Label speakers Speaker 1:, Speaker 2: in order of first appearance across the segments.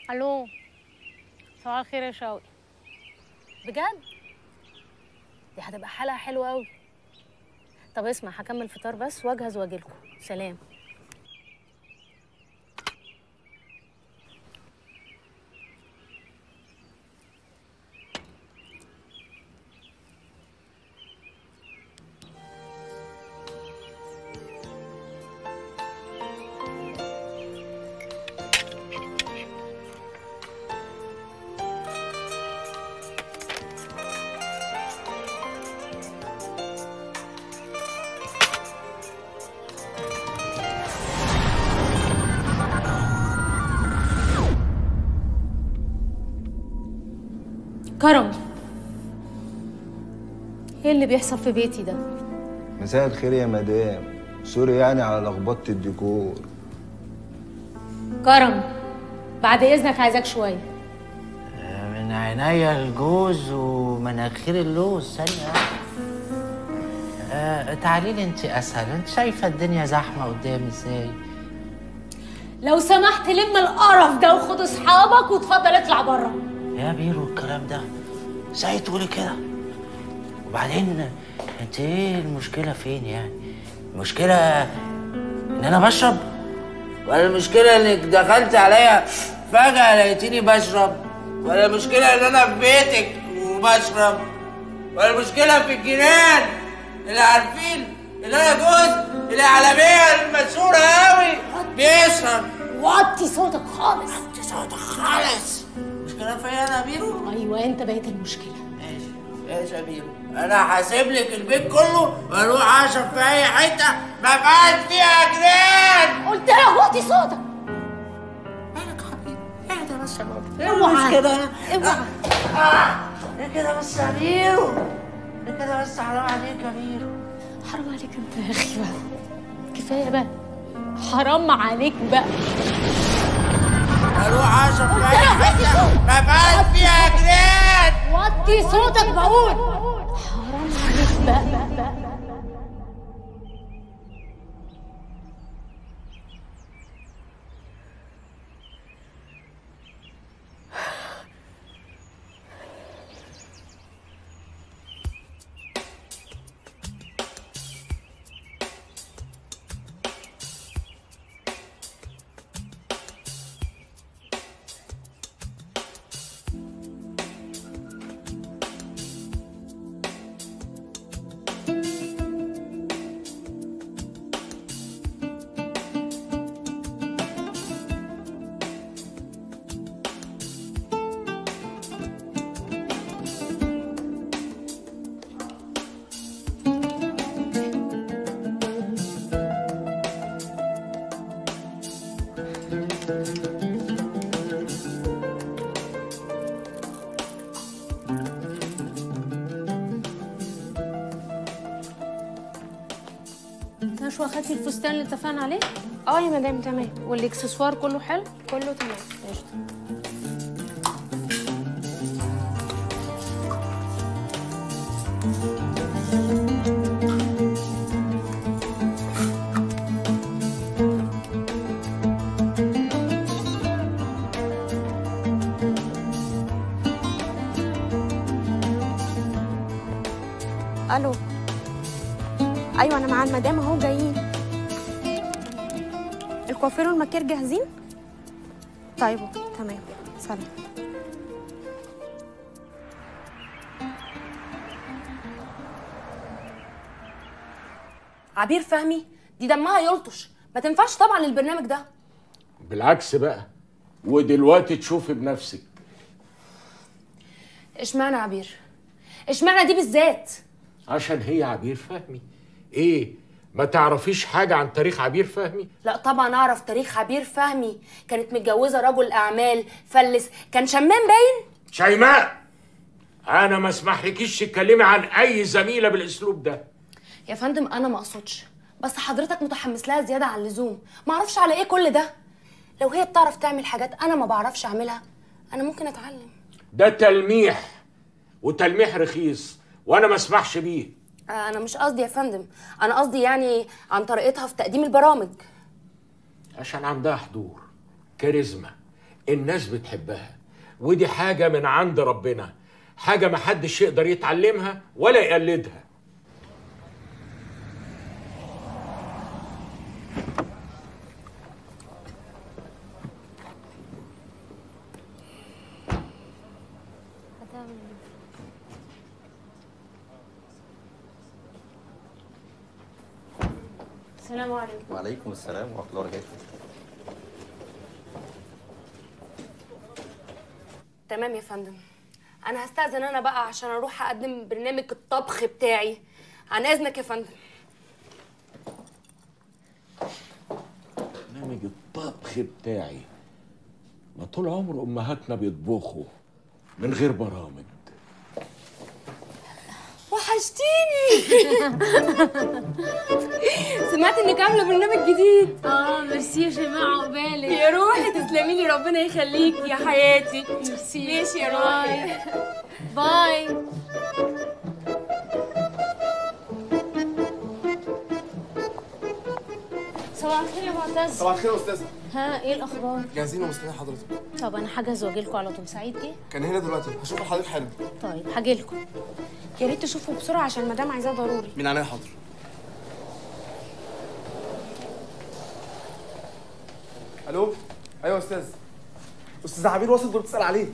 Speaker 1: الو، صباح الخير يا شوقي. بجد دي هتبقى حلقه حلوه قوي. طب اسمع، هكمل فطار بس واجهز واجيلكوا. سلام. كرم، ايه اللي بيحصل في بيتي ده؟
Speaker 2: مساء الخير يا مدام، سوري يعني على لخبطة الديكور.
Speaker 1: كرم بعد اذنك عايزاك شويه.
Speaker 3: من عينيا الجوز ومناخير اللوز. ثانية تعالي لي انت اسهل، انت شايفة الدنيا زحمة قدامي ازاي؟
Speaker 1: لو سمحت لم القرف ده وخد اصحابك وتفضل اطلع بره.
Speaker 3: يا بيرو الكلام ده ازاي تقولي كده؟ وبعدين انت ايه المشكلة فين يعني؟ المشكلة ان انا بشرب؟ ولا المشكلة انك دخلت عليا فجأة لقيتيني بشرب؟ ولا المشكلة ان انا في بيتك وبشرب؟ ولا المشكلة في الجيران اللي عارفين ان انا جوز العالمية المشهورة قوي بيشرب؟
Speaker 1: وطي صوتك خالص.
Speaker 3: وطي صوتك خالص. المشكلة فيا انا يا بيرو؟
Speaker 1: ايوه انت بقيت المشكلة.
Speaker 3: ماشي ماشي يا بيرو، انا هسيب لك البيت كله واروح اشرب في اي حتة ما بقاش فيها جيران.
Speaker 1: قلت لك وطي صوتك.
Speaker 3: مالك يا حبيبي؟ اهدى بس يا بابا.
Speaker 1: اوعى
Speaker 3: مش كده.
Speaker 1: اوعى.
Speaker 3: ليه كده بس يا بيرو؟ ليه كده بس؟ حرام عليك يا بيرو.
Speaker 1: حرام عليك انت يا اخي بقى، كفايه بقى، حرام عليك بقى.
Speaker 3: اروح اشرب في اي حته ما بقاش فيها جيران.
Speaker 1: وطي صوتك بقول. حرام عليك بقى. نشوى، خدتي الفستان اللي اتفقنا عليه؟
Speaker 4: اه يا مدام تمام.
Speaker 1: والاكسسوار كله حلو؟
Speaker 4: كله تمام.
Speaker 1: قشطة.
Speaker 4: الو، ايوه انا مع المدام اهو جايين. الكوافير والمكير جاهزين؟ طيب تمام، سلام.
Speaker 5: عبير فهمي دي دمها يلطش، ما تنفعش طبعا للبرنامج ده.
Speaker 6: بالعكس بقى، ودلوقتي تشوفي بنفسك.
Speaker 5: اشمعنى عبير؟ اشمعنى دي بالذات؟
Speaker 6: عشان هي عبير فهمي. ايه، ما تعرفيش حاجة عن تاريخ عبير فهمي؟
Speaker 5: لا طبعا اعرف تاريخ عبير فهمي. كانت متجوزة رجل اعمال فلس، كان شمام باين.
Speaker 6: شيماء، انا ما اسمحلكيش تتكلمي عن اي زميلة بالاسلوب ده.
Speaker 5: يا فندم انا ما اقصدش، بس حضرتك متحمس لها زيادة عن اللزوم. ما اعرفش على ايه كل ده. لو هي بتعرف تعمل حاجات انا ما بعرفش اعملها انا ممكن اتعلم.
Speaker 6: ده تلميح، وتلميح رخيص، وانا ما اسمحش بيه.
Speaker 5: انا مش قصدي يا فندم، انا قصدي يعني عن طريقتها في تقديم البرامج.
Speaker 6: عشان عندها حضور، كاريزما، الناس بتحبها، ودي حاجة من عند ربنا، حاجة محدش يقدر يتعلمها ولا يقلدها.
Speaker 1: السلام عليكم.
Speaker 7: وعليكم السلام ورحمة الله وبركاته.
Speaker 5: تمام يا فندم. انا هستأذن انا بقى عشان اروح اقدم برنامج الطبخ بتاعي. عن اذنك يا فندم.
Speaker 6: برنامج الطبخ بتاعي؟ ما طول عمر امهاتنا بيطبخوا من غير برامج.
Speaker 5: وحشتيني. سمعت انك عامله برنامج جديد.
Speaker 1: ميرسي يا شيماء، عقبالك.
Speaker 5: يا روحي تسلمي لي، ربنا يخليكي يا حياتي.
Speaker 1: ميرسي.
Speaker 5: ماشي يا روحي.
Speaker 1: باي. صباح الخير يا معتز.
Speaker 8: صباح الخير يا استاذه.
Speaker 1: ها، ايه الاخبار؟
Speaker 8: جاهزين ومستنيين حضرتك.
Speaker 1: طب انا هجهز واجيلكوا على طول. سعيد جه؟
Speaker 8: كان هنا دلوقتي، هشوف حضرتك حالا.
Speaker 1: طيب هجيلكوا.
Speaker 4: يا ريت تشوفه بسرعه عشان المدام عايزاه ضروري.
Speaker 8: من عينيا حاضر. الو. ايوه يا استاذ عبير وصلت وبتسال عليك.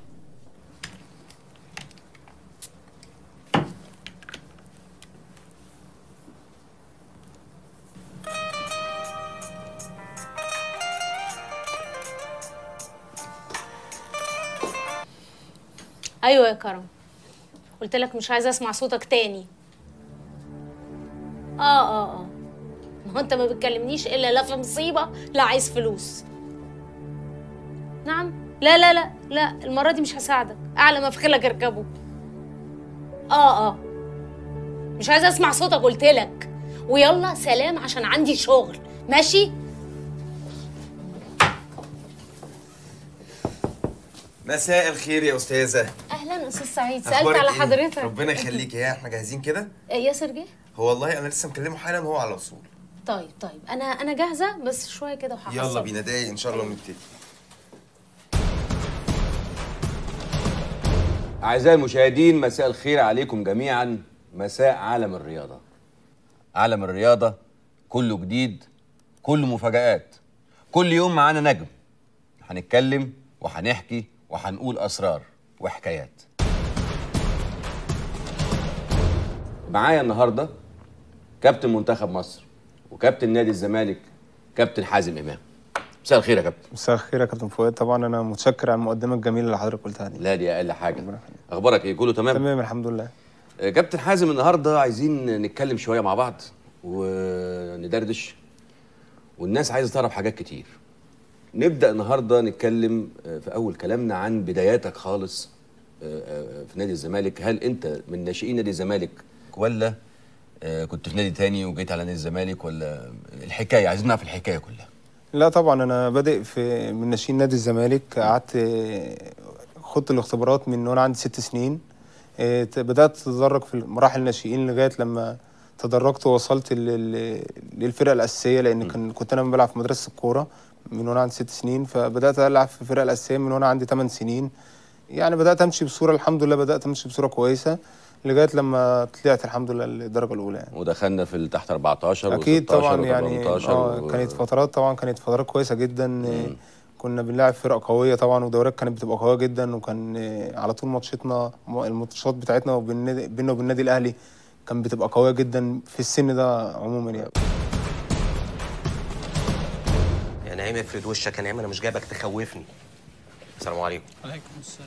Speaker 1: ايوه يا كرم، قلت لك مش عايزه اسمع صوتك تاني. ما هو انت ما بتكلمنيش الا لا في مصيبه لا عايز فلوس. نعم. لا لا لا لا، المره دي مش هساعدك، اعلى ما في خيلك اركبه. مش عايزه اسمع صوتك قلت لك. ويلا سلام عشان عندي شغل. ماشي.
Speaker 9: مساء الخير يا استاذه.
Speaker 1: اهلا استاذ سعيد، سالت على حضرتك.
Speaker 9: ربنا يخليك. يا احنا جاهزين كده.
Speaker 1: ياسر جه؟
Speaker 9: هو والله انا لسه مكلمه حالا، هو على وصول.
Speaker 1: طيب انا جاهزه، بس شويه كده وهحصل.
Speaker 9: يلا بينا، دقايق ان شاء الله ونبتدي.
Speaker 10: أعزائي المشاهدين، مساء الخير عليكم جميعا. مساء عالم الرياضة. عالم الرياضة كله جديد، كله مفاجآت. كل يوم معانا نجم، هنتكلم وهنحكي وهنقول أسرار وحكايات. معايا النهاردة كابتن منتخب مصر وكابتن نادي الزمالك، كابتن حازم إمام. مساء الخير يا كابتن.
Speaker 8: مساء الخير يا كابتن فؤاد. طبعا انا متشكر على المقدمه الجميله اللي حضرتك قلتها دي.
Speaker 10: لا دي اقل حاجه. اخبارك ايه؟ كله تمام؟
Speaker 8: تمام الحمد لله.
Speaker 10: كابتن حازم، النهارده عايزين نتكلم شويه مع بعض وندردش، والناس عايزه تعرف حاجات كتير. نبدا النهارده نتكلم في اول كلامنا عن بداياتك خالص في نادي الزمالك. هل انت من ناشئين نادي الزمالك ولا كنت في نادي تاني وجيت على نادي الزمالك، ولا الحكايه؟ عايزين نعرف الحكايه كلها.
Speaker 8: لا طبعا انا بادئ من ناشئين نادي الزمالك. قعدت خدت الاختبارات من وانا عندي 6 سنين. بدات اتدرج في مراحل الناشئين لغايه لما تدرجت ووصلت للفرقه الاساسيه، لان كنت انا بلعب في مدرسه الكوره من وانا عندي 6 سنين، فبدات العب في الفرقه الاساسيه من وانا عندي 8 سنين. يعني بدات امشي بصوره، الحمد لله بدات امشي بصوره كويسه لغايه لما طلعت الحمد لله للدرجه الاولى يعني.
Speaker 10: ودخلنا في تحت 14
Speaker 8: اكيد طبعا يعني
Speaker 10: كانت
Speaker 8: فترات كويسه جدا. كنا بنلعب فرق قويه طبعا، ودورات كانت بتبقى قويه جدا، وكان على طول الماتشات بتاعتنا بيننا وبين النادي الاهلي كان بتبقى قويه جدا في السن ده عموما يعني.
Speaker 7: يا نعيم افرد وشك يا نعيم، انا مش جايبك تخوفني. السلام عليكم.
Speaker 11: وعليكم السلام.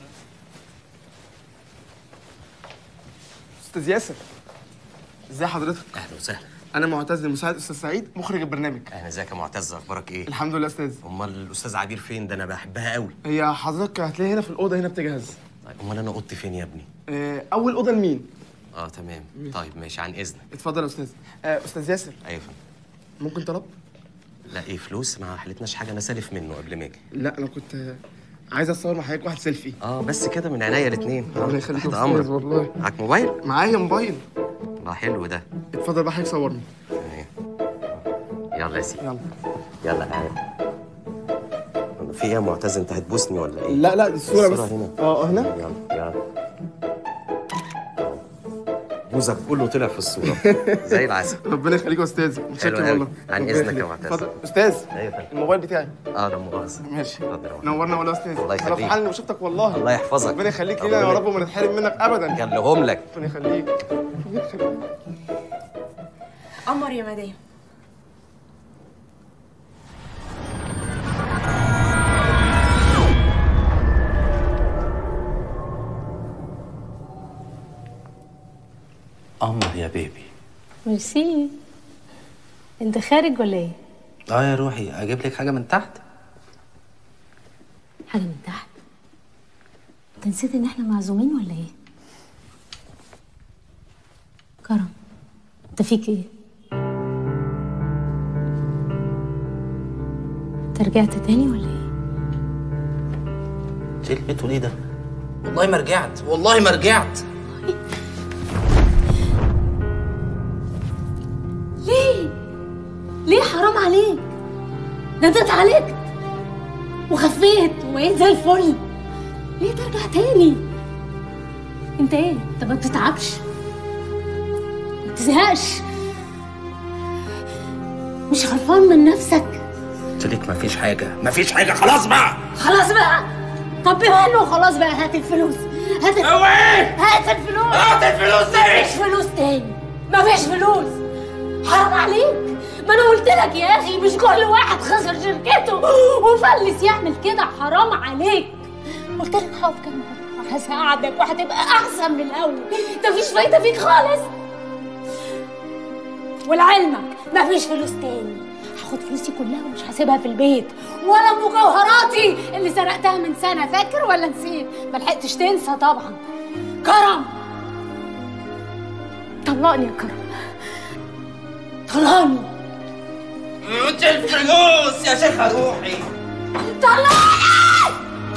Speaker 8: استاذ ياسر، ازي حضرتك؟
Speaker 7: اهلا وسهلا.
Speaker 8: انا معتز، مساعد استاذ سعيد مخرج البرنامج.
Speaker 7: اهلا، ازيك يا معتز؟ اخبارك ايه؟
Speaker 8: الحمد لله استاذ.
Speaker 7: امال الاستاذ عبير فين؟ ده انا بحبها قوي.
Speaker 8: هي حضرتك هتلاقيها هنا في الاوضه هنا بتجهز.
Speaker 7: طيب امال انا اوضتي فين يا ابني؟
Speaker 8: اول اوضه لمين؟
Speaker 7: تمام. طيب ماشي، عن اذنك.
Speaker 8: اتفضل يا استاذ. استاذ ياسر.
Speaker 7: ايوه فندم.
Speaker 8: ممكن طلب؟
Speaker 7: لا ايه، فلوس؟ ما حلتناش حاجه، انا سالف منه قبل ما اجي.
Speaker 8: لا انا كنت عايز اتصور مع حضرتك واحد سيلفي.
Speaker 7: بس كده من عينيا الاثنين.
Speaker 8: ربنا يخليك يا
Speaker 7: تحت
Speaker 8: استاذ
Speaker 7: امرك.
Speaker 8: والله.
Speaker 7: معاك موبايل؟
Speaker 8: معايا موبايل.
Speaker 7: والله حلو ده.
Speaker 8: اتفضل بقى حضرتك صورني.
Speaker 7: يلا يا سيدي.
Speaker 8: يلا
Speaker 7: يلا تعالى. في ايه يا معتز؟ انت هتبوسني ولا ايه؟
Speaker 9: لا لا، دي الصورة بس.
Speaker 7: هنا.
Speaker 9: هنا.
Speaker 7: يلا يلا. بوزك كله طلع في الصورة زي العسل.
Speaker 9: ربنا يخليك يا استاذ، متشكر والله.
Speaker 7: عن اذنك يا معتز.
Speaker 9: اتفضل استاذ.
Speaker 7: ايوه يا فندم.
Speaker 9: الموبايل بتاعي.
Speaker 7: لا مؤاخذة.
Speaker 9: ماشي.
Speaker 7: اتفضل.
Speaker 9: نورنا والله يا استاذ.
Speaker 7: الله
Speaker 9: انا
Speaker 7: يخليك.
Speaker 9: فرحان اني شفتك والله.
Speaker 7: الله يحفظك.
Speaker 9: ربنا يخليك لينا يا رب وما نتحرم منك ابدا.
Speaker 7: خليهم لك.
Speaker 9: ربنا يخليك.
Speaker 4: قمر يا مدام.
Speaker 3: قمر يا بيبي.
Speaker 1: ميرسي. انت خارج ولا ايه؟
Speaker 3: يا روحي، اجيب لك حاجه من تحت؟
Speaker 1: حاجه من تحت؟ انت نسيت ان احنا معزومين ولا ايه؟ كرم، انت فيك ايه؟ انت رجعت تاني ولا ايه؟
Speaker 3: ايه اللي بتقوليه ده؟ والله ما رجعت، والله ما رجعت.
Speaker 1: ليه حرام عليك؟ ده انت اتعالجت وخفيت وبقيت زي الفل. ليه ترجع تاني؟ انت ايه؟ انت ما بتتعبش؟ ما بتزهقش؟ مش خرفان من نفسك؟
Speaker 3: قلت لك مفيش حاجه، مفيش حاجه، خلاص بقى.
Speaker 1: خلاص بقى. طب بما انه خلاص بقى، هات الفلوس. هات الفلوس.
Speaker 3: هات الفلوس تاني.
Speaker 1: مفيش فلوس تاني، مفيش فلوس. حرام عليك. ما انا قلت لك يا اخي مش كل واحد خسر شركته وفلس يعمل كده. حرام عليك. قلت لك هقف كام مره وهساعدك وهتبقى احسن من الاول. مفيش فايده فيك خالص. ولعلمك مفيش فلوس تاني. هاخد فلوسي كلها ومش هسيبها في البيت، ولا مجوهراتي اللي سرقتها من سنه. فاكر ولا نسيت؟ ملحقتش تنسى طبعا. كرم، طلقني يا كرم، طلقني.
Speaker 3: انت الفلوس يا شيخه روحي.
Speaker 1: طلقني.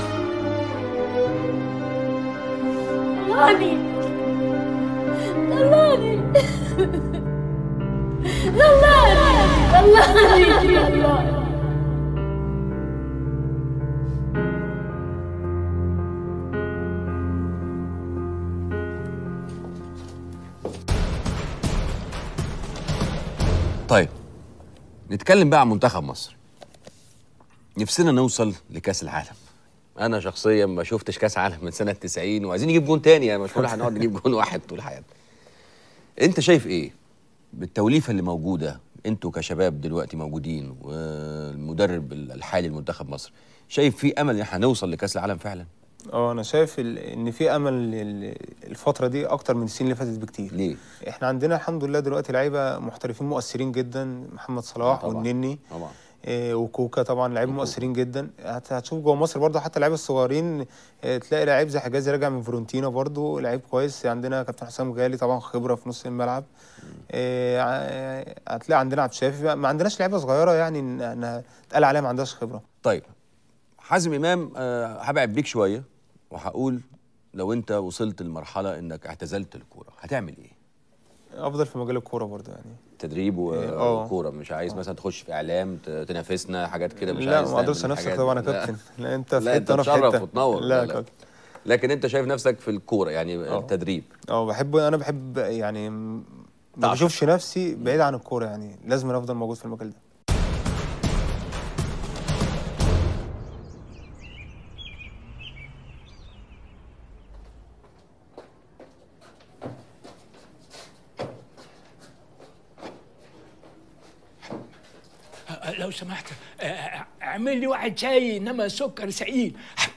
Speaker 1: طلقني. طلقني. طلقني.
Speaker 10: طيب نتكلم بقى عن منتخب مصر. نفسنا نوصل لكاس العالم. انا شخصيا ما شفتش كاس عالم من سنه 90 وعايزين نجيب جون تاني، يعني مش كل هنقعد نجيب جون واحد طول حياتنا. انت شايف ايه بالتوليفه اللي موجوده؟ انتوا كشباب دلوقتي موجودين والمدرب الحالي لمنتخب مصر، شايف في امل ان احنا نوصل لكاس العالم فعلا؟
Speaker 8: انا شايف ان في امل الفتره دي اكتر من السنين اللي فاتت بكتير.
Speaker 10: ليه؟
Speaker 8: احنا عندنا الحمد لله دلوقتي لعيبه محترفين مؤثرين جدا، محمد صلاح والنني
Speaker 10: طبعا
Speaker 8: وكوكا طبعا لعيبه مؤثرين جدا. هتشوف جوه مصر برضه حتى اللعيبه الصغيرين، تلاقي لعيب زي حجازي راجع من فيورنتينا برضه لعيب كويس. عندنا كابتن حسام غالي طبعا خبره في نص الملعب. هتلاقي عندنا عبد الشافي. ما عندناش لعيبه صغيره يعني انها تقال عليها ما عندهاش خبره.
Speaker 10: طيب حازم امام، هبعد بيك شويه وهقول لو انت وصلت لمرحله انك اعتزلت الكوره هتعمل ايه؟
Speaker 8: افضل في مجال الكوره برضه، يعني
Speaker 10: تدريب وكوره. مش عايز مثلا تخش في اعلام تنافسنا حاجات كده؟ مش عايز؟
Speaker 8: لا ما اقدرش انافسك طبعا يا كابتن. لا انت في حته وانا في حته.
Speaker 10: وتنور.
Speaker 8: لا يا كابتن.
Speaker 10: لكن انت شايف نفسك في الكوره يعني التدريب؟
Speaker 8: انا بحب يعني ما بشوفش نفسي بعيد عن الكوره، يعني لازم افضل موجود في المجال ده.
Speaker 11: لو سمحت اعمل لي واحد شاي انما سكر سعيد.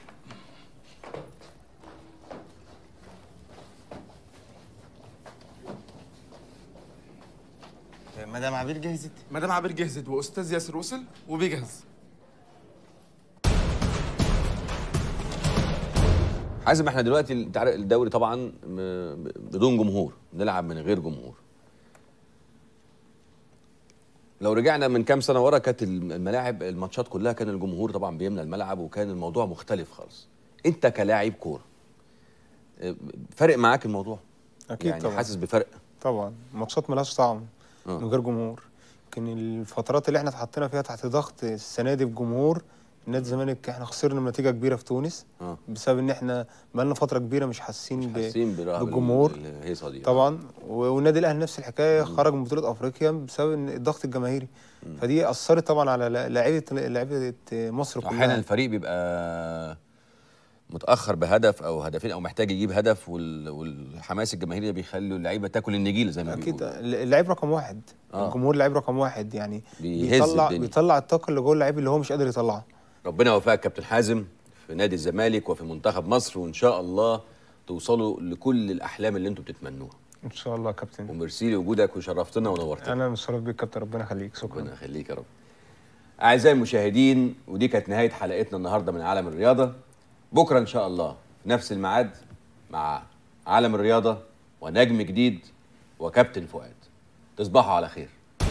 Speaker 9: مدام عبير جهزت؟ مدام عبير جهزت واستاذ ياسر وصل وبيجهز.
Speaker 10: حازم، احنا دلوقتي انت عارف الدوري طبعا بدون جمهور، نلعب من غير جمهور. لو رجعنا من كام سنه ورا كانت الملاعب الماتشات كلها كان الجمهور طبعا بيملى الملعب وكان الموضوع مختلف خالص. انت كلاعب كوره فرق معاك الموضوع؟
Speaker 8: اكيد
Speaker 10: يعني
Speaker 8: طبعا.
Speaker 10: حاسس بفرق؟
Speaker 8: طبعا الماتشات ملهاش طعم من غير جمهور. يمكن الفترات اللي احنا اتحطينا فيها تحت ضغط السنه دي بجمهور نادي الزمالك احنا خسرنا بنتيجه كبيره في تونس بسبب ان احنا بقالنا فتره كبيره مش حاسين بالجمهور
Speaker 10: الهيصه دي
Speaker 8: طبعا. والنادي الاهلي نفس الحكايه، خرج من بطوله افريقيا بسبب الضغط الجماهيري. فدي اثرت طبعا على لعيبه مصر كلها.
Speaker 10: احيانا الفريق بيبقى متاخر بهدف او هدفين او محتاج يجيب هدف، والحماس الجماهيري بيخلي اللعيبه تاكل النجيله زي ما بيقولوا.
Speaker 8: اكيد اللعيب رقم واحد. الجمهور لعيب رقم واحد، يعني بيطلع الطاقه اللي جوه اللعيب اللي هو مش قادر يطلعها.
Speaker 10: ربنا يوفقك كابتن حازم في نادي الزمالك وفي منتخب مصر، وان شاء الله توصلوا لكل الاحلام اللي انتم بتتمنوها
Speaker 8: ان شاء الله يا كابتن.
Speaker 10: وميرسي لوجودك وشرفتنا ونورتنا.
Speaker 8: انا متشرف بيك كابتن، ربنا يخليك. شكرا.
Speaker 10: ربنا يخليك يا رب. اعزائي المشاهدين، ودي كانت نهايه حلقتنا النهارده من عالم الرياضه. بكره ان شاء الله في نفس الميعاد مع عالم الرياضه ونجم جديد وكابتن فؤاد. تصبحوا على خير.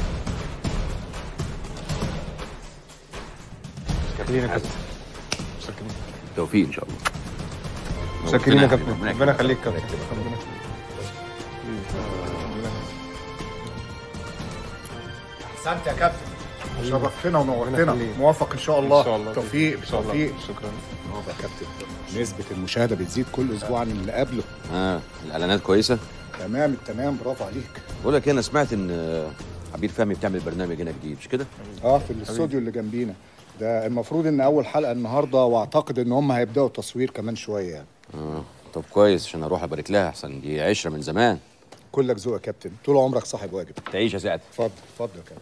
Speaker 8: شكرا يا كابتن.
Speaker 10: بالتوفيق ان شاء الله.
Speaker 8: شكرا يا كابتن، ربنا يخليك كابتن.
Speaker 12: احسنت يا كابتن، شرفتنا ونورتنا. موافق ان شاء الله. توفيق بالتوفيق.
Speaker 8: شكرا
Speaker 12: يا كابتن. نسبة المشاهدة بتزيد كل اسبوع عن اللي قبله.
Speaker 10: الاعلانات كويسة؟
Speaker 12: تمام التمام، برافو عليك.
Speaker 10: بقول لك انا سمعت ان عبير فهمي بتعمل برنامج هنا جديد، مش كده؟
Speaker 12: في الاستوديو اللي جنبينا ده. المفروض ان اول حلقة النهارده، واعتقد ان هم هيبداوا التصوير كمان شوية يعني.
Speaker 10: طب كويس عشان اروح ابارك لها، احسن دي عشرة من زمان.
Speaker 12: كلك ذوق يا كابتن، طول عمرك صاحب واجب.
Speaker 10: تعيش يا سعد.
Speaker 12: اتفضل اتفضل يا كابتن.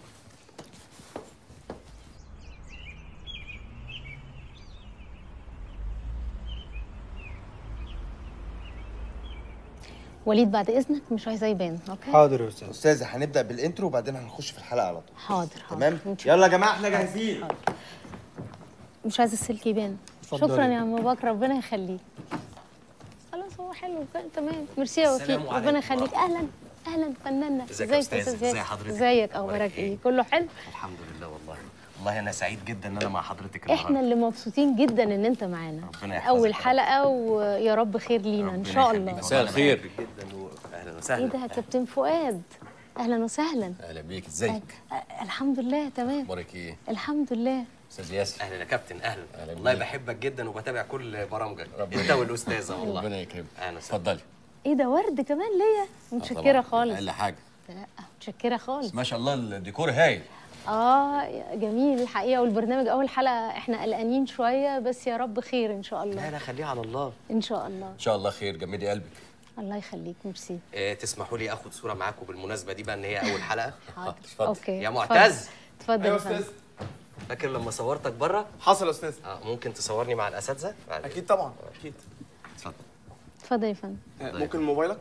Speaker 1: وليد بعد اذنك مش عايزاه يبان. اوكي
Speaker 13: حاضر يا استاذ. استاذه هنبدا بالانترو وبعدين هنخش في الحلقه على طول.
Speaker 1: حاضر
Speaker 13: تمام. يلا يا جماعه احنا جاهزين.
Speaker 1: مش عايز السلك يبان. شكرا يا عم بكر، ربنا يخليك. خلاص هو حلو تمام. ميرسي يا وفيق، ربنا يخليك. اهلا اهلا فنانه.
Speaker 7: ازيك يا استاذ؟ ازي حضرتك؟
Speaker 1: ازيك؟ اخبارك ايه؟ كله حلو؟
Speaker 7: الحمد لله. والله انا سعيد جدا ان انا مع حضرتك النهارده.
Speaker 1: احنا اللي مبسوطين جدا ان انت معانا.
Speaker 7: ربنا يحفظك.
Speaker 1: اول حلقه ويا رب خير لينا ان شاء الله.
Speaker 10: مساء الخير.
Speaker 7: اهلا وسهلا.
Speaker 1: ايه ده يا كابتن فؤاد؟ اهلا وسهلا.
Speaker 10: اهلا بيك. ازيك؟
Speaker 1: الحمد لله تمام.
Speaker 10: اخبارك ايه؟
Speaker 1: الحمد لله.
Speaker 10: استاذ ياسر.
Speaker 7: اهلا يا كابتن. اهلا. والله بحبك جدا وبتابع كل برامجك انت والاستاذه. والله
Speaker 10: ربنا يكرمك.
Speaker 7: اهلا.
Speaker 10: اتفضلي.
Speaker 1: ايه ده ورد كمان ليا؟ متشكره خالص.
Speaker 10: اقل حاجه.
Speaker 1: لا متشكره خالص.
Speaker 10: ما شاء الله الديكور هايل.
Speaker 1: جميل الحقيقه. والبرنامج اول حلقه احنا قلقانين شويه، بس يا رب خير ان شاء الله.
Speaker 7: لا خليها على الله.
Speaker 1: ان شاء الله.
Speaker 10: ان شاء الله خير. جمدي قلبك.
Speaker 1: الله يخليك. ميرسي.
Speaker 7: تسمحوا لي اخد صوره معاكم بالمناسبه دي بقى، ان هي اول حلقه.
Speaker 1: حاضر.
Speaker 7: اوكي. يا معتز.
Speaker 1: اتفضل يا استاذ.
Speaker 7: فاكر لما صورتك بره؟
Speaker 9: حصل يا استاذ.
Speaker 7: ممكن تصورني مع الاساتذه؟
Speaker 9: اكيد طبعا اكيد.
Speaker 7: اتفضل.
Speaker 1: اتفضل يا فندم.
Speaker 9: ممكن موبايلك؟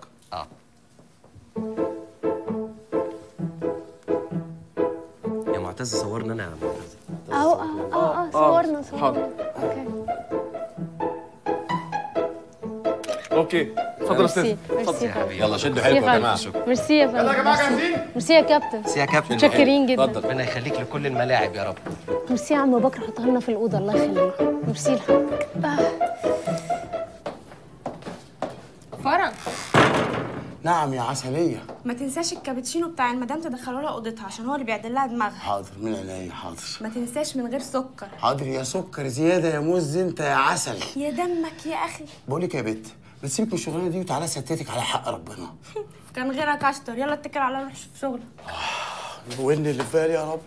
Speaker 7: يا معتز صورنا انا يا معتز.
Speaker 1: صورنا.
Speaker 9: حاضر. اوكي اتفضل يا استاذ.
Speaker 1: اتفضل يا حبيبي.
Speaker 10: يلا شدوا حيلكم يا جماعه.
Speaker 1: ميرسي يا فندم.
Speaker 9: يلا يا جماعه جاهزين؟
Speaker 1: ميرسي يا كابتن.
Speaker 7: ميرسي يا كابتن.
Speaker 1: متشكرين جدا.
Speaker 7: اتفضل. ربنا يخليك لكل الملاعب يا رب.
Speaker 1: ميرسي يا عم بكر، حطها لنا في الاوضه. الله يخليك. ميرسي لحضرتك.
Speaker 4: فرج.
Speaker 14: نعم يا عسلية.
Speaker 4: ما تنساش الكابتشينو بتاع المدام تدخله لها اوضتها عشان هو اللي بيعدل لها دماغها.
Speaker 14: حاضر من عينيا. حاضر.
Speaker 4: ما تنساش من غير سكر.
Speaker 14: حاضر. يا سكر زيادة يا موز انت يا عسل.
Speaker 4: يا دمك يا اخي.
Speaker 14: بقول لك يا بت، ما تسيبك من الشغلانة دي وتعالى ستاتك على حق ربنا.
Speaker 4: كان غيرك اشطر. يلا اتكل على الله، روح شوف شغلك.
Speaker 14: وين اللي في بالي يا رب.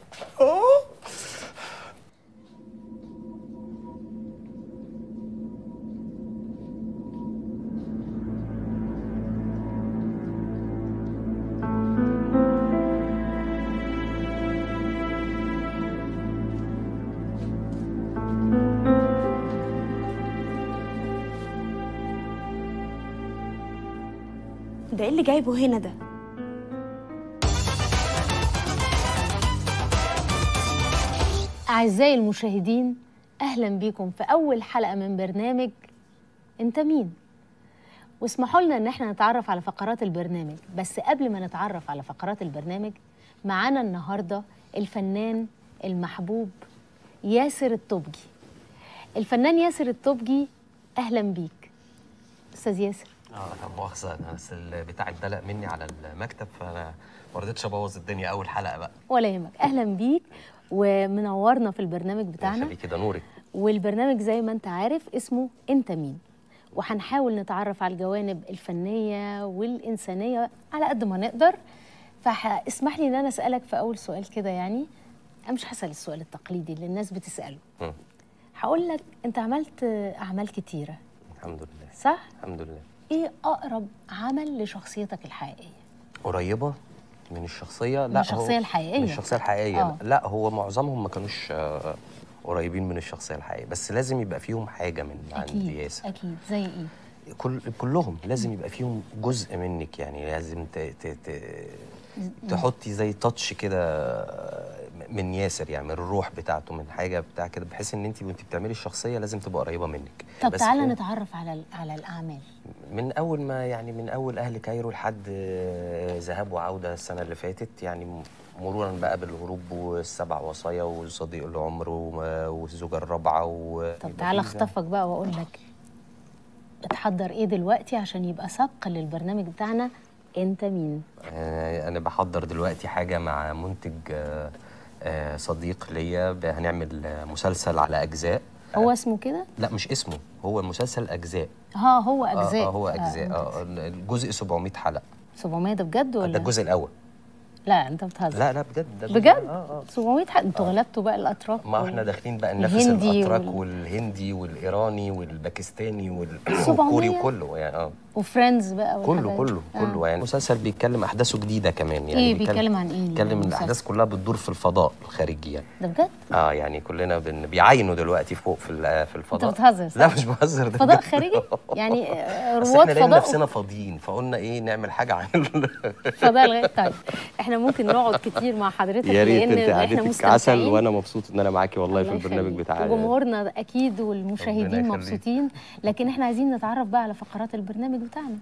Speaker 4: ده ايه اللي جايبه هنا ده؟
Speaker 1: أعزائي المشاهدين، أهلا بيكم في أول حلقة من برنامج أنت مين؟ واسمحوا لنا إن احنا نتعرف على فقرات البرنامج، بس قبل ما نتعرف على فقرات البرنامج معانا النهاردة الفنان المحبوب ياسر الطبجي. الفنان ياسر الطبجي، أهلا بيك أستاذ ياسر.
Speaker 7: لا مؤاخذة، أنا بس البتاع اتدلق مني على المكتب فأنا ما رضيتش أبوظ الدنيا أول حلقة بقى.
Speaker 1: ولا يهمك، أهلا بيك ومنورنا في البرنامج بتاعنا.
Speaker 7: خليكي، ده نورك.
Speaker 1: والبرنامج زي ما انت عارف اسمه انت مين، وهنحاول نتعرف على الجوانب الفنية والإنسانية على قد ما نقدر. فاسمح لي ان انا اسألك في اول سؤال كده، يعني انا مش هسأل السؤال التقليدي اللي الناس بتسأله. هقول لك انت عملت اعمال كتيرة
Speaker 7: الحمد لله.
Speaker 1: صح؟
Speaker 7: الحمد لله.
Speaker 1: ايه اقرب عمل لشخصيتك الحقيقية؟
Speaker 7: قريبة من الشخصية؟
Speaker 1: من الشخصية الحقيقية.
Speaker 7: من الشخصية الحقيقية. لا هو معظمهم ما كانوش قريبين من الشخصية الحقيقية، بس لازم يبقى فيهم حاجة من عند ياسر.
Speaker 1: أكيد. زي إيه؟
Speaker 7: كلهم لازم يبقى فيهم جزء منك، يعني لازم تحطي زي تاتش كده من ياسر، يعني من الروح بتاعته، من حاجة بتاع كده، بحيث ان انت وانت بتعملي الشخصية لازم تبقى قريبة منك.
Speaker 1: طب تعالى نتعرف على الأعمال.
Speaker 7: من أول ما يعني من أول أهل كايرو لحد ذهاب وعودة السنة اللي فاتت، يعني مرورا بقى بالهروب والسبع وصايا وصديق العمر والزوجة الرابعة
Speaker 1: طب تعالى اخطفك بقى واقول لك بتحضر ايه دلوقتي عشان يبقى سبق للبرنامج بتاعنا انت مين؟
Speaker 7: انا بحضر دلوقتي حاجة مع منتج صديق ليا، هنعمل مسلسل على أجزاء.
Speaker 1: هو اسمه كده؟
Speaker 7: لا مش اسمه، هو المسلسل أجزاء.
Speaker 1: هو أجزاء.
Speaker 7: هو أجزاء. الجزء 700 حلقة.
Speaker 1: 700 ده بجد ولا؟
Speaker 7: ده الجزء الأول.
Speaker 1: لا انت بتهزر.
Speaker 7: لا بجد.
Speaker 1: بجد؟ 700 حلقة. انتوا غلبتوا بقى الاتراك.
Speaker 7: ما احنا داخلين بقى ننافس الاتراك والهندي والايراني والباكستاني والكوري وكله يعني
Speaker 1: وفريندز بقى
Speaker 7: كله يعني مسلسل بيتكلم احداثه جديده كمان، يعني
Speaker 1: ايه بيتكلم عن ايه؟
Speaker 7: بيتكلم الاحداث كلها بتدور في الفضاء الخارجي يعني.
Speaker 1: ده بجد؟
Speaker 7: يعني كلنا بيعاينوا دلوقتي فوق في الفضاء.
Speaker 1: انت بتهزر صح؟
Speaker 7: لا مش بهزر. ده
Speaker 1: فضاء خارجي؟ يعني رواد فضاء.
Speaker 7: احنا لقينا نفسنا فاضيين فقلنا ايه نعمل حاجه عن
Speaker 1: الفضاء الغير. طيب احنا ممكن نقعد كتير مع حضرتك
Speaker 7: يا ريت.
Speaker 1: لان
Speaker 7: انت
Speaker 1: احنا
Speaker 7: قعدتك عسل وانا مبسوط ان انا معاكي والله في البرنامج بتاعنا،
Speaker 1: وجمهورنا اكيد والمشاهدين مبسوطين. لكن احنا عايزين نتعرف بقى على فقرات البرنامج بتاعنا.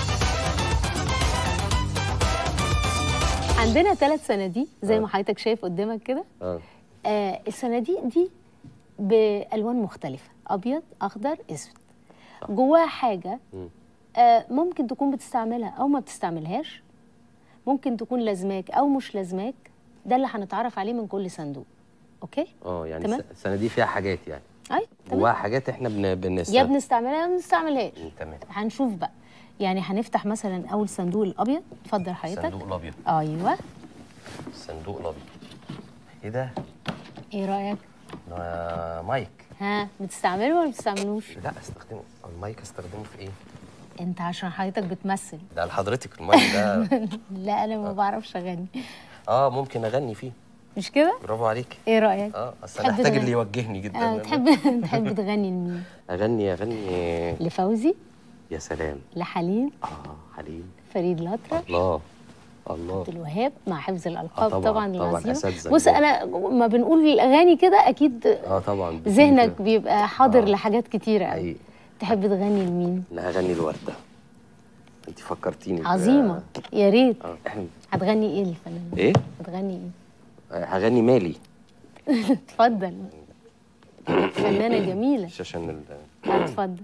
Speaker 1: عندنا 3 صناديق زي ما حضرتك شايف قدامك كده. الصناديق دي بالوان مختلفه، ابيض اخضر اسود. جواها حاجه ممكن تكون بتستعملها او ما بتستعملهاش، ممكن تكون لازماك او مش لازماك. ده اللي هنتعرف عليه من كل صندوق. اوكي؟
Speaker 7: يعني الصناديق فيها حاجات يعني.
Speaker 1: اي تمام.
Speaker 7: جواها حاجات احنا
Speaker 1: يا بنستعملها يا ما بنستعملهاش.
Speaker 7: تمام.
Speaker 1: هنشوف بقى. يعني هنفتح مثلا اول صندوق الابيض. اتفضل حضرتك.
Speaker 7: الصندوق الابيض.
Speaker 1: ايوه
Speaker 7: الصندوق الابيض. ايه ده؟
Speaker 1: ايه رايك؟
Speaker 7: مايك.
Speaker 1: بتستعمله ولا ما بتستعملوش؟
Speaker 7: لا استخدمه. المايك استخدمه في ايه؟
Speaker 1: انت عشان حضرتك بتمثل.
Speaker 7: ده لحضرتك المايك ده.
Speaker 1: لا انا ما بعرفش اغني.
Speaker 7: ممكن اغني فيه.
Speaker 1: مش كده؟
Speaker 7: برافو عليك.
Speaker 1: ايه رايك؟
Speaker 7: اصل انا محتاج اللي يوجهني جدا.
Speaker 1: تحب تغني لمين؟
Speaker 7: اغني
Speaker 1: لفوزي.
Speaker 7: يا سلام.
Speaker 1: لحليم.
Speaker 7: حليم.
Speaker 1: فريد الأطرش.
Speaker 7: الله
Speaker 1: عبد الوهاب مع حفظ الالقاب.
Speaker 7: طبعا
Speaker 1: العظيم. بص انا ما بنقول الاغاني كده اكيد
Speaker 7: طبعا
Speaker 1: ذهنك بيبقى حاضر لحاجات كتيره قوي. تحب تغني لمين؟
Speaker 7: انا هغني الوردة. انت فكرتيني.
Speaker 1: عظيمه. يا ريت.
Speaker 7: احنا
Speaker 1: هتغني ايه الفنان؟
Speaker 7: ايه؟
Speaker 1: هتغني ايه؟
Speaker 7: هغني مالي.
Speaker 1: اتفضل. فنانه جميله.
Speaker 7: عشان
Speaker 1: اتفضل.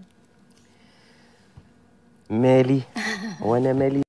Speaker 7: مالي وانا مالي.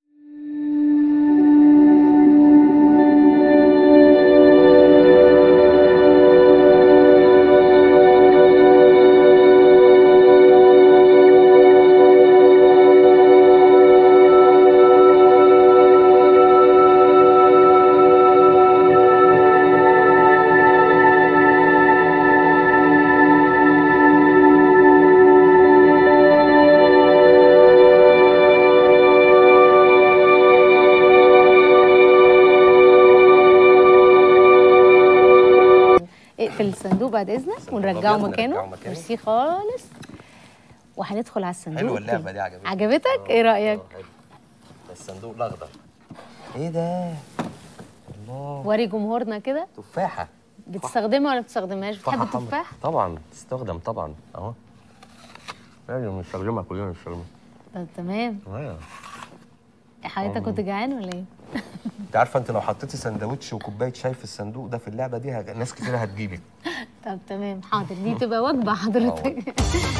Speaker 1: اقفل الصندوق بعد اذنك ونرجعه مكانه. ميرسي خالص. وهندخل على الصندوق.
Speaker 7: حلوه اللعبه دي.
Speaker 1: عجبتك؟ ايه رايك؟
Speaker 7: الصندوق الاخضر. ايه ده؟ الله.
Speaker 1: وري جمهورنا كده.
Speaker 7: تفاحه.
Speaker 1: بتستخدمها ولا ما بتستخدمهاش؟ بتحب التفاح؟
Speaker 7: طبعا بتستخدم طبعا. لازم نستخدمها كلنا نستخدمها.
Speaker 1: تمام. حضرتك كنت جعان ولا ايه؟
Speaker 7: انت عارفه انت لو حطيتي سندوتش وكوبايه شاي في الصندوق ده في اللعبه دي ناس كتير هتجيلك.
Speaker 1: طب تمام حاضر. دي تبقى وجبه حضرتك.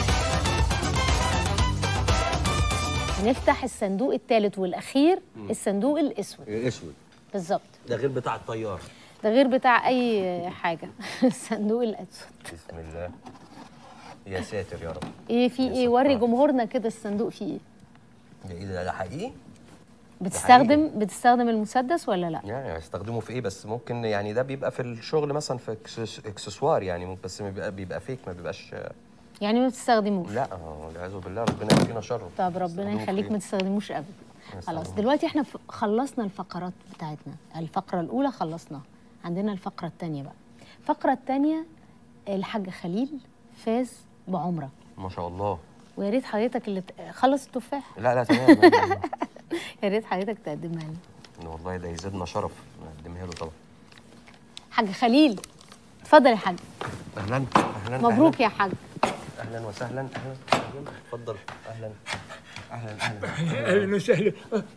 Speaker 1: هنفتح الصندوق الثالث والاخير. الصندوق الاسود.
Speaker 7: الاسود
Speaker 1: بالظبط.
Speaker 7: ده غير بتاع الطيار.
Speaker 1: ده غير بتاع اي حاجه. الصندوق الاسود.
Speaker 7: بسم الله. يا ساتر يا رب.
Speaker 1: ايه في ايه؟ وري جمهورنا كده الصندوق فيه ايه.
Speaker 7: ده ايه ده حقيقي؟
Speaker 1: بتستخدم المسدس ولا لا؟
Speaker 7: يعني هستخدمه في ايه؟ بس ممكن يعني ده بيبقى في الشغل مثلا في اكسسوار يعني، بس بيبقى فيك ما بيبقاش
Speaker 1: يعني ما بتستخدموش.
Speaker 7: لا والعياذ بالله ربنا يكفينا شره.
Speaker 1: طب ربنا يخليك ما تستخدموش ابدا. خلاص دلوقتي احنا خلصنا الفقرات بتاعتنا. الفقره الاولى خلصناها، عندنا الفقره الثانيه بقى. الفقره الثانيه الحاج خليل فاز بعمره
Speaker 7: ما شاء الله،
Speaker 1: ويا ريت حضرتك اللي خلص التفاح.
Speaker 7: لا تمام.
Speaker 1: يا ريت حضرتك تقدمها لي.
Speaker 7: والله ده يزيدنا شرف نقدمها له طبعا.
Speaker 1: حاج خليل اتفضل يا حاج.
Speaker 7: اهلا
Speaker 1: مبروك يا حاج.
Speaker 7: اهلا وسهلا. اتفضل. اهلا
Speaker 11: اهلا وسهلا.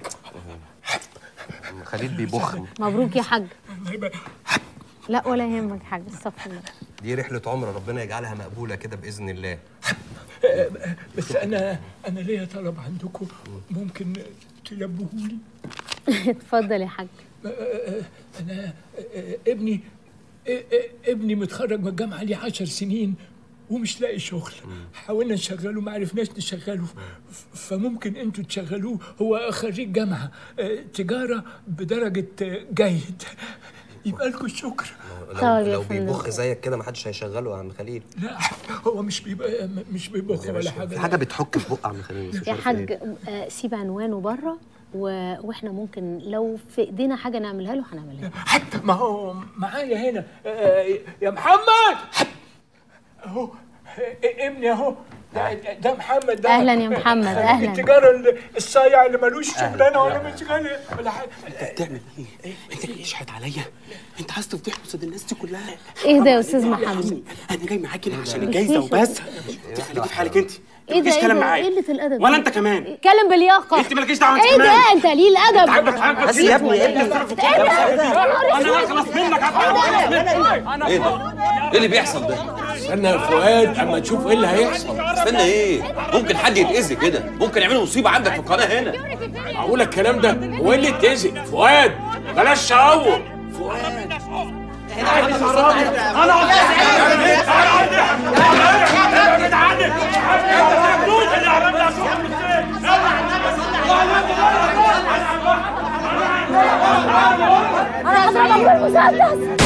Speaker 7: خليل بيبخ.
Speaker 1: مبروك يا حاج. لا ولا يهمك حاج، استغفر الله.
Speaker 7: دي رحله عمر ربنا يجعلها مقبوله كده باذن الله.
Speaker 11: بس انا ليا طلب عندكم، ممكن تلبهولي؟
Speaker 1: اتفضل يا حاج.
Speaker 11: انا ابني متخرج من الجامعه ليه 10 سنين ومش لاقي شغل. حاولنا نشغله ما عرفناش نشغله، فممكن انتوا تشغلوه. هو خريج جامعه تجاره بدرجه جيد، يبقى لكم الشكر.
Speaker 7: لو بيبخ زيك كده ما حدش هيشغله يا عم خليل.
Speaker 11: لا هو مش بيبخ ولا حاجه.
Speaker 7: في حاجه بتحك في بق عم خليل
Speaker 1: يا حاج. سيب عنوانه بره واحنا ممكن لو في ايدينا حاجه نعملها له هنعملها.
Speaker 11: حتى ما هو معايا هنا يا محمد اهو ابني اهو. ده محمد ده.
Speaker 1: اهلا يا محمد. اهلا.
Speaker 11: التجاره الصايع اللي ملوش شغلانه ولا مش غالي ولا حاجه.
Speaker 14: انت بتعمل ايه؟ انت بتشحت عليا؟ انت عايز تفضح قصاد الناس دي كلها؟
Speaker 1: ايه ده يا استاذ محمد؟
Speaker 14: انا جاي معاك هنا عشان الجايزه وبس. تخليكي في حالك انت.
Speaker 1: ايه ده؟
Speaker 14: كلام معايا.
Speaker 1: قله الادب.
Speaker 14: ولا انت كمان؟
Speaker 1: اتكلم بلياقه.
Speaker 14: انت مالكيش دعوه. انت
Speaker 1: ايه
Speaker 14: كمان.
Speaker 1: ده؟ انت قليل ادب.
Speaker 14: بس يا ابني
Speaker 1: انا
Speaker 14: هخلص منك.
Speaker 10: ايه ده؟ ايه اللي بيحصل ده؟
Speaker 6: استنى يا فؤاد اما تشوف ايه اللي هيحصل.
Speaker 10: استنى ايه؟ ممكن حد يتأذي كده، ممكن يعملوا مصيبه عندك في القناه هنا.
Speaker 6: معقول الكلام ده؟ هو ايه اللي يتأذي؟ فؤاد بلاش تهور. فؤاد
Speaker 1: انا هضربك بالمسدس.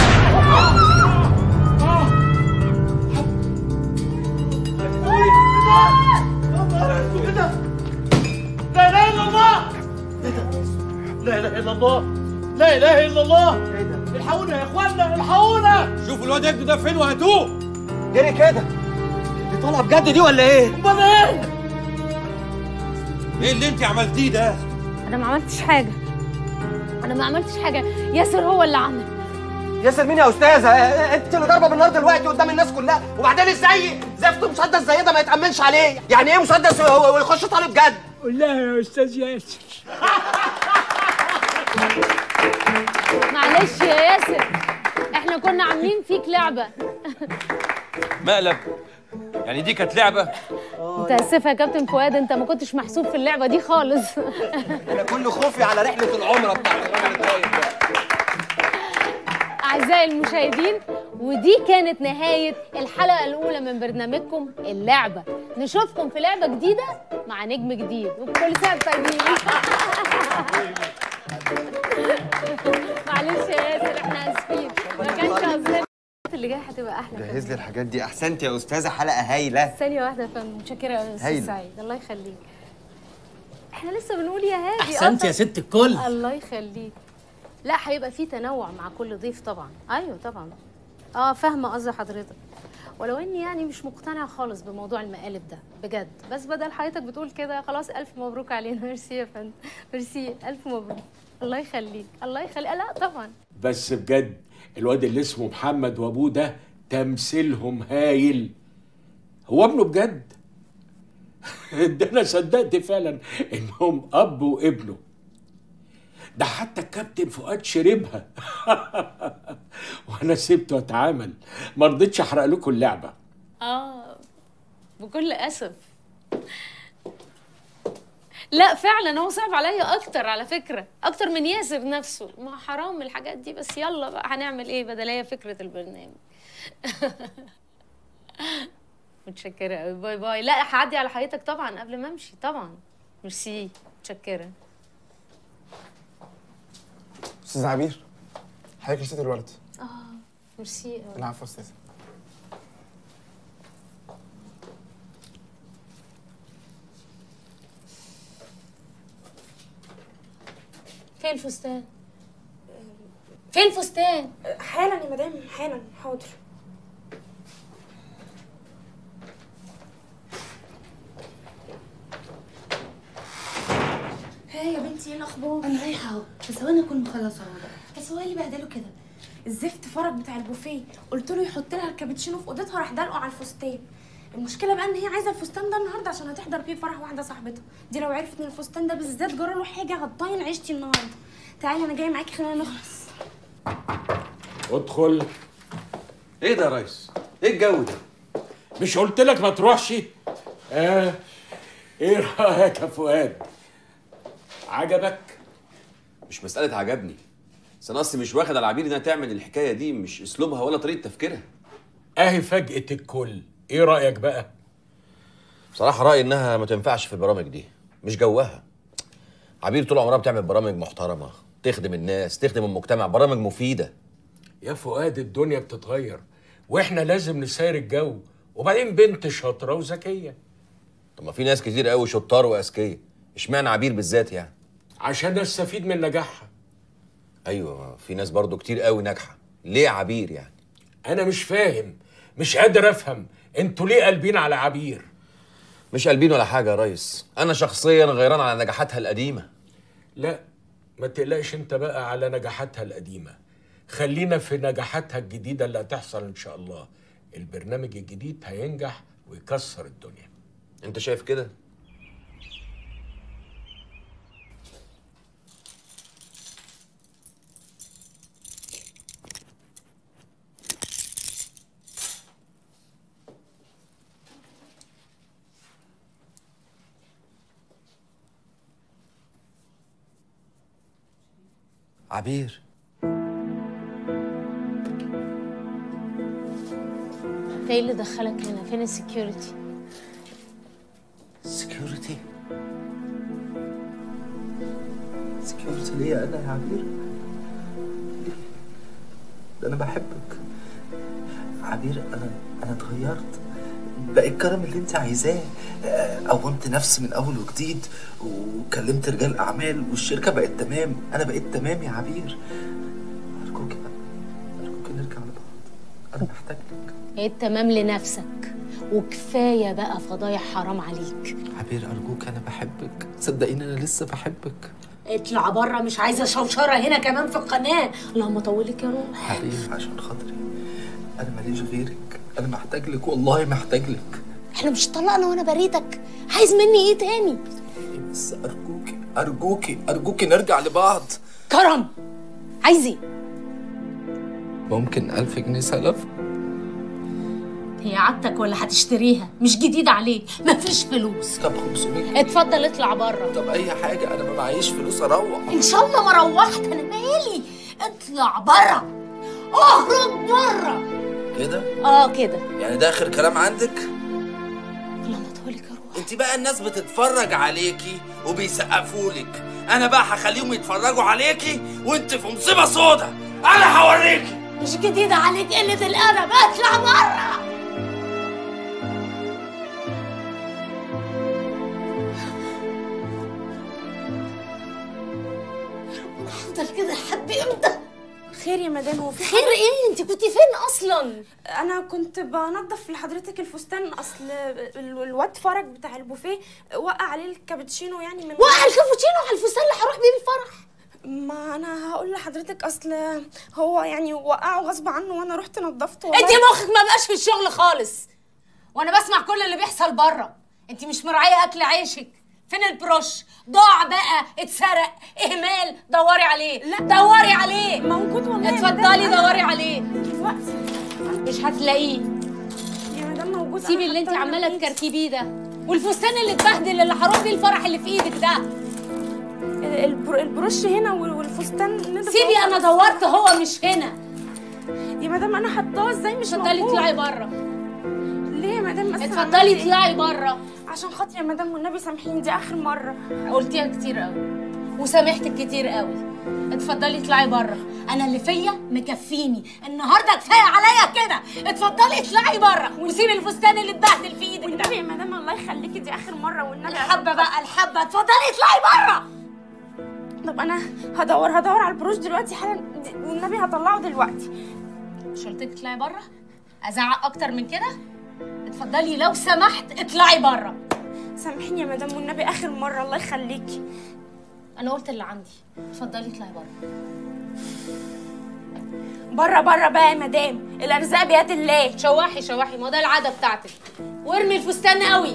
Speaker 15: لا اله الا الله، لا اله الا الله. الحقونا يا اخوانا، الحقونا.
Speaker 10: شوفوا الواد ابنه ده فين وهاتوه.
Speaker 14: جري كده. دي طالعه بجد دي ولا ايه؟
Speaker 15: امال ايه؟
Speaker 10: ايه اللي انت عملتيه ده؟
Speaker 1: انا ما عملتش حاجه. ياسر هو اللي عمل.
Speaker 14: ياسر مين يا استاذه؟ انت اللي ضاربه بالنار دلوقتي قدام الناس كلها، وبعدين ازاي زفت مسدس زي ده ما يتامنش عليه؟ يعني ايه مسدس ويخش طالب جد؟
Speaker 11: قول لها يا استاذ ياسر.
Speaker 1: معلش يا ياسر، احنا كنا عاملين فيك لعبه.
Speaker 10: مقلب؟ يعني دي كانت لعبه؟
Speaker 1: متاسفه يا كابتن فؤاد، انت ما كنتش محسوب في اللعبه دي خالص.
Speaker 14: انا كل خوفي على رحله العمره بتاعت الراجل الطيب ده.
Speaker 1: اعزائي المشاهدين، ودي كانت نهايه الحلقه الاولى من برنامجكم اللعبه. نشوفكم في لعبه جديده مع نجم جديد، وبكل سنه طيبين. معلش يا ياسر احنا اسفين، ما كانش قصدنا. اللي جاي هتبقى احلى.
Speaker 13: جهز لي الحاجات دي. احسنت يا استاذه، حلقه هايله.
Speaker 1: ثانيه واحده يا فندم. متشكره يا استاذ سعيد، الله يخليك. احنا لسه بنقول يا هادي.
Speaker 15: احسنت يا ست الكل.
Speaker 1: الله يخليك. لا هيبقى في تنوع مع كل ضيف طبعا. ايوه طبعا. فاهمه قصد حضرتك، ولو اني يعني مش مقتنعه خالص بموضوع المقالب ده بجد، بس بدل حضرتك بتقول كده خلاص الف مبروك علينا. ميرسي يا فندم، ميرسي، الف مبروك. الله يخليك، الله يخليك. لا طبعا.
Speaker 6: بس بجد الواد اللي اسمه محمد وابوه ده تمثيلهم هايل. هو ابنه بجد. ده انا صدقت فعلا انهم اب وابنه. ده حتى الكابتن فؤاد شربها. وانا سبته اتعامل، ما رضيتش احرق لكم اللعبه.
Speaker 1: بكل اسف. لا فعلا هو صعب عليا اكتر على فكره، اكتر من ياسر نفسه. ما حرام الحاجات دي، بس يلا بقى هنعمل ايه؟ بدل هي فكره البرنامج. متشكره قوي. باي باي. لا هعدي على حياتك طبعا قبل ما امشي طبعا. ميرسي. متشكره.
Speaker 9: استاذ عبير، حضرتك نسيت الورد.
Speaker 1: ميرسي قوي.
Speaker 9: العفو يا استاذ.
Speaker 1: فين الفستان؟ فين الفستان؟
Speaker 4: حالا يا مدام، حالا. حاضر. ها يا بنتي، ايه الاخبار؟
Speaker 5: انا رايحه اهو، في ثواني اكون مخلصه اهو.
Speaker 4: بس هو اللي بهدله كده. الزفت فرج بتاع البوفيه، قلت له يحط لها الكابتشينو في اوضتها، راح دلقه على الفستان. المشكله بقى ان هي عايزه الفستان ده النهارده عشان هتحضر فيه فرح واحده صاحبتها. دي لو عرفت ان الفستان ده بالذات جرى له حاجه هتطين عيشتي النهارده. تعالي انا جايه معاكي، خلينا نخلص.
Speaker 6: ادخل.
Speaker 10: ايه ده يا ريس؟ ايه الجو ده؟
Speaker 6: مش قلت لك ما تروحش؟ ايه رايك يا فؤاد؟ عجبك؟
Speaker 10: مش مسألة عجبني، بس انا اصلي مش واخد على عبير انها تعمل الحكاية دي، مش اسلوبها ولا طريقة تفكيرها.
Speaker 6: اهي فاجأة الكل، ايه رأيك بقى؟
Speaker 10: بصراحة رأيي انها ما تنفعش في البرامج دي، مش جوها. عبير طول عمرها بتعمل برامج محترمة، تخدم الناس، تخدم المجتمع، برامج مفيدة.
Speaker 6: يا فؤاد الدنيا بتتغير، واحنا لازم نسير الجو، وبعدين بنت شاطرة وذكية.
Speaker 10: طب ما في ناس كتير قوي شطار واذكياء، اشمعنى عبير بالذات يعني؟
Speaker 6: عشان نستفيد من نجاحها.
Speaker 10: ايوه في ناس برضو كتير قوي ناجحة، ليه عبير يعني؟
Speaker 6: انا مش فاهم، مش قادر افهم انتوا ليه قلبين على عبير؟
Speaker 10: مش قلبين ولا حاجة يا ريس، انا شخصيا غيران على نجاحاتها القديمة.
Speaker 6: لا ما تقلقش انت بقى على نجاحاتها القديمة، خلينا في نجاحاتها الجديدة اللي هتحصل ان شاء الله. البرنامج الجديد هينجح ويكسر الدنيا.
Speaker 10: انت شايف كده؟
Speaker 13: عبير،
Speaker 1: انت ايه اللي دخلك هنا؟ فين السكيورتي؟
Speaker 13: سكيورتي؟ سكيورتي ليا انا يا عبير؟ ليه؟ ده انا بحبك عبير. انا اتغيرت، بقى الكرم اللي انت عايزاه. قومت نفسي من اول وجديد، وكلمت رجال اعمال، والشركه بقت تمام. انا بقيت تمام يا عبير. ارجوك نرجع لبعض، انا محتاج لك.
Speaker 1: ايه تمام لنفسك، وكفايه بقى فضايح، حرام عليك.
Speaker 13: عبير ارجوك، انا بحبك، صدقيني انا لسه بحبك.
Speaker 1: اطلع بره، مش عايزه شوشره هنا كمان في القناه. اللهم طولك يا روح.
Speaker 13: عبير عشان خاطري، انا ماليش غيرك، انا محتاج لك، والله محتاج لك.
Speaker 1: احنا مش طلقنا وانا بريتك، عايز مني ايه تاني؟
Speaker 13: بس ارجوكي نرجع لبعض.
Speaker 1: كرم، عايز ايه؟
Speaker 13: ممكن 1000 جنيه سلف؟
Speaker 1: هي عادتك ولا هتشتريها؟ مش جديدة عليك، مفيش فلوس.
Speaker 13: طب 500؟
Speaker 1: اتفضل اطلع بره.
Speaker 13: طب اي حاجة، انا ما معيش فلوس اروح.
Speaker 1: ان شاء الله ما روحت، انا مالي. اطلع بره، اهرب بره.
Speaker 13: كده؟
Speaker 1: كده.
Speaker 13: يعني ده اخر كلام عندك؟
Speaker 1: اللهم طولك يا روح.
Speaker 13: انت بقى الناس بتتفرج عليكي وبيسقفولك، انا بقى هخليهم يتفرجوا عليكي وانت في مصيبة سودا. انا هوريكي.
Speaker 1: مش جديدة عليك قلة الأدب، اطلع بره. هفضل كده لحد امتى؟
Speaker 4: خير يا مدام، هو في
Speaker 1: خير ايه؟ انت كنتي فين اصلا؟
Speaker 4: انا كنت بنضف لحضرتك الفستان، اصل الواد فرج بتاع البوفيه وقع عليه الكابتشينو، يعني من
Speaker 1: وقع الكابتشينو على الفستان اللي هروح بيه الفرح.
Speaker 4: ما انا هقول لحضرتك، اصل هو يعني وقعه غصب عنه وانا رحت نضفته.
Speaker 1: انت مخك ما بقاش في الشغل خالص، وانا بسمع كل اللي بيحصل بره. انت مش مراعيه اكل عيشك. فين البروش؟ ضاع بقى، اتسرق، اهمال، دوري عليه. لا دوري عليه،
Speaker 4: موجود والله.
Speaker 1: اتفضلي دوري عليه. مش هتلاقيه
Speaker 4: يا مدام، موجود.
Speaker 1: سيبي اللي انت عماله تكركبيه ده، والفستان اللي اتبهدل اللي هروح بيه الفرح اللي في ايدك ده.
Speaker 4: البروش هنا والفستان نضف.
Speaker 1: سيبي، انا دورت، هو مش هنا
Speaker 4: يا مدام. انا حطاه ازاي مش موجود؟
Speaker 1: اتفضلي اطلعي بره.
Speaker 4: ليه يا مدام؟ بس
Speaker 1: اتفضلي اطلعي بره.
Speaker 4: عشان خاطري يا مدام والنبي سامحيني، دي اخر مره.
Speaker 1: قلتيها كتير قوي وسامحتك كتير قوي. اتفضلي اطلعي بره، انا اللي فيا مكفيني النهارده، كفايه عليا كده. اتفضلي اطلعي بره وسيبي الفستان اللي اتبهدل في ايدك ده.
Speaker 4: والنبي يا مدام الله يخليكي، دي اخر مره والنبي.
Speaker 1: الحبه بقى الحبه، اتفضلي اطلعي بره.
Speaker 4: طب انا هدور على البروش دلوقتي حالا، والنبي هطلعه دلوقتي.
Speaker 1: مش قلت لك اطلعي بره؟ ازعق اكتر من كده؟ اتفضلي لو سمحت اطلعي بره.
Speaker 4: سامحيني يا مدام والنبي اخر مره الله يخليكي.
Speaker 1: انا قلت اللي عندي، اتفضلي اطلعي بره.
Speaker 4: بره بقى يا مدام، الارزاق بيد الله.
Speaker 1: شواحي ما ده العاده بتاعتك. وارمي الفستان قوي.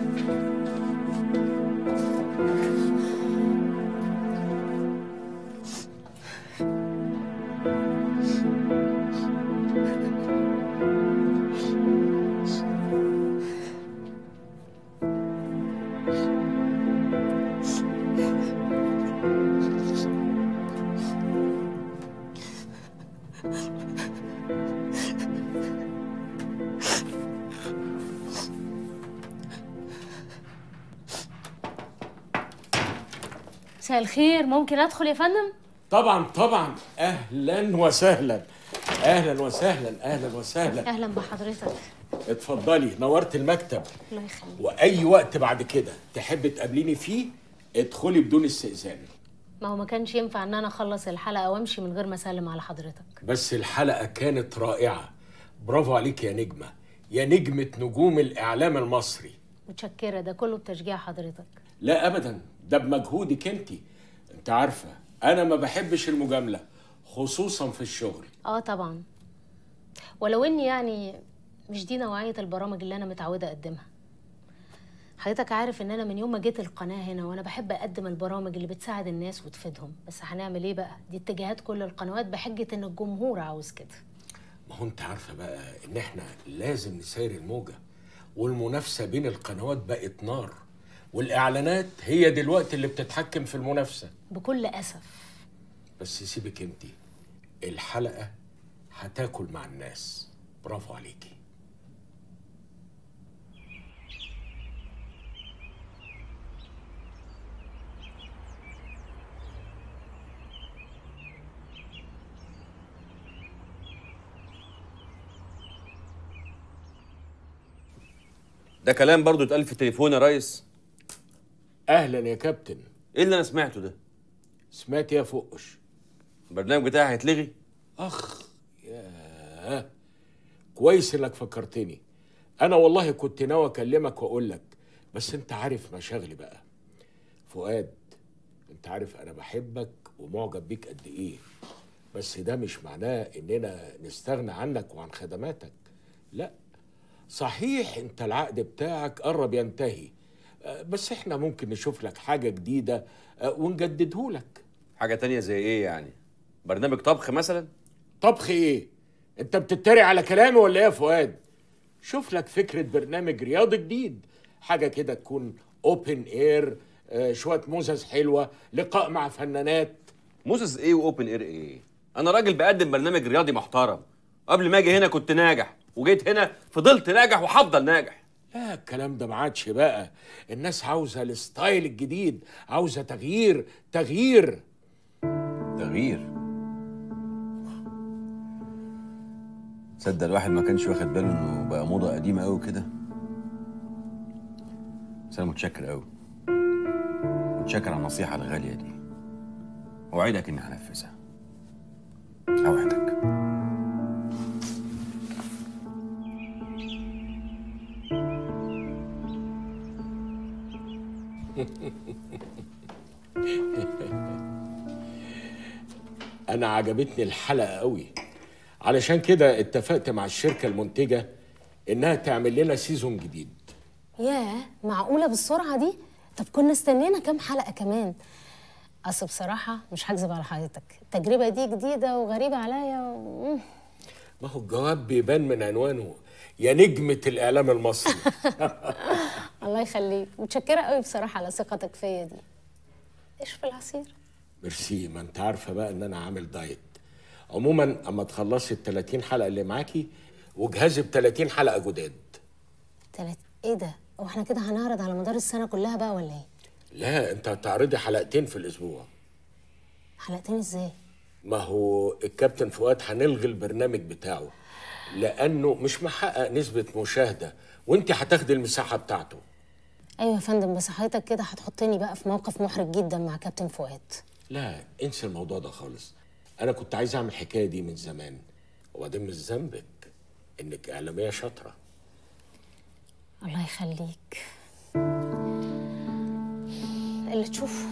Speaker 1: مساء الخير، ممكن ادخل يا فندم؟
Speaker 6: طبعا اهلا وسهلا. اهلا وسهلا.
Speaker 1: اهلا بحضرتك.
Speaker 6: اتفضلي، نورت المكتب.
Speaker 1: الله يخليك.
Speaker 6: واي وقت بعد كده تحب تقابليني فيه ادخلي بدون استئذان.
Speaker 1: ما هو ما كانش ينفع ان انا اخلص الحلقه وامشي من غير ما اسلم على حضرتك.
Speaker 6: بس الحلقه كانت رائعه، برافو عليك يا نجمه، يا نجمه نجوم الاعلام المصري.
Speaker 1: متشكره، ده كله بتشجيع حضرتك.
Speaker 6: لا ابدا، ده بمجهودك انت عارفه انا ما بحبش المجامله خصوصا في الشغل.
Speaker 1: طبعا، ولو اني يعني مش دي نوعيه البرامج اللي انا متعوده اقدمها. حضرتك عارف ان انا من يوم ما جيت القناه هنا وانا بحب اقدم البرامج اللي بتساعد الناس وتفيدهم، بس هنعمل ايه بقى؟ دي اتجاهات كل القنوات بحجه ان الجمهور عاوز كده.
Speaker 6: ما هو انت عارفه بقى ان احنا لازم نسير الموجه، والمنافسه بين القنوات بقت نار، والاعلانات هي دلوقتي اللي بتتحكم في المنافسه.
Speaker 1: بكل اسف.
Speaker 6: بس سيبك انت، الحلقه هتاكل مع الناس. برافو عليكي.
Speaker 10: ده كلام برضو اتقال في التليفون يا ريس؟
Speaker 6: اهلا يا كابتن.
Speaker 10: ايه اللي انا سمعته ده؟
Speaker 6: سمعت يا فوقش؟
Speaker 10: البرنامج بتاعي هيتلغي؟
Speaker 6: ياه، كويس انك فكرتني. انا والله كنت ناوي اكلمك واقول لك، بس انت عارف مشاغلي بقى. فؤاد، انت عارف انا بحبك ومعجب بيك قد ايه، بس ده مش معناه اننا نستغنى عنك وعن خدماتك. لا، صحيح انت العقد بتاعك قرب ينتهي، بس احنا ممكن نشوف لك حاجة جديدة ونجدده لك.
Speaker 10: حاجة تانية زي ايه يعني؟ برنامج طبخ مثلا؟
Speaker 6: طبخ ايه؟ انت بتتريق على كلامي ولا ايه يا فؤاد؟ شوف لك فكرة برنامج رياضي جديد، حاجة كده تكون اوبن اير، شوية موزز حلوة، لقاء مع فنانات.
Speaker 10: موزز ايه واوبن اير ايه؟ انا راجل بقدم برنامج رياضي محترم، قبل ما اجي هنا كنت ناجح، وجيت هنا فضلت ناجح وهفضل ناجح.
Speaker 6: لا، الكلام ده ما عادش بقى، الناس عاوزة الستايل الجديد، عاوزة تغيير.
Speaker 10: تصدق الواحد ما كانش واخد باله انه بقى موضة قديمة قوي كده. بس انا متشكر قوي، متشكر على النصيحة الغالية دي، اوعدك اني هنفذها، اوعدك.
Speaker 6: أنا عجبتني الحلقة قوي، علشان كده اتفقت مع الشركة المنتجة إنها تعمل لنا سيزون جديد.
Speaker 1: ياه، معقولة بالسرعة دي؟ طب كنا استنينا كام حلقة كمان؟ أصل بصراحة مش هكذب على حضرتك، التجربة دي جديدة وغريبة عليا
Speaker 6: ما هو الجواب بيبان من عنوانه، يا نجمة الإعلام المصري.
Speaker 1: الله يخليك، متشكرة قوي بصراحة على ثقتك فيا دي. إيش في العصير؟
Speaker 6: ميرسي، ما أنت عارفة بقى إن أنا عامل دايت. عموما أما تخلصي ال 30 حلقة اللي معاكي وجهزي ب 30 حلقة جداد.
Speaker 1: ايه ده؟ هو احنا كده هنعرض على مدار السنه كلها بقى ولا ايه؟
Speaker 6: لا، انت هتعرضي حلقتين في الاسبوع.
Speaker 1: حلقتين ازاي؟
Speaker 6: ما هو الكابتن فؤاد هنلغي البرنامج بتاعه لانه مش محقق نسبه مشاهده، وانت هتاخدي المساحه بتاعته.
Speaker 1: ايوه يا فندم، بس حضرتك كده هتحطني بقى في موقف محرج جدا مع كابتن فؤاد.
Speaker 6: لا، انسى الموضوع ده خالص. انا كنت عايز اعمل الحكايه دي من زمان، وبعدين مش ذنبك انك اعلاميه شاطره.
Speaker 1: الله يخليك. اللي تشوفه.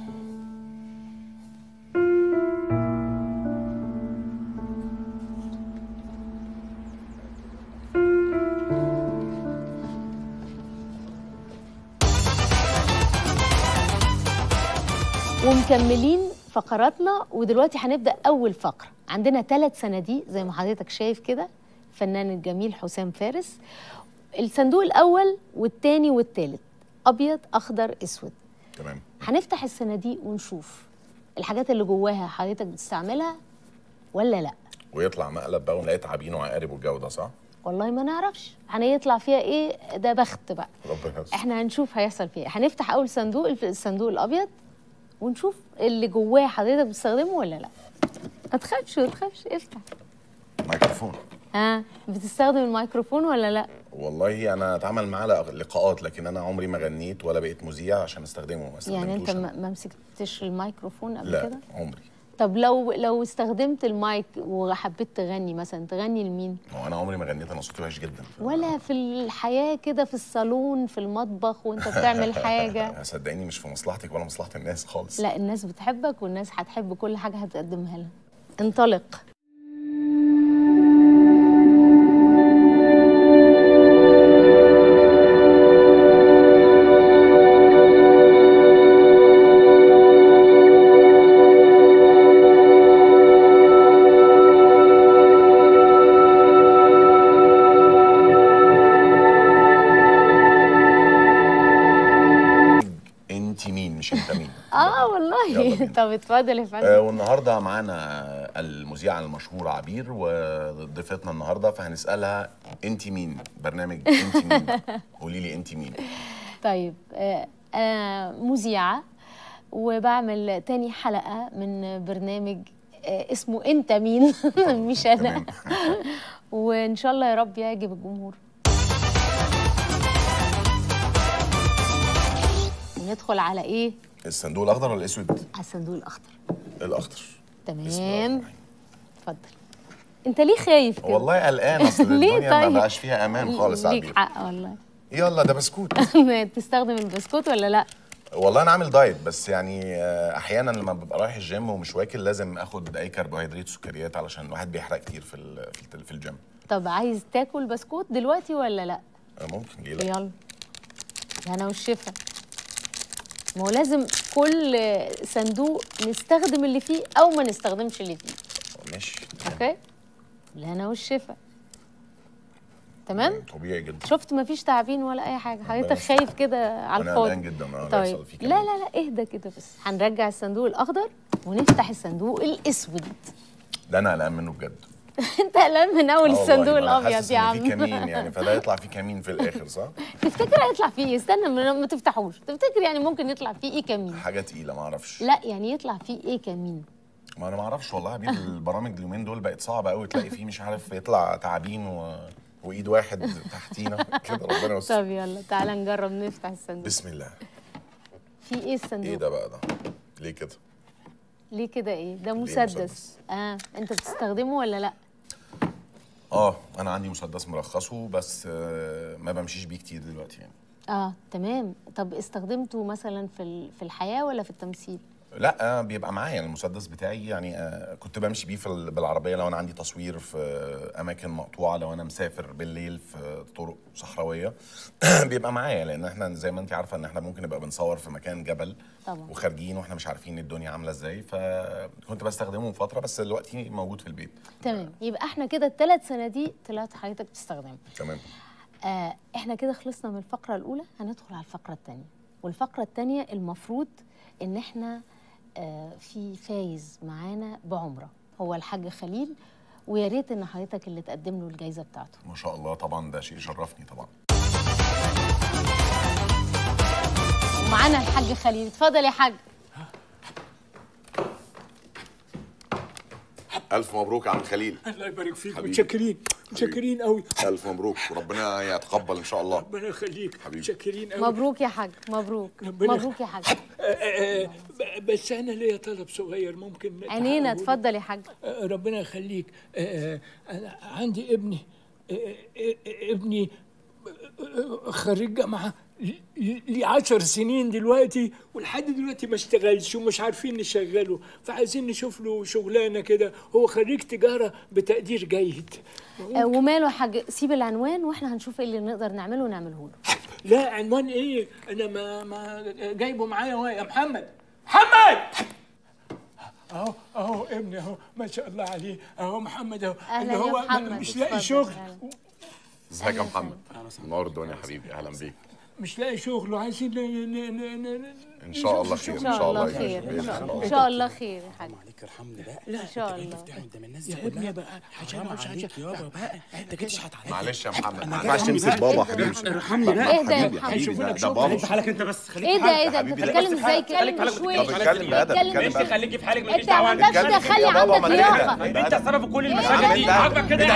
Speaker 1: ومكملين فقراتنا، ودلوقتي هنبدأ أول فقرة. عندنا 3 صناديق زي ما حضرتك شايف كده، الفنان الجميل حسام فارس. الصندوق الأول والتاني والتالت أبيض أخضر أسود.
Speaker 16: تمام.
Speaker 1: هنفتح الصناديق ونشوف الحاجات اللي جواها حضرتك بتستعملها ولا لأ.
Speaker 16: ويطلع مقلب بقى ونلاقي تعابين وعقارب والجو ده، صح؟
Speaker 1: والله ما نعرفش هيطلع فيها ايه، ده بخت بقى.
Speaker 16: ربنا يستر.
Speaker 1: احنا هنشوف هيحصل فيها. هنفتح أول صندوق، الصندوق الأبيض، ونشوف اللي جواه حضرتك بتستخدمه ولا لا. ما تخافش ما تخافش، افتح.
Speaker 16: ميكروفون.
Speaker 1: ها، بتستخدم الميكروفون ولا لا؟
Speaker 16: والله انا اتعامل معاه لقاءات، لكن انا عمري ما غنيت ولا بقيت مذيع عشان استخدمه. ما
Speaker 1: يعني انت
Speaker 16: استخدمتوش
Speaker 1: ما مسكتش الميكروفون قبل
Speaker 16: لا
Speaker 1: كده؟
Speaker 16: لا عمري.
Speaker 1: طب لو استخدمت المايك وحبيت تغني مثلا، تغني لمين؟
Speaker 16: هو انا عمري ما غنيت، انا صوتي وحش جدا.
Speaker 1: ولا في الحياه كده، في الصالون، في المطبخ وانت بتعمل حاجه؟
Speaker 16: صدقيني مش في مصلحتك ولا مصلحه الناس خالص.
Speaker 1: لا، الناس بتحبك والناس هتحب كل حاجه هتقدمها لها. انطلق. والله. طب اتفضل يا فندم.
Speaker 16: والنهارده معانا المذيعه المشهوره عبير، وضيفتنا النهارده فهنسالها انت مين؟ برنامج انت مين؟ قولي لي انت مين؟
Speaker 1: طيب، انا مذيعه وبعمل تاني حلقه من برنامج اسمه انت مين. مش انا. وان شاء الله يا رب يعجب الجمهور. ندخل على ايه؟
Speaker 16: الصندوق الاخضر ولا الاسود؟
Speaker 1: على الصندوق الاخضر.
Speaker 16: الاخضر.
Speaker 1: تمام. اتفضل. انت ليه خايف كده؟
Speaker 16: والله قلقان، اصل الدنيا
Speaker 1: طيب؟
Speaker 16: ما بقاش فيها امان خالص يا عبير.
Speaker 1: ليك حق والله.
Speaker 16: يلا ده بسكوت.
Speaker 1: تستخدم البسكوت ولا لا؟
Speaker 16: والله انا عامل دايت، بس يعني احيانا لما ببقى رايح الجيم ومش واكل لازم اخد اي كربوهيدرات وسكريات علشان الواحد بيحرق كتير في الجيم.
Speaker 1: طب عايز تاكل بسكوت دلوقتي ولا لا؟
Speaker 16: ممكن. ليه لا؟
Speaker 1: يلا. انا والشفا. ما هو لازم كل صندوق نستخدم اللي فيه او ما نستخدمش اللي فيه.
Speaker 16: ماشي.
Speaker 1: اوكي. بالهنا والشفا. تمام؟
Speaker 16: طبيعي جدا.
Speaker 1: شفت مفيش تعابين ولا اي حاجه، حضرتك خايف كده على الفاضي.
Speaker 16: انا قلقان جدا.
Speaker 1: طيب لا لا لا، اهدى كده بس. هنرجع الصندوق الاخضر ونفتح الصندوق الاسود.
Speaker 16: ده انا قلقان منه بجد.
Speaker 1: انت قلقان من اول الصندوق الابيض يا عم.
Speaker 16: في كمين يعني، فده يطلع فيه كمين في الاخر، صح؟
Speaker 1: تفتكر هيطلع فيه ايه؟ استنى ما تفتحوش. تفتكر يعني ممكن يطلع فيه ايه كمين؟
Speaker 16: حاجه تقيله ما اعرفش.
Speaker 1: لا يعني يطلع فيه ايه كمين؟
Speaker 16: ما انا ما اعرفش والله يا حبيبي. البرامج اليومين دول بقت صعبه قوي، تلاقي فيه مش عارف يطلع تعابين وايد واحد تحتينا كده. ربنا يستر.
Speaker 1: طب يلا تعالى نجرب نفتح الصندوق.
Speaker 16: بسم الله.
Speaker 1: في ايه الصندوق؟
Speaker 16: ايه ده بقى ده؟ ليه كده؟
Speaker 1: ليه كده ايه؟ ده مسدس. انت بتستخدمه ولا لا؟
Speaker 16: انا عندي مسدس مرخصه، بس ما بمشيش بيه كتير دلوقتي يعني.
Speaker 1: تمام. طب استخدمته مثلا في الحياه ولا في التمثيل؟
Speaker 16: لا، بيبقى معايا المسدس بتاعي يعني. كنت بمشي بيه بالعربيه لو انا عندي تصوير في اماكن مقطوعه، لو انا مسافر بالليل في طرق صحراويه. بيبقى معايا، لان احنا زي ما انت عارفه ان احنا ممكن نبقى بنصور في مكان جبل
Speaker 1: طبعا،
Speaker 16: وخارجين واحنا مش عارفين الدنيا عامله ازاي، فكنت بستخدمه من فتره، بس دلوقتي موجود في البيت.
Speaker 1: تمام. يبقى احنا كده ال3 صناديق طلعت حضرتك بتستخدمها.
Speaker 16: تمام.
Speaker 1: احنا كده خلصنا من الفقره الاولى، هندخل على الفقره الثانيه. والفقره الثانيه المفروض ان احنا في فايز معانا بعمره، هو الحاج خليل، ويا ريت ان حضرتك اللي تقدم له الجايزه بتاعته.
Speaker 16: ما شاء الله، طبعا ده شيء يشرفني طبعا.
Speaker 1: ومعانا الحاج خليل. اتفضل يا حاج.
Speaker 16: الف مبروك يا عم خليل.
Speaker 11: الله يبارك فيك. متشكرين متشكرين قوي.
Speaker 16: الف مبروك وربنا يتقبل ان شاء الله.
Speaker 11: ربنا يخليك.
Speaker 16: حبيبي
Speaker 11: متشكرين قوي.
Speaker 1: مبروك يا حاج. مبروك مبروك يا حاج.
Speaker 11: بس انا ليا طلب صغير ممكن
Speaker 1: عينينا. اتفضل يا حاج.
Speaker 11: ربنا يخليك. انا عندي ابني خريج جامعه لي 10 سنين دلوقتي، ولحد دلوقتي ما اشتغلش ومش عارفين نشغله، فعايزين نشوف له شغلانه كده. هو خريج تجاره بتقدير جيد.
Speaker 1: وماله يا حاج؟ سيب العنوان واحنا هنشوف ايه اللي نقدر نعمله ونعمله له.
Speaker 11: لا عنوان ايه؟ انا ما جايبه معايا يا محمد. محمد اهو ابني اهو ما شاء الله عليه. اهو محمد اهو اللي هو مش لاقي شغل.
Speaker 16: ازيك يا محمد؟ منور الدنيا يا حبيبي. اهلا بيك.
Speaker 11: مش لاقي شغل وعايزين
Speaker 16: ان شاء الله خير. ان شاء الله خير.
Speaker 1: ان شاء الله خير يا حاج.
Speaker 3: عليك ارحمني بقى.
Speaker 1: لا ان شاء الله.
Speaker 11: يا ابني بقى حرام
Speaker 3: عليك يابا بقى. انت كده تشحت عليا.
Speaker 16: معلش يا محمد ما ينفعش تمسك بابا حبيبي.
Speaker 3: ارحمني بقى.
Speaker 1: اهدى يا محمد.
Speaker 16: ده بابا.
Speaker 3: انت حالك انت بس. خليك
Speaker 1: ايه ده انت بتتكلم ازاي؟ اتكلم بشويش.
Speaker 16: طب اتكلم بأدب. اتكلم بأدب.
Speaker 3: خليكي في حالك
Speaker 1: انت
Speaker 3: مالكيش
Speaker 1: ما
Speaker 3: دعوه.
Speaker 1: عندكش تخلي عندك لياقه.
Speaker 3: انت السبب في كل المشاكل دي. عاجبك كده؟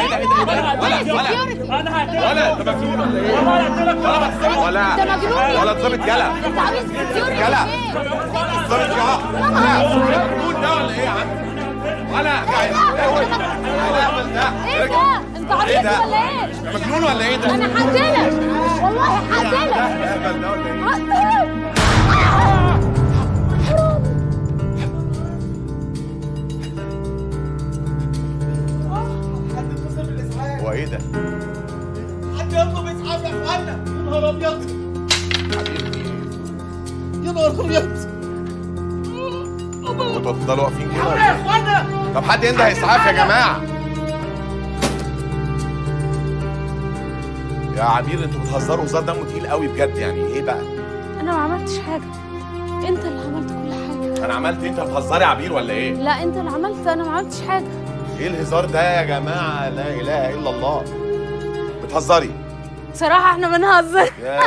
Speaker 3: انا هقتلك.
Speaker 16: ولا انت مجنون ولا ايه؟ ولا
Speaker 1: انت مجنون
Speaker 16: ولا ضابط جلا.
Speaker 1: انت عايز
Speaker 16: جلا. ضابط جلا. مجنون ده ولا ايه يا عم؟ ولا
Speaker 1: ايه ده؟ انت عبيط ولا ايه؟
Speaker 16: مجنون ولا ايه ده؟
Speaker 1: انا هقتلك والله هقتلك.
Speaker 16: اهبل ده ولا ايه؟ هو ايه ده؟
Speaker 15: حد يطلب اسعاف يا اخوانا. يا نهار ابيض. يا نهار ابيض.
Speaker 16: انتوا هتفضلوا واقفين كده
Speaker 15: يا اخوانا.
Speaker 16: طب حد ينده اسعاف يا جماعه. يا عبير انتوا بتهزروا هزار دمه تقيل قوي بجد. يعني ايه بقى؟
Speaker 1: انا ما عملتش حاجه. انت اللي عملت كل حاجه.
Speaker 16: انا عملت ايه؟ انت بتهزري يا عبير ولا ايه؟
Speaker 1: لا انت اللي عملت. انا ما عملتش حاجه.
Speaker 16: ايه الهزار ده يا جماعه؟ لا اله الا الله. بتهزري؟
Speaker 1: بصراحه احنا بنهزر.
Speaker 16: يا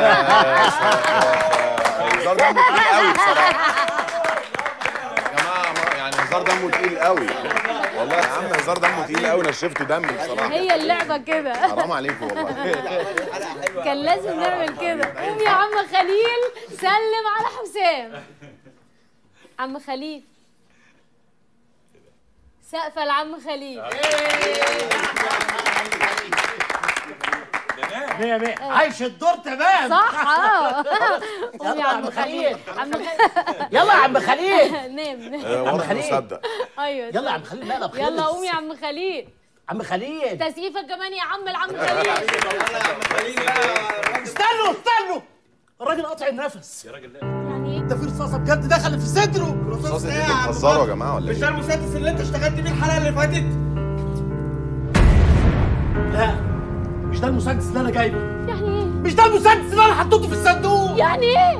Speaker 16: هزار دمه تقيل قوي بصراحه يا جماعه. يعني هزار دمه تقيل قوي والله يا عم. هزار دمه تقيل قوي. نشفتوا دمي بصراحه.
Speaker 1: هي اللعبه كده.
Speaker 16: حرام عليكم والله.
Speaker 1: كان لازم نعمل كده. قوم يا عم خليل سلم على حسام. عم خليل سقفه لعم خليل.
Speaker 15: مية مية. عايش الدور تمام.
Speaker 1: صح. قوم يا عم خليل.
Speaker 15: يلا يا عم خليل.
Speaker 1: نام.
Speaker 16: عم خليل مصدق.
Speaker 1: ايوه
Speaker 15: يلا يا عم خليل مقلب خالص.
Speaker 1: يلا قوم يا عم خليل.
Speaker 15: عم خليل
Speaker 1: تسقيفك كمان يا عم العم خليل.
Speaker 15: استنوا الراجل قاطع النفس.
Speaker 1: يعني ايه؟
Speaker 15: ده في رصاصه بجد دخلت في صدره.
Speaker 16: رصاصه ايه؟ انتوا بتهزروا يا جماعه ولا ايه؟
Speaker 15: مش ده المسدس اللي انت اشتغلت بيه الحلقه اللي فاتت؟ لا مش ده المسدس اللي انا جايبه.
Speaker 1: يعني ايه؟
Speaker 15: مش ده المسدس اللي انا حطيته في الصندوق.
Speaker 1: يعني ايه؟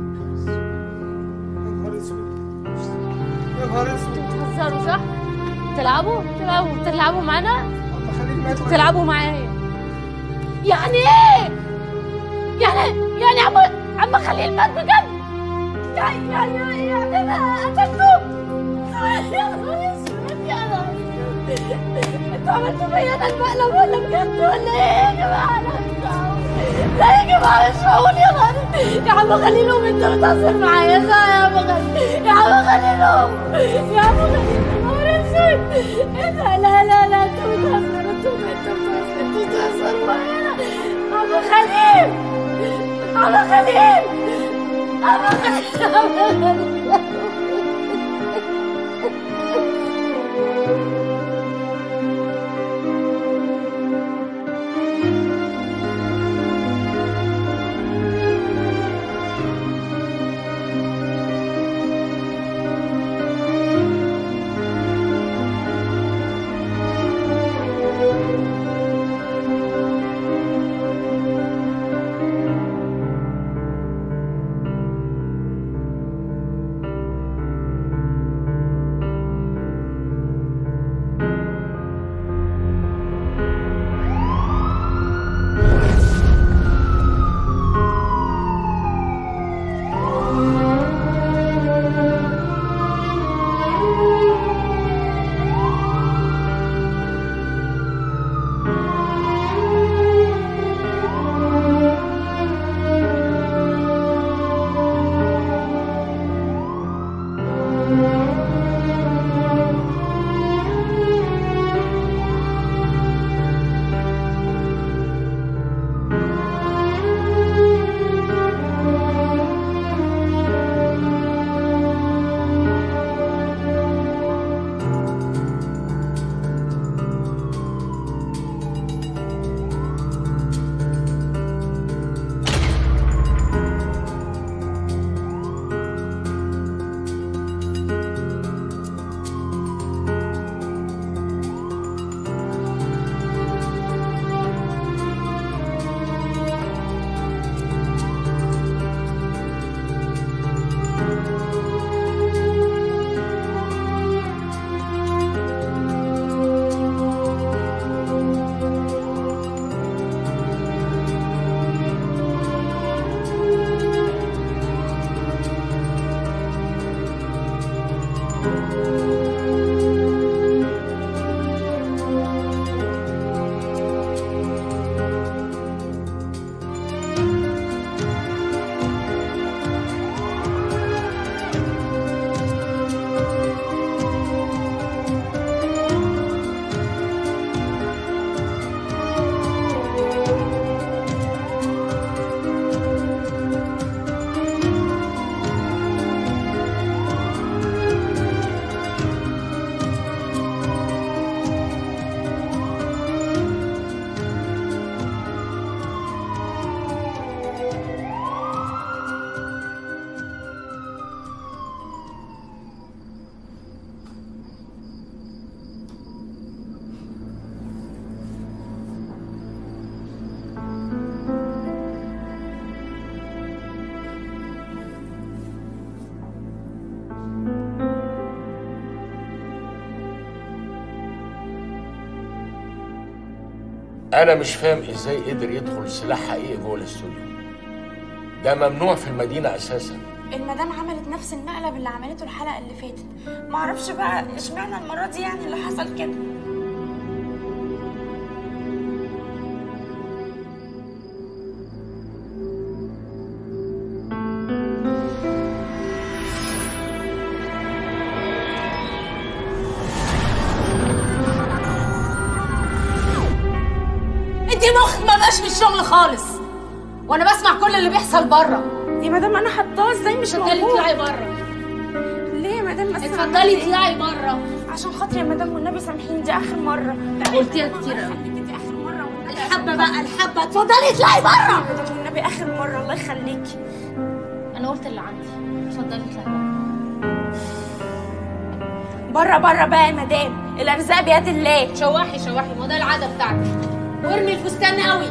Speaker 15: يا نهار اسود.
Speaker 1: بتهزروا صح؟ بتلعبوا معانا؟ بتلعبوا معايا. يعني ايه؟ يعني عم خليل مات بجد؟ يعني انا قتلته؟ يا نهار اسود يا نهار اسود. انتوا عملتوا فيا انا المقلب ولا بجد ولا ايه يا جماعه؟ لا يا جماعه مش معقول. يا نهار يا عم خليل قوم. انت بتهزر معايا صح يا عم خليل؟ يا عم خليل قوم. يا عم خليل يا نهار اسود. ايه ده؟ لا انتوا بتهزروا. انتوا بتهزروا معايا. عم خليل عم خليل عم خليل.
Speaker 6: انا مش فاهم ازاي قدر يدخل سلاح حقيقي جوه الاستوديو. ده ممنوع في المدينه اساسا.
Speaker 4: المدام عملت نفس المقلب اللي عملته الحلقه اللي فاتت، معرفش بقى اشمعنى المره دي يعني اللي حصل كده.
Speaker 1: انتي مخك ما بقاش في الشغل خالص، وانا بسمع كل اللي بيحصل بره.
Speaker 4: يا مدام انا حطاه ازاي مش موجود؟
Speaker 1: اتفضلي اطلعي بره.
Speaker 4: ليه يا مدام؟ بس
Speaker 1: اتفضلي اطلعي بره
Speaker 4: عشان خاطري يا مدام والنبي سامحيني، دي اخر مره.
Speaker 1: قلتيها كتير قوي.
Speaker 4: دي اخر مره والنبي.
Speaker 1: الحبه بقى الحبه، اتفضلي اطلعي بره.
Speaker 4: يا مدام والنبي اخر مره الله يخليكي.
Speaker 1: انا قلت اللي عندي، اتفضلي اطلعي
Speaker 4: بره. بره بقى يا مدام، الارزاق بيد الله.
Speaker 1: شوحي شوحي، ما ده العاده بتاعتك. وارمي الفستان قوي.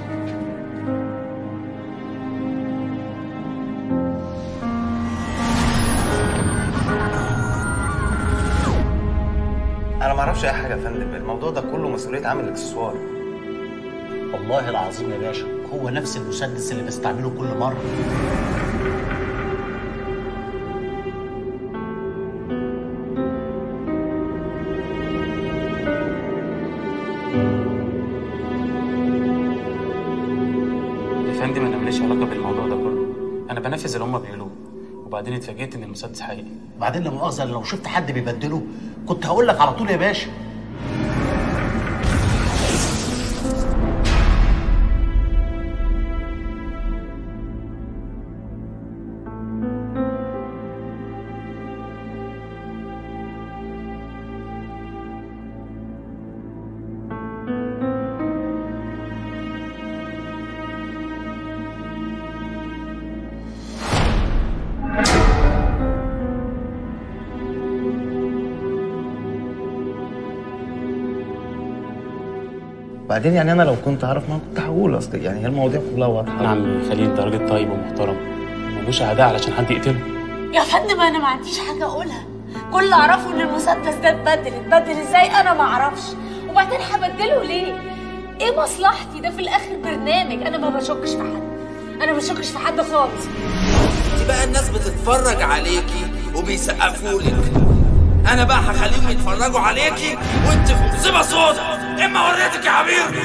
Speaker 17: انا ما اعرفش اي حاجه يا فندم، الموضوع ده كله مسؤوليه عامل الاكسسوار.
Speaker 15: والله العظيم يا باشا هو نفس المسدس اللي بستعمله كل مره.
Speaker 18: يا فندم انا ماليش علاقه بالموضوع ده كله، انا بنفذ اللي هم بيقولوه، وبعدين اتفاجئت ان المسدس حقيقي.
Speaker 15: بعدين لا مؤاخذه لو شفت حد بيبدله كنت هقول لك على طول يا باشا.
Speaker 17: بعدين يعني انا لو كنت اعرف ما كنت هقول، اصل يعني هي المواضيع كلها واضحه.
Speaker 18: انا عم خليل ده راجل طيب ومحترم، ملوش اعداء علشان حد يقتله.
Speaker 1: يا فندم انا ما عنديش حاجه اقولها، كل اللي اعرفه ان المسدس ده اتبدل ازاي انا ما اعرفش، وبعدين هبدله ليه؟ ايه مصلحتي؟ ده في الاخر برنامج، انا ما بشكش في حد، انا ما بشكش في حد خالص.
Speaker 3: انت بقى الناس بتتفرج عليكي وبيسقفولك، انا بقى هخليهم يتفرجوا عليكي وانت في مصيبه سودا. اما وريتك يا عبير.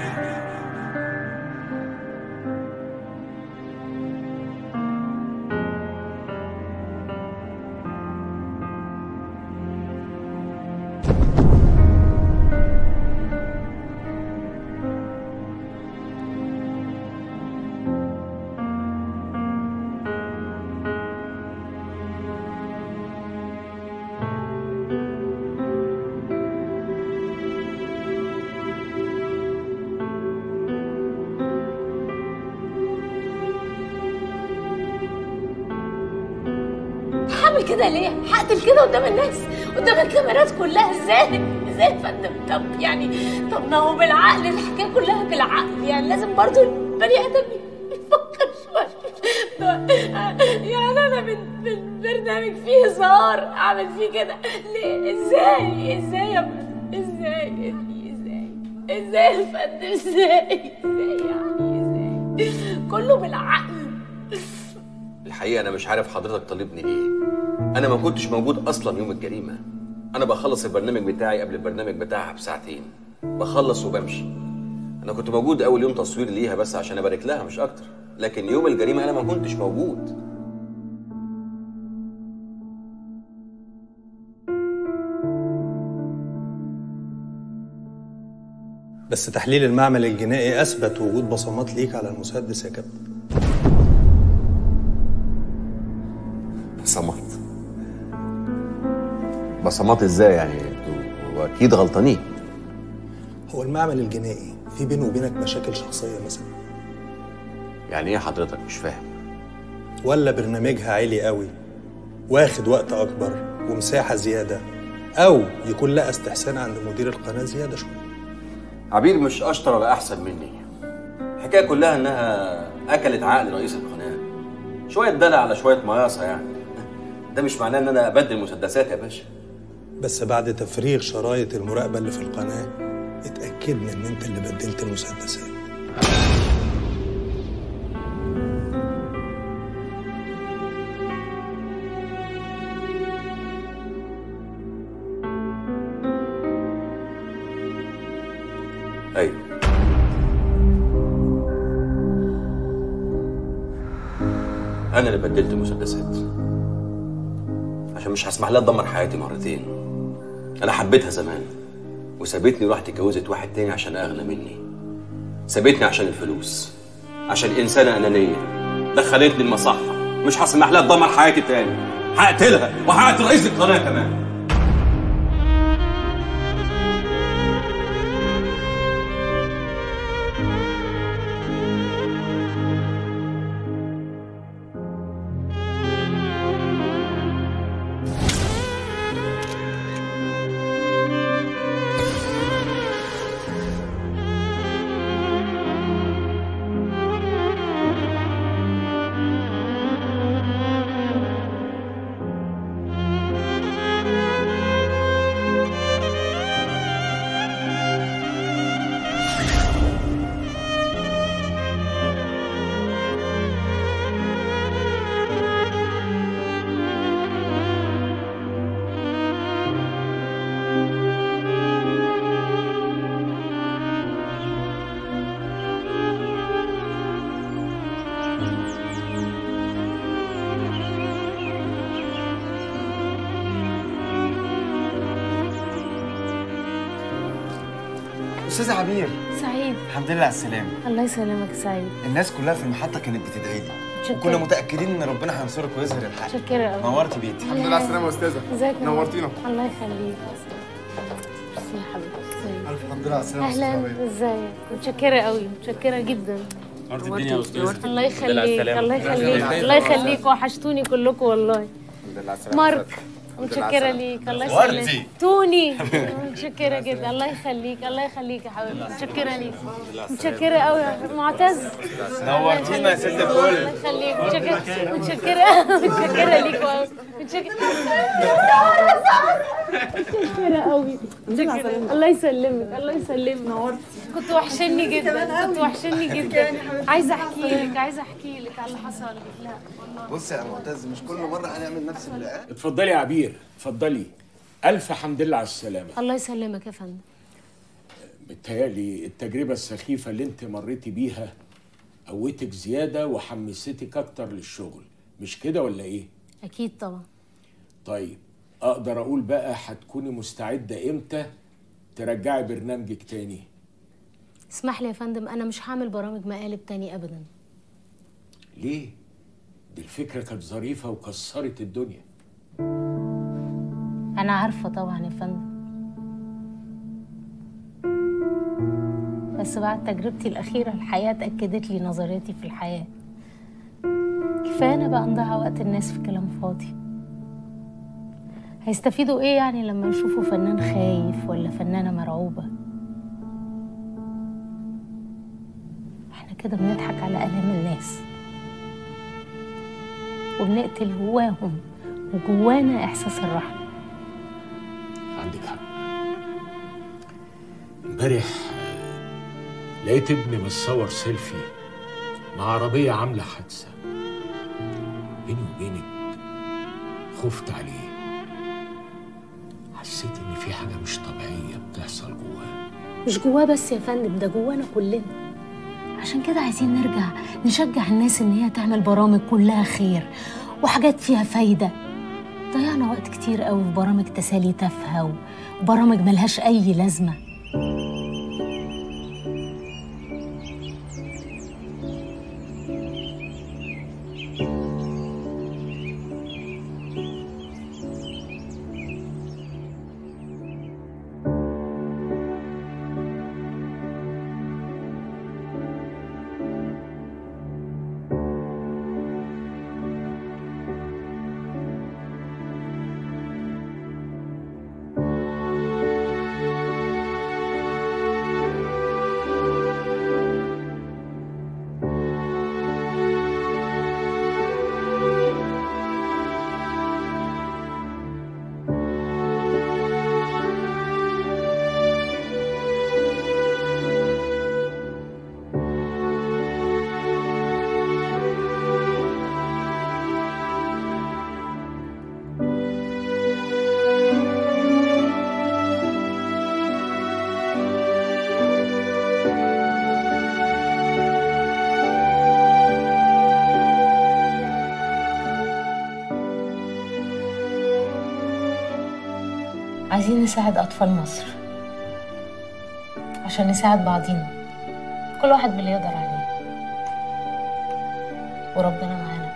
Speaker 1: هعمل كده ليه؟ هقتل كده قدام الناس، قدام الكاميرات كلها؟ ازاي يا فندم؟ طب ما هو بالعقل، الحكايه كلها بالعقل، يعني لازم برضو البني ادم يفكر شويه. يعني انا من برنامج فيه هزار اعمل فيه كده ليه؟ ازاي يا فندم؟ ازاي يا فندم؟ ازاي كله بالعقل.
Speaker 10: الحقيقه انا مش عارف حضرتك طالبني ايه. انا ما كنتش موجود اصلا يوم الجريمه، انا بخلص البرنامج بتاعي قبل البرنامج بتاعها بساعتين، بخلص وبمشي. انا كنت موجود اول يوم تصوير ليها بس عشان ابارك لها مش اكتر، لكن يوم الجريمه انا ما كنتش موجود.
Speaker 19: بس تحليل المعمل الجنائي اثبت وجود بصمات ليك على المسدس يا كابتن.
Speaker 10: بصمات ازاي يعني؟ انتوا اكيد غلطانين.
Speaker 19: هو المعمل الجنائي في بينه وبينك مشاكل شخصيه مثلا؟
Speaker 10: يعني ايه حضرتك؟ مش فاهم.
Speaker 19: ولا برنامجها عالي قوي واخد وقت اكبر ومساحه زياده، او يكون لقى استحسان عند مدير القناه زياده شويه.
Speaker 10: عبير مش اشطر ولا احسن مني، الحكايه كلها انها اكلت عقل رئيس القناه، شويه دلع على شويه مياصه يعني. ده مش معناه ان انا ابدل مسدسات يا باشا.
Speaker 19: بس بعد تفريغ شرايط المراقبه اللي في القناه اتاكد أكدنا إن أنت اللي بدلت المسدسات.
Speaker 10: ايوه، انا اللي بدلت المسدسات عشان مش هسمح لها تدمر حياتي مرتين. انا حبيتها زمان وسابتني وراحت اتجوزت واحد تاني عشان اغنى مني. سابتني عشان الفلوس، عشان انسانه انانيه دخلتني المصحه. مش هسمح لها تدمر حياتي تاني. هقتلها وهقتل رئيس القناه كمان.
Speaker 20: استاذ عبير.
Speaker 1: سعيد.
Speaker 20: الحمد لله على السلامه.
Speaker 1: الله يسلمك يا سعيد.
Speaker 20: الناس كلها في المحطه كانت بتدعي لي
Speaker 1: شكرا.
Speaker 20: وكنا متاكدين ان ربنا هينصرك ويظهر الحق.
Speaker 1: متشكرة قوي.
Speaker 20: نورتي بيتي.
Speaker 12: الحمد لله على السلامه يا استاذه.
Speaker 1: ازيك يا
Speaker 12: نورتينا.
Speaker 1: الله يخليك. بصي يا حبيبتي.
Speaker 12: الف الحمد لله على السلامه.
Speaker 1: اهلا، ازيك؟ متشكرة قوي، متشكرة جدا.
Speaker 18: نورتي الدنيا يا استاذ.
Speaker 1: الله يخليك، الله يخليك، الله يخليك، وحشتوني كلكم والله.
Speaker 12: الحمد لله على السلامه.
Speaker 1: مارك، متشكرة ليك، الله يسلمك. توني، متشكرة جدا، الله يخليك، الله يخليك يا حبيبي، متشكرة ليك. متشكرة قوي يا معتز.
Speaker 20: نورتينا يا ست الكل.
Speaker 1: الله يخليك، متشكرة متشكرة ليك قوي. متشكرة قوي. الله يسلمك، الله يسلمك. نورتي. كنت وحشني جدا، كنت وحشني جدا. عايزة احكي لك، عايزة احكي لك على اللي حصل لي. لا
Speaker 20: بص يا معتز، مش كل مره هنعمل نفس اللي
Speaker 6: اتفضلي يا عبير، اتفضلي. الف حمد لله على السلامه.
Speaker 1: الله يسلمك يا فندم.
Speaker 6: متهيألي التجربه السخيفه اللي انت مريتي بيها قوتك زياده وحمستك اكتر للشغل، مش كده ولا ايه؟
Speaker 1: اكيد طبعا.
Speaker 6: طيب اقدر اقول بقى هتكوني مستعده امتى ترجعي برنامجك تاني؟
Speaker 1: اسمح لي يا فندم، انا مش هعمل برامج مقالب تاني ابدا.
Speaker 6: ليه؟ دي الفكره كانت ظريفه وكسرت الدنيا.
Speaker 1: انا عارفه طبعا يا فندم، بس بعد تجربتي الاخيره الحياه اتاكدت لي نظريتي في الحياه. كفايه انا بقى نضيع وقت الناس في كلام فاضي. هيستفيدوا ايه يعني لما يشوفوا فنان خايف ولا فنانه مرعوبه؟ احنا كده بنضحك على الام الناس وبنقتل جواهم وجوانا احساس الرحمه.
Speaker 6: عندك حق. امبارح لقيت ابني متصور سيلفي مع عربيه عامله حادثه. بيني وبينك خفت عليه، حسيت ان في حاجه مش طبيعيه بتحصل جواه.
Speaker 1: مش جواه بس يا فندم، ده جوانا كلنا. عشان كده عايزين نرجع نشجع الناس ان هي تعمل برامج كلها خير وحاجات فيها فايده. ضيعنا وقت كتير قوي في برامج تسالي تافهه وبرامج ملهاش اي لازمه. عايزين نساعد أطفال مصر عشان نساعد بعضينا، كل واحد باللي يقدر عليه، وربنا معانا.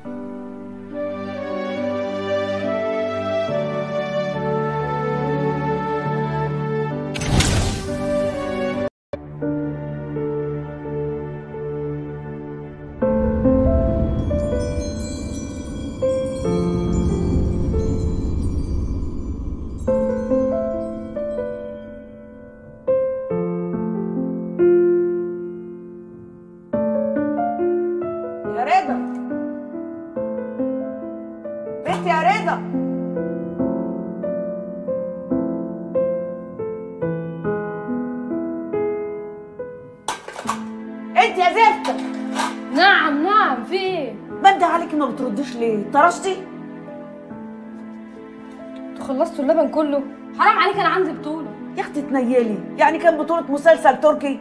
Speaker 21: انت يا زفته.
Speaker 1: نعم في ايه؟
Speaker 21: بنده عليكي ما بترديش ليه؟ طرشتي؟
Speaker 4: خلصتوا اللبن كله؟
Speaker 21: حرام عليك، انا عندي بطوله. يا اختي تنيلي، يعني كان بطوله مسلسل تركي؟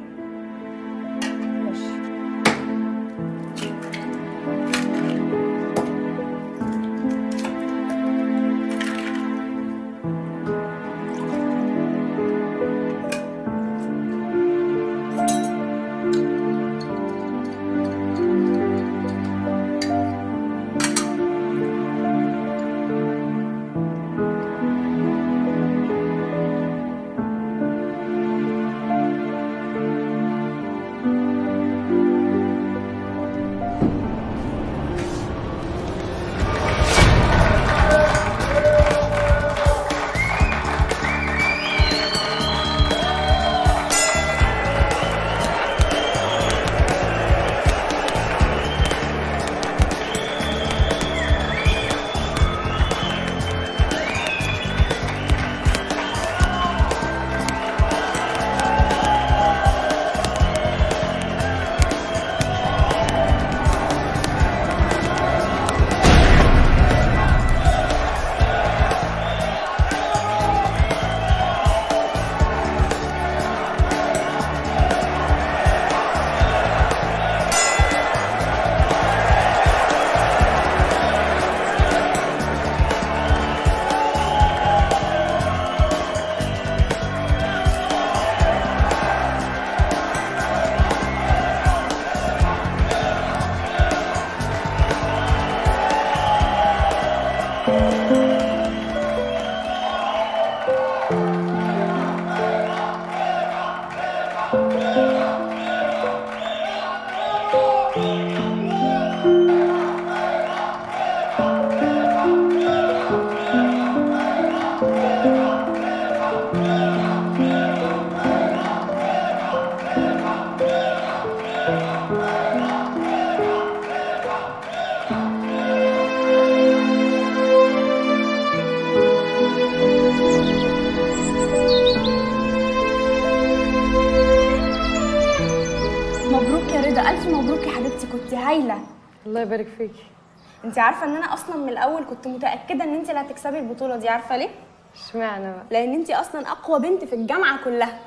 Speaker 4: ألف مبروك يا حبيبتي، كنت هايلة.
Speaker 5: الله يبارك فيكي.
Speaker 4: انت عارفة ان انا اصلا من الاول كنت متأكدة ان انت اللي هتكسبي البطولة دي، عارفة ليه؟
Speaker 5: اشمعنى بقى؟
Speaker 4: لان انت اصلا اقوى بنت في الجامعة كلها.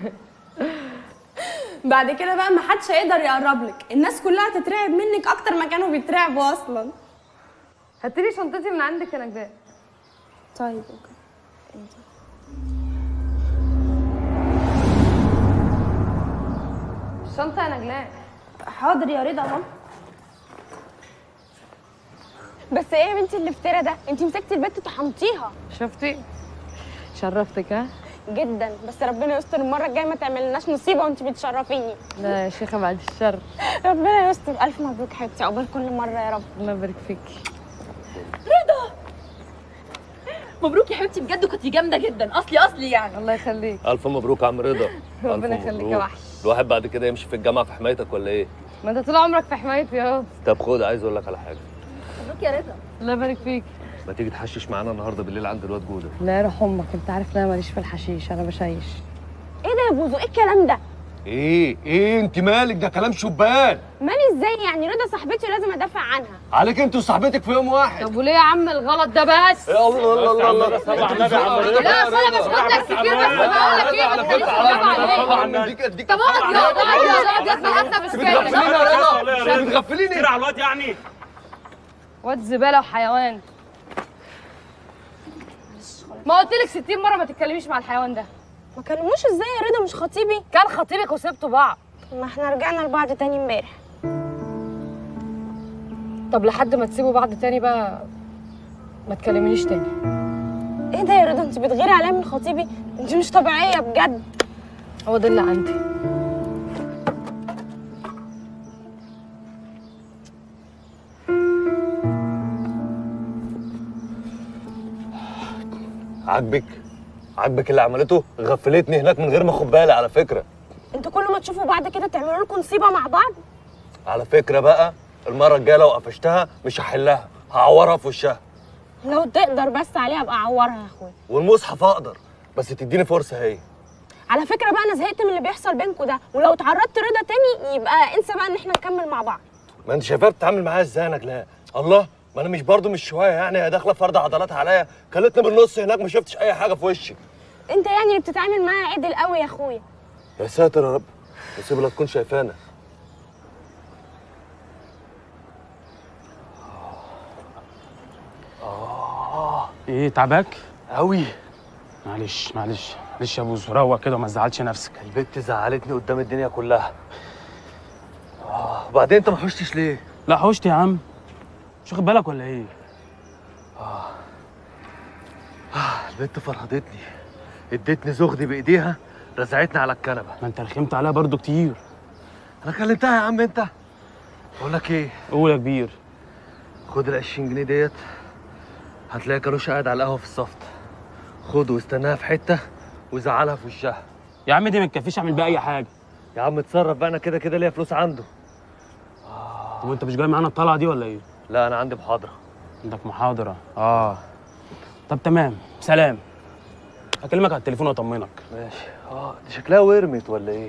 Speaker 4: بعد كده بقى ما حدش هيقدر يقرب لك، الناس كلها تترعب منك اكتر ما كانوا بيترعبوا اصلا.
Speaker 5: هاتي لي شنطتي من عندك يا نجلاء.
Speaker 4: طيب اوكي.
Speaker 5: الشنطة يا نجلاء.
Speaker 4: حاضر يا رضا اهو. بس ايه يا بنتي الافتراء ده؟ انت مسكتي البت طحنتيها.
Speaker 5: شفتي؟ شرفتك ها؟
Speaker 4: جدا، بس ربنا يستر المره الجايه ما تعملناش مصيبه وانت بتشرفيني.
Speaker 5: لا يا شيخه بعد الشر.
Speaker 4: ربنا يستر. الف مبروك حبيبتي، عقبال كل مره يا رب.
Speaker 5: الله يبارك فيكي.
Speaker 22: رضا مبروك يا حبيبتي، بجد كنتي جامده جدا، اصلي يعني.
Speaker 5: الله يخليك.
Speaker 23: الف مبروك يا عم رضا.
Speaker 5: ربنا يخليك يا وحش.
Speaker 23: الواحد بعد كده يمشي في الجامعه في حمايتك ولا ايه؟
Speaker 5: ما انت طول عمرك في حمايتي اهو.
Speaker 23: طب خد، عايز اقول لك على حاجه.
Speaker 22: مبروك يا رضا.
Speaker 5: الله يبارك فيك.
Speaker 23: ما تيجي تحشش معانا النهارده بالليل عند الواد جوده؟
Speaker 5: لا يروح امك، انت عارف ان انا ماليش في الحشيش، انا بشيش.
Speaker 4: ايه ده يا بوزو؟ ايه الكلام ده؟
Speaker 23: ايه انت مالك؟ ده كلام شبان.
Speaker 4: مالي ازاي يعني؟ رضا صاحبتي ولازم ادافع عنها.
Speaker 23: عليك انت وصاحبتك في يوم واحد.
Speaker 5: طب وليه يا عم الغلط ده بس؟
Speaker 23: يا الله
Speaker 22: طبعا النبي عم رضا.
Speaker 5: لا اصل انا بسكت لك كتير، بس بقول لك ايه؟
Speaker 23: على فكره طبعا اديك
Speaker 5: طب اقعد يا اسمع حتى
Speaker 23: بتغفليني يا رضا، بتغفليني
Speaker 15: كتير على الواد يعني.
Speaker 5: واد زباله وحيوان.
Speaker 4: معلش خلاص
Speaker 5: ما قلتلك 60 مره ما تتكلميش مع الحيوان ده.
Speaker 4: ما كلموش ازاي يا رضا؟ مش خطيبي.
Speaker 5: كان خطيبك وسبتوا بعض.
Speaker 4: ما احنا رجعنا لبعض تاني امبارح.
Speaker 5: طب لحد ما تسيبوا بعض تاني بقى ما تكلمينيش تاني.
Speaker 4: ايه ده يا رضا؟ انت بتغيري عليا من خطيبي؟ انت مش طبيعيه بجد.
Speaker 5: هو ده اللي عندي.
Speaker 23: عاجبك اللي عملته؟ غفلتني هناك من غير ما اخد بالي على فكره.
Speaker 4: انتوا كل ما تشوفوا بعض كده تعملوا لكم نصيبه مع بعض.
Speaker 23: على فكره بقى المره الجايه لو قفشتها مش هحلها، هعورها في وشها.
Speaker 4: لو تقدر بس عليها ابقى اعورها يا اخويا.
Speaker 23: والمصحف اقدر، بس تديني فرصه هي.
Speaker 4: على فكره بقى انا زهقت من اللي بيحصل بينكم ده، ولو اتعرضت رضا تاني يبقى انسى بقى ان احنا نكمل مع بعض.
Speaker 23: ما انت شايفاها بتتعامل معايا ازاي يا نجلاء؟ الله، ما انا مش شويه يعني، هي داخله فرض عضلاتها عليا، كلتني بالنص هناك ما شفتش اي حاجه في وشي.
Speaker 4: انت يعني اللي بتتعامل معاها عدل قوي يا اخويا.
Speaker 23: يا ساتر يا رب، نسيب لا تكون شايفانا.
Speaker 18: ايه تعباك؟
Speaker 23: قوي.
Speaker 18: معلش يا بوزو، روق كده وما تزعلش نفسك.
Speaker 23: البت زعلتني قدام الدنيا كلها. وبعدين انت ما حوشتش ليه؟
Speaker 18: لا حوشت يا عم، مش واخد بالك ولا ايه؟
Speaker 23: البت فرهدتني، ادتني زغدي بايديها، رزعتني على الكنبه.
Speaker 18: ما انت رخمت عليها برضو كتير.
Speaker 23: انا كلمتها يا عم انت. بقول لك ايه؟
Speaker 18: قول يا كبير.
Speaker 23: خد ال 20 جنيه ديت، هتلاقي كاروش قاعد على القهوه في الصفت. خد واستناها في حته وزعلها في وشها.
Speaker 18: يا عم دي ما تكفيش اعمل بيها اي حاجه.
Speaker 23: يا عم اتصرف بقى، انا كده ليا فلوس عنده.
Speaker 18: طب وانت مش جاي معانا الطلعه دي ولا ايه؟
Speaker 23: لا انا عندي محاضره.
Speaker 18: عندك محاضره؟ طب تمام، سلام. هكلمك على التليفون واطمنك.
Speaker 23: ماشي. دي شكلها ورمت ولا ايه؟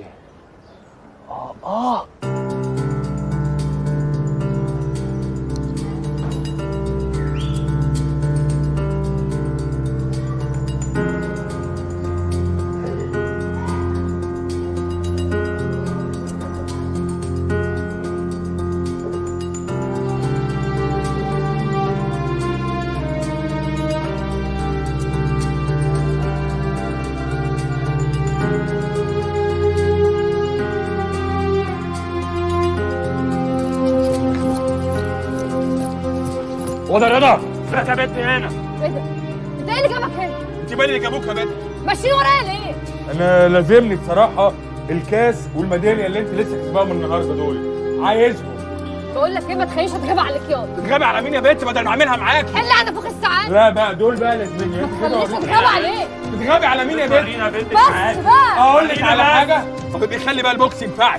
Speaker 6: وده رضا، لا يا بنت هنا.
Speaker 5: ايه ده؟ انت ايه اللي جابك هنا؟
Speaker 6: انت مالي اللي جابوك يا بنت؟
Speaker 5: ماشيين ورايا ليه؟
Speaker 6: انا لازمني بصراحه الكاس والميداليه اللي انت لسه كسباهم النهارده دول، عايزهم.
Speaker 5: بقول لك ايه، ما تخلينيش اتغاب عليك ياض.
Speaker 6: تتغابي على مين يا بنت بدل ما اعملها معاكي؟
Speaker 5: حل على فوق الساعات.
Speaker 6: لا بقى دول بقى لازمني.
Speaker 5: ما تخلينيش اتغاب عليك.
Speaker 6: تتغابي على مين يا بنت؟
Speaker 5: بس بقى
Speaker 6: اقول لك على حاجه، بيخلي بقى البوكس ينفعك.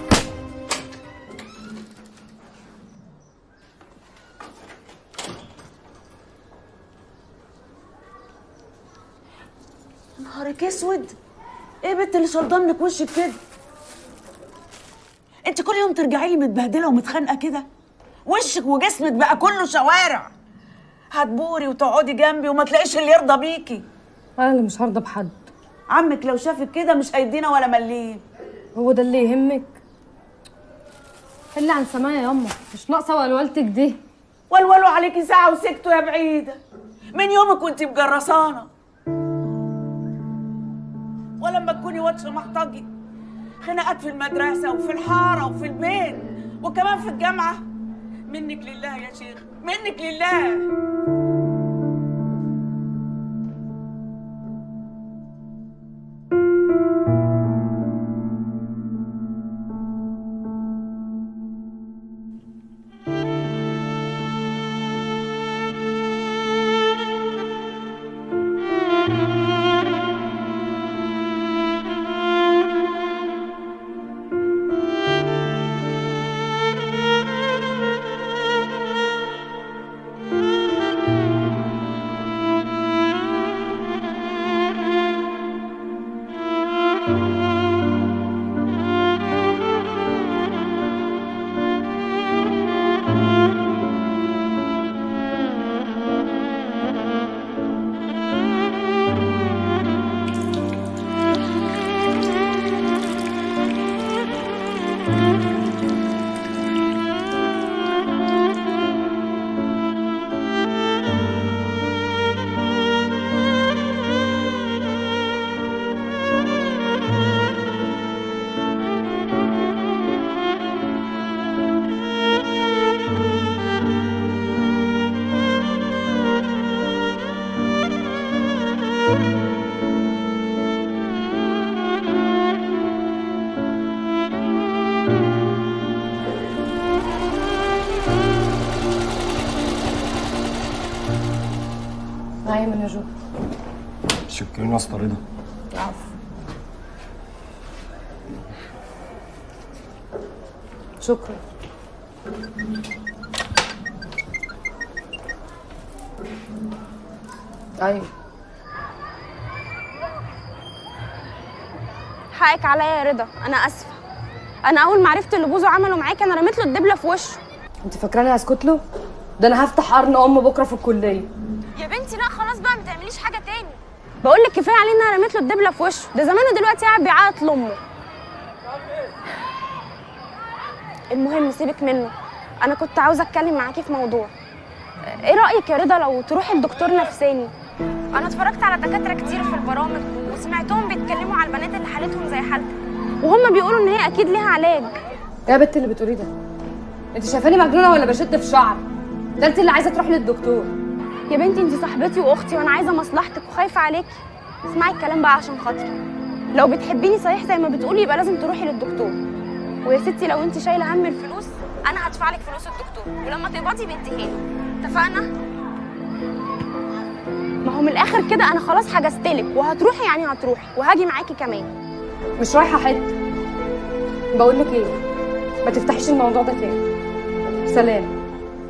Speaker 21: نهارك اسود، ايه بنت اللي شرضملك وشك كده؟ انت كل يوم ترجعي لي متبهدله ومتخانقه كده، وشك وجسمك بقى كله شوارع. هتبوري وتقعدي جنبي وما تلاقيش اللي يرضى بيكي.
Speaker 5: انا اللي مش هرضى بحد.
Speaker 21: عمك لو شافك كده مش هيدينا ولا مليم.
Speaker 5: هو ده اللي يهمك؟ حلي عن سمايا ياما، مش ناقصه ولولتك دي.
Speaker 21: ولولوا عليكي ساعه وسكتوا يا بعيده. من يومك وانتي مجرسانه، ولما تكوني واتشه محتاجي خناقات في المدرسه وفي الحاره وفي البيت وكمان في الجامعه. منك لله يا شيخ، منك لله.
Speaker 5: ايمن يا جو.
Speaker 17: شكرا يا اسطى رضا.
Speaker 5: العفو. شكرا. ايوه
Speaker 4: حقك عليا يا رضا، انا اسفه. انا اول ما عرفت اللي بوزو عمله معاك انا رميت له الدبله في وشه.
Speaker 5: انت فاكراني هسكت له؟ ده انا هفتح قرن بكره في الكليه.
Speaker 4: يا بنتي لا خلاص بقى، ما تعمليش حاجه تاني. بقول لك كفايه عليه ان انا رميت له الدبله في وشه، ده زمانه دلوقتي قاعد بيعيط لامه. المهم سيبك منه، انا كنت عاوزه اتكلم معاكي في موضوع. ايه رايك يا رضا لو تروحي لدكتور نفساني؟ انا اتفرجت على دكاتره كتير في البرامج وسمعتهم بيتكلموا على البنات اللي حالتهم زي حالتك، وهم بيقولوا ان هي اكيد ليها علاج.
Speaker 5: ايه يا بنت اللي بتقوليه ده؟ انت شايفاني مجنونه ولا بشد في شعر؟ ده انت اللي عايزه تروحي للدكتور.
Speaker 4: يا بنتي انت صاحبتي واختي وانا عايزه مصلحتك وخايفه عليكي. اسمعي الكلام بقى عشان خاطري، لو بتحبيني صحيح زي ما بتقولي يبقى لازم تروحي للدكتور. ويا ستي لو انت شايله هم الفلوس انا هدفع لك فلوس الدكتور، ولما تقبضي باديها لي. اتفقنا؟ ما هو من الاخر كده انا خلاص حجزتلك، وهتروحي يعني هتروحي وهاجي معاكي كمان.
Speaker 5: مش رايحه حته. بقول لك ايه، ما تفتحيش الموضوع ده تاني. سلام.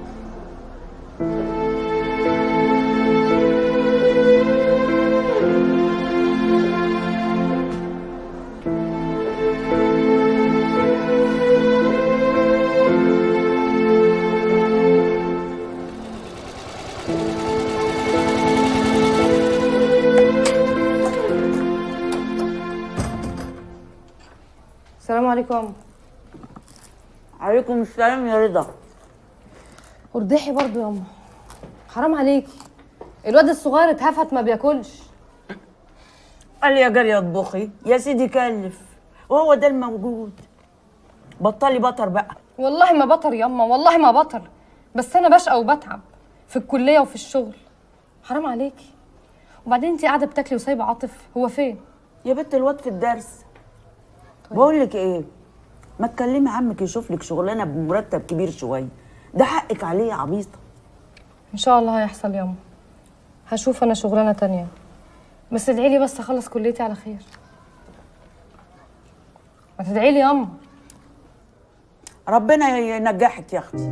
Speaker 5: السلام عليكم يا أم.
Speaker 21: عليكم السلام يا رضا.
Speaker 5: وردحي برضو يا أم، حرام عليكي. الواد الصغير اتهفت ما بياكلش.
Speaker 21: قال لي يا جاري اطبخي يا سيدي كلف، وهو ده الموجود. بطلي بطر بقى.
Speaker 5: والله ما بطر يا أما، والله ما بطر، بس أنا بشقى وبتعب في الكلية وفي الشغل. حرام عليكي. وبعدين انتي قاعدة بتاكلي وسايبة عاطف، هو فين؟
Speaker 21: يا بنت الواد في الدرس. بقول لك ايه، ما تكلمي عمك يشوف لك شغلانه بمرتب كبير شويه، ده حقك عليه يا عبيطه.
Speaker 5: ان شاء الله هيحصل يا أما، هشوف انا شغلانه تانية، بس ادعي لي بس اخلص كليتي على خير. ما تدعي لي يا أما.
Speaker 21: ربنا ينجحك يا اختي.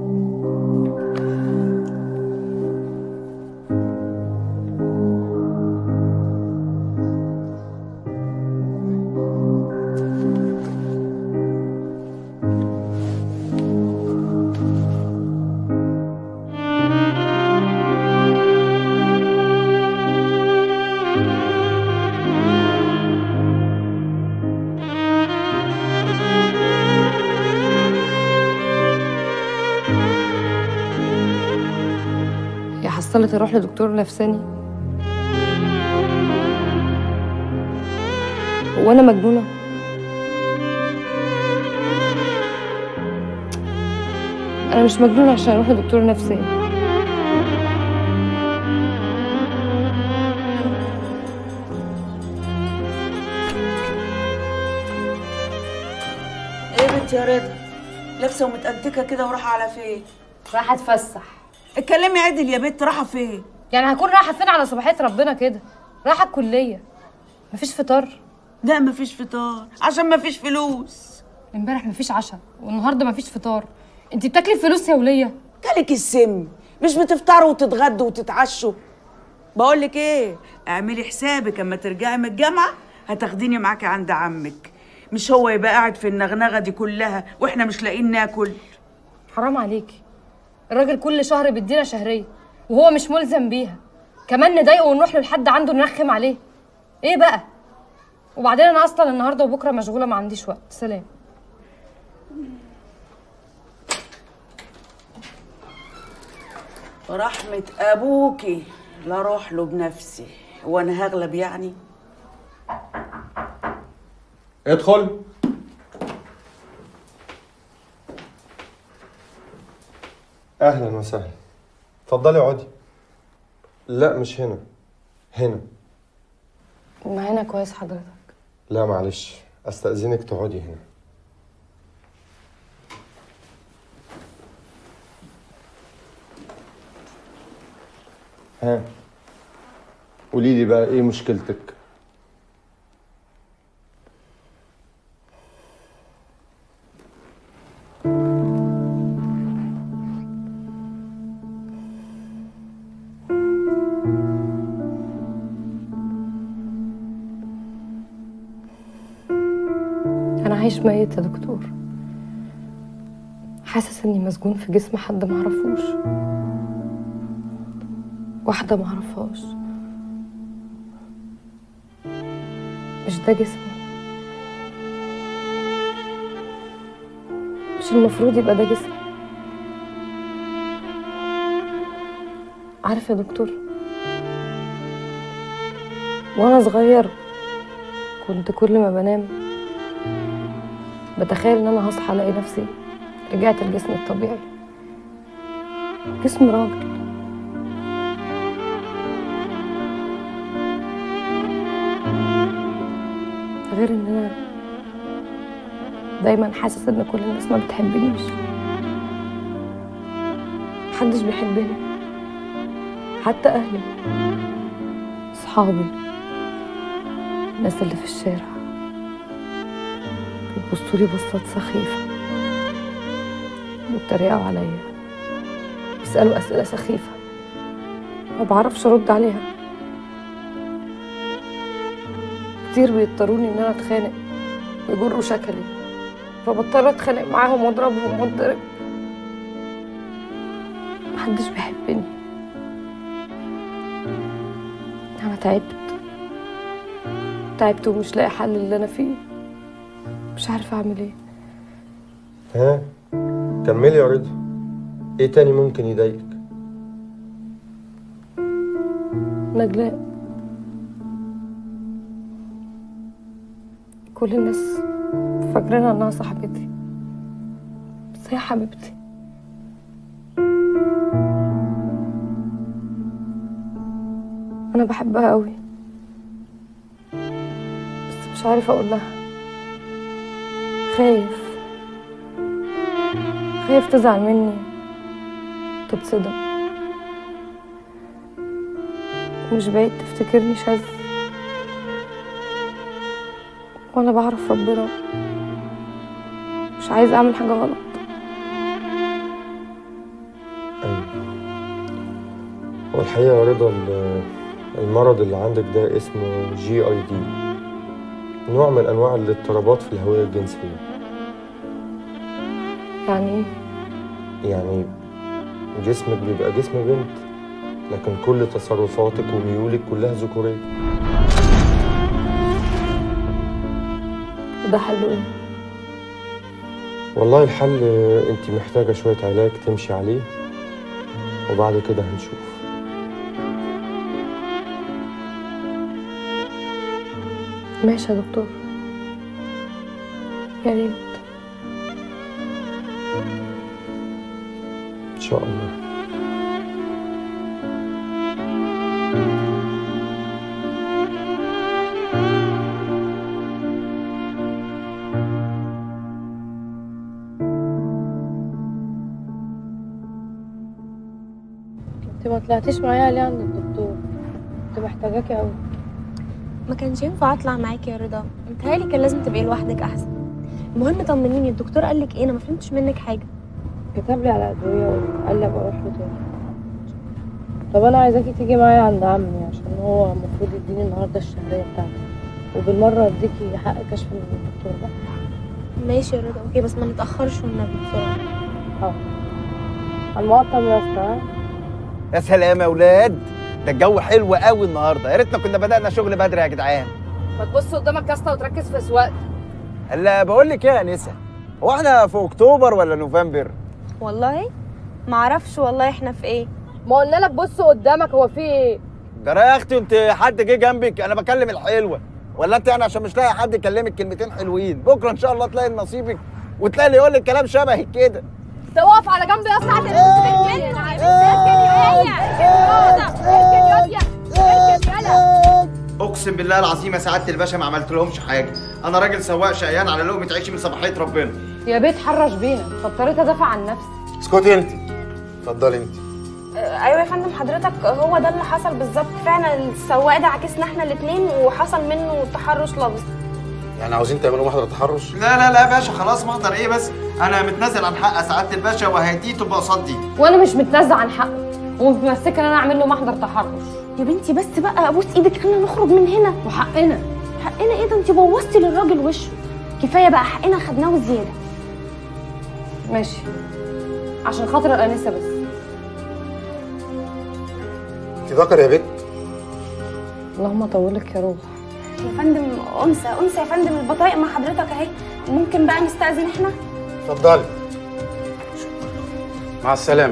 Speaker 5: حصلت اروح لدكتور نفساني؟ هو انا مجنونه؟ انا مش مجنونه عشان اروح لدكتور نفساني.
Speaker 21: ايه يا بنتي يا رضا، لابسه ومتأنتكه كده ورايحه على فين؟
Speaker 5: رايحه اتفسح.
Speaker 21: اتكلمي عدل يا بنت، رايحه فين؟
Speaker 5: يعني هكون رايحه فين على صباحيه ربنا كده؟ رايحه الكليه. مفيش فطار؟
Speaker 21: لا مفيش فطار عشان مفيش فلوس.
Speaker 5: امبارح مفيش عشاء والنهارده مفيش فطار. انت بتاكلي فلوس يا وليه؟
Speaker 21: جالك السم، مش بتفطروا وتتغدوا وتتعشوا؟ بقول لك ايه، اعملي حسابك اما ترجعي من الجامعه هتاخديني معاكي عند عمك، مش هو يبقى قاعد في النغنغه دي كلها واحنا مش لاقيين ناكل.
Speaker 5: حرام عليكي، الراجل كل شهر بيدينا شهريه وهو مش ملزم بيها، كمان نضايقه ونروح له لحد عنده نرخم عليه. ايه بقى؟ وبعدين انا اصلا النهارده وبكره مشغوله ما عنديش وقت. سلام.
Speaker 21: ورحمه ابوكي لا اروح له بنفسي، وانا هغلب يعني؟
Speaker 19: ادخل. اهلا وسهلا، اتفضلي اقعدي. لا مش هنا، هنا.
Speaker 5: ما هنا كويس حضرتك.
Speaker 19: لا معلش، استأذنك تقعدي هنا. ها
Speaker 2: قولي لي بقى ايه مشكلتك؟
Speaker 5: أنا عايش ميت يا دكتور، حاسس إني مسجون في جسم حد معرفوش، واحدة معرفهاش. مش ده جسمي، مش المفروض يبقى ده جسمي. عارف يا دكتور، وأنا صغير كنت كل ما بنام بتخيل ان انا هصحى الاقي نفسي رجعت لجسمي الطبيعي، جسم راجل. غير ان انا دايما حاسس ان كل الناس ما بتحبنيش، محدش بيحبني، حتى اهلي، صحابي، الناس اللي في الشارع بيبصولي بصات سخيفة، بيتريقوا عليا، بيسألوا أسئلة سخيفة ما بعرفش أرد عليها. كتير بيضطروني إن أنا أتخانق ويجروا شكلي، فبضطر أتخانق معاهم وأضربهم وأتضرب. محدش بيحبني. أنا تعبت ومش لاقي حل اللي أنا فيه، مش عارفة أعمل إيه.
Speaker 2: ها كملي يا رضا، إيه تاني ممكن يضايقك؟
Speaker 5: نجلاء، كل الناس فاكرينها إنها صاحبتي، بس هي حبيبتي. أنا بحبها أوي، بس مش عارفة أقول لها. خايف تزعل مني، تتصدم، مش بعيد تفتكرني شاذ، وانا بعرف ربنا مش عايز اعمل حاجة غلط.
Speaker 2: أيوة، والحقيقة يا رضا المرض اللي عندك ده اسمه GID، نوع من أنواع الاضطرابات في الهوية الجنسية.
Speaker 5: يعني ايه؟
Speaker 2: يعني جسمك بيبقى جسم بنت، لكن كل تصرفاتك وميولك كلها ذكورية.
Speaker 5: وده حله ايه؟
Speaker 2: والله الحل انت محتاجة شوية علاج تمشي عليه، وبعد كده هنشوف.
Speaker 5: ماشي يا دكتور، يا ريت.
Speaker 2: إن شاء الله.
Speaker 5: انت ما طلعتيش معايا ليه عند الدكتور؟ كنت محتاجاكي قوي.
Speaker 4: ما كانش ينفع اطلع معاكي يا رضا، متهيألي كان لازم تبقي لوحدك احسن. المهم طمنيني، الدكتور قال لك ايه؟ انا ما فهمتش منك حاجه.
Speaker 5: كتب لي على ادويه وقال لي ابقى اروح له تاني. طب انا عايزاكي تيجي معايا عند عمي، عشان هو المفروض يديني النهارده الشهريه بتاعتي، وبالمره اديكي حق كشف من الدكتور ده.
Speaker 4: ماشي يا رضا، اوكي، بس ما نتاخرش والنبي بسرعه.
Speaker 5: على المقطم يا اسطى.
Speaker 14: يا سلام يا ولاد، ده الجو حلو قوي النهارده، يا ريتنا كنا بدأنا شغل بدري يا جدعان.
Speaker 5: ما تبص قدامك يا اسطى وتركز في سواقتك.
Speaker 14: الا بقول لك ايه يا انسه، هو احنا في اكتوبر ولا نوفمبر؟
Speaker 4: والله ما اعرفش، والله احنا في ايه؟
Speaker 5: ما قلنا لك بص قدامك، هو في ايه؟
Speaker 14: جرى يا اختي، انت حد جه جنبك؟ انا بكلم الحلوه، ولا انت يعني عشان مش لاقي حد يكلمك كلمتين حلوين؟ بكره ان شاء الله تلاقي نصيبك وتلاقي اللي يقول لك كلام شبهك كده.
Speaker 5: تقف على جنب يا اسطى عشان
Speaker 14: اقسم بالله العظيم يا سعاده الباشا ما عملت لهمش حاجه، انا راجل سواق شقيان على لقمه عيشي من صباحيه ربنا.
Speaker 5: يا بيت حرش بيها، فاضطريت ادافع عن نفسي.
Speaker 9: اسكتي انت، اتفضلي انت.
Speaker 4: ايوه يا فندم حضرتك، هو ده اللي حصل بالظبط فعلا. السواق ده عكسنا احنا الاثنين وحصل منه تحرش لفظي.
Speaker 20: يعني عاوزين تعملوا محضر تحرش؟
Speaker 14: لا يا باشا خلاص، محضر ايه بس؟ انا متنازل عن حق سعاده الباشا وهديه تبقى قصاد دي.
Speaker 5: وانا مش متنازله عن حقه ومتمسكه ان انا اعمل له محضر تحرش.
Speaker 4: يا بنتي بس بقى ابوس ايدك، خلينا نخرج من هنا.
Speaker 5: وحقنا
Speaker 4: ايه ده؟ انت بوظتي للراجل وشه. كفايه بقى، حقنا خدناه وزياده.
Speaker 5: ماشي عشان خاطر الانسه بس.
Speaker 20: انت ذكر يا بت؟
Speaker 5: اللهم طولك يا روح.
Speaker 4: يا فندم انثى يا فندم، البطايق مع حضرتك اهي. ممكن بقى نستأذن احنا؟
Speaker 20: اتفضلي. مع السلامه.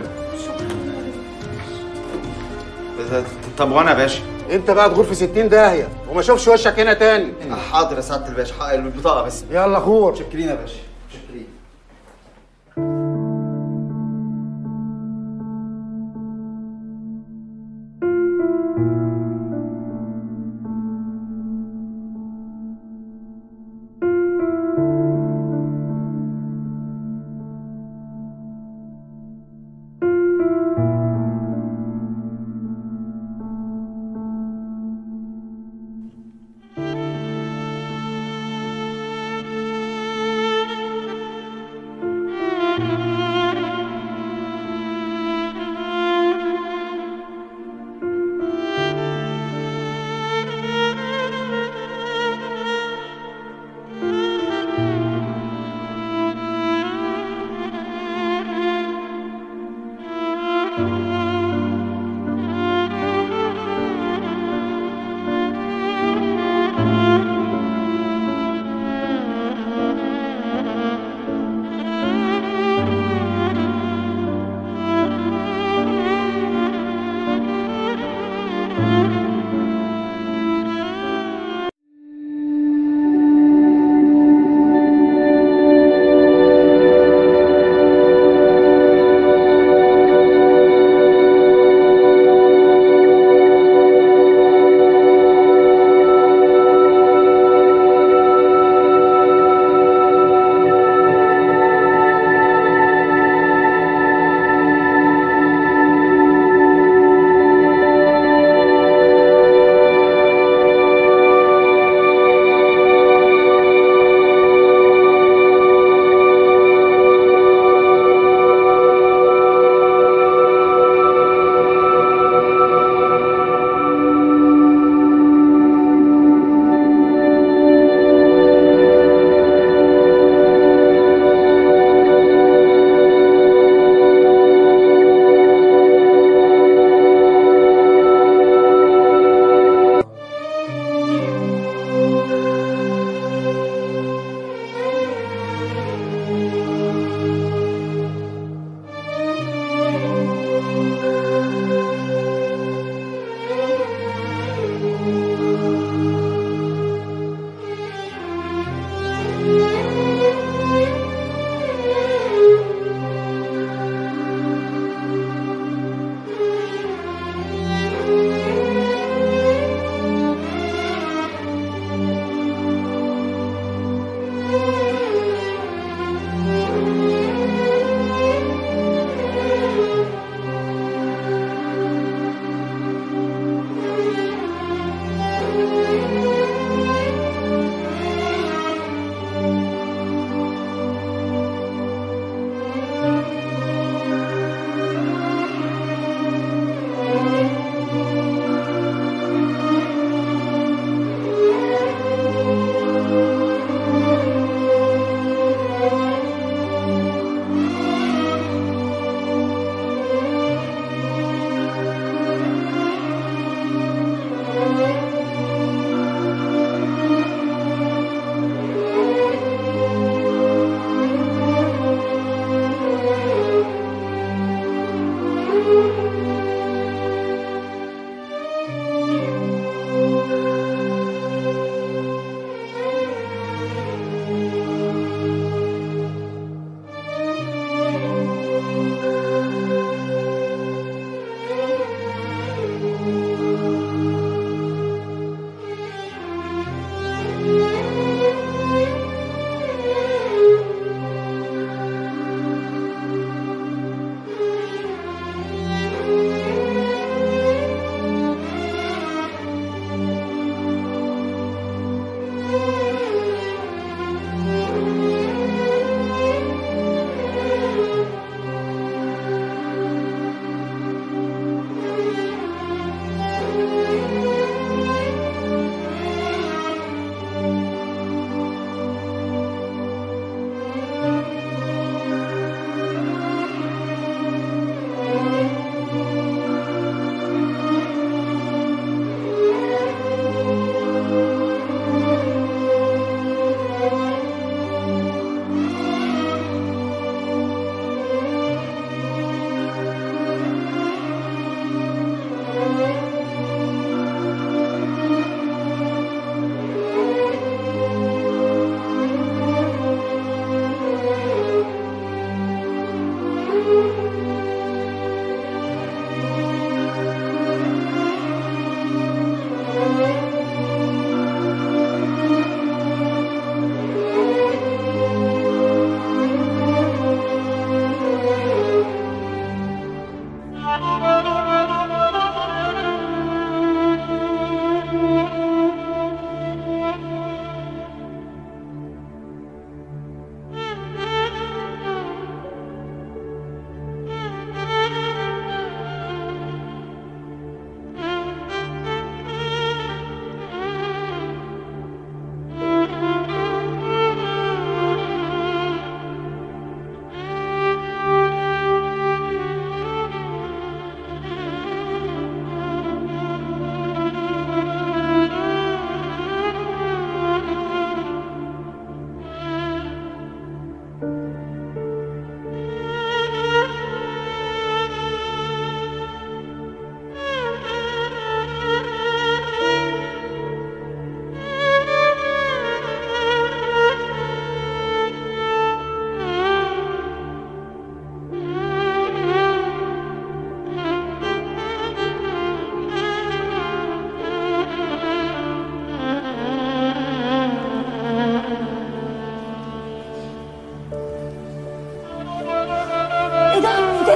Speaker 14: طب وانا يا باشا؟
Speaker 20: انت بقى تغور في 60 داهيه وما اشوفش وشك هنا تاني.
Speaker 14: حاضر يا سعاده الباشا، حق البطاقه بس.
Speaker 20: يلا غور.
Speaker 14: متشكرين يا باشا، متشكرين.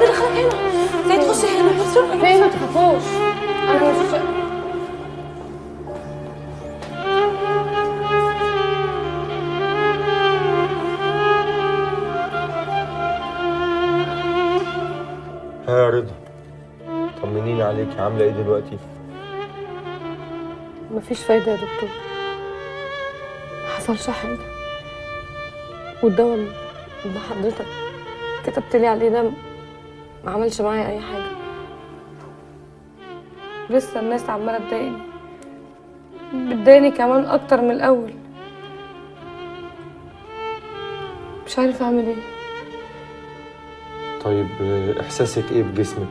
Speaker 4: دخلك هنا؟ سيد خش هنا بسرعه.
Speaker 5: فين؟ ما تخافوش، انا مش
Speaker 2: يا رضا، طمنيني عليكي، عامله ايه دلوقتي؟
Speaker 5: مفيش فايده يا دكتور، محصلش حاجه، والدواء اللي حضرتك كتبت لي عليه ده ما عملش معايا اي حاجه. لسه الناس عماله تضايقني، بتضايقني كمان اكتر من الاول. مش عارفه اعمل ايه.
Speaker 2: طيب احساسك ايه بجسمك؟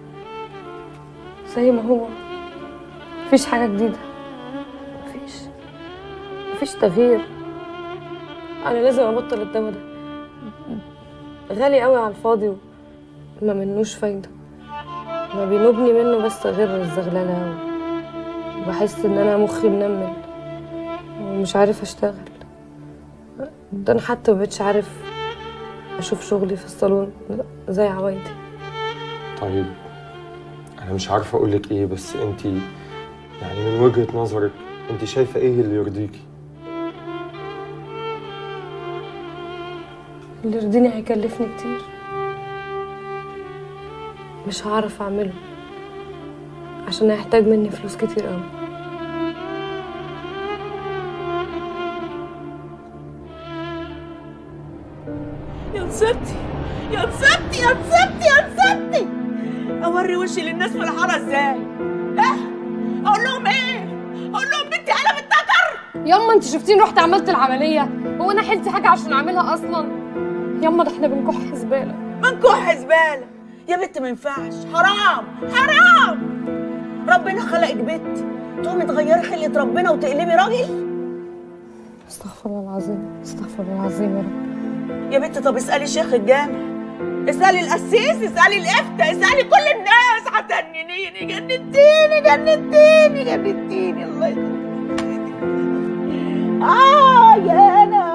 Speaker 5: زي ما هو، مفيش حاجه جديده، مفيش تغيير. انا لازم ابطل الدواء ده، غالي قوي على الفاضي وما منوش فايده، ما بينوبني منه بس غير الزغلله، وبحس ان انا مخي منمل ومش عارف اشتغل. ده انا حتى مبقتش عارف اشوف شغلي في الصالون زي عوايدي.
Speaker 2: طيب انا مش عارفه اقولك ايه، بس انت يعني من وجهة نظرك انت شايفه ايه اللي يرضيكي؟
Speaker 5: اللي يرضيني هيكلفني كتير، مش هعرف اعمله عشان هيحتاج مني فلوس كتير قوي.
Speaker 21: يا نصيبتي يا نصيبتي يا نصيبتي يا نصيبتي، اوري وشي للناس في الحاره ازاي؟ اقول لهم ايه؟ اقول لهم بنتي قلبت تكر؟
Speaker 5: ياما انت شفتيني رحت عملت العمليه، هو انا حلتي حاجه عشان اعملها اصلا؟ ياما ده احنا بنكح زباله.
Speaker 21: بنكح زباله يا بنت، ما ينفعش، حرام حرام. ربنا خلقك بنت تقومي تغيري خلقه ربنا وتقلبي راجل؟
Speaker 5: استغفر الله العظيم، استغفر الله العظيم يا رب.
Speaker 21: يا بنت طب اسالي شيخ الجامع، اسالي القسيس، اسالي الافتاء، اسالي كل الناس، هتجننيني، جننتيني جننتيني جننتيني، الله يخليك. يا انا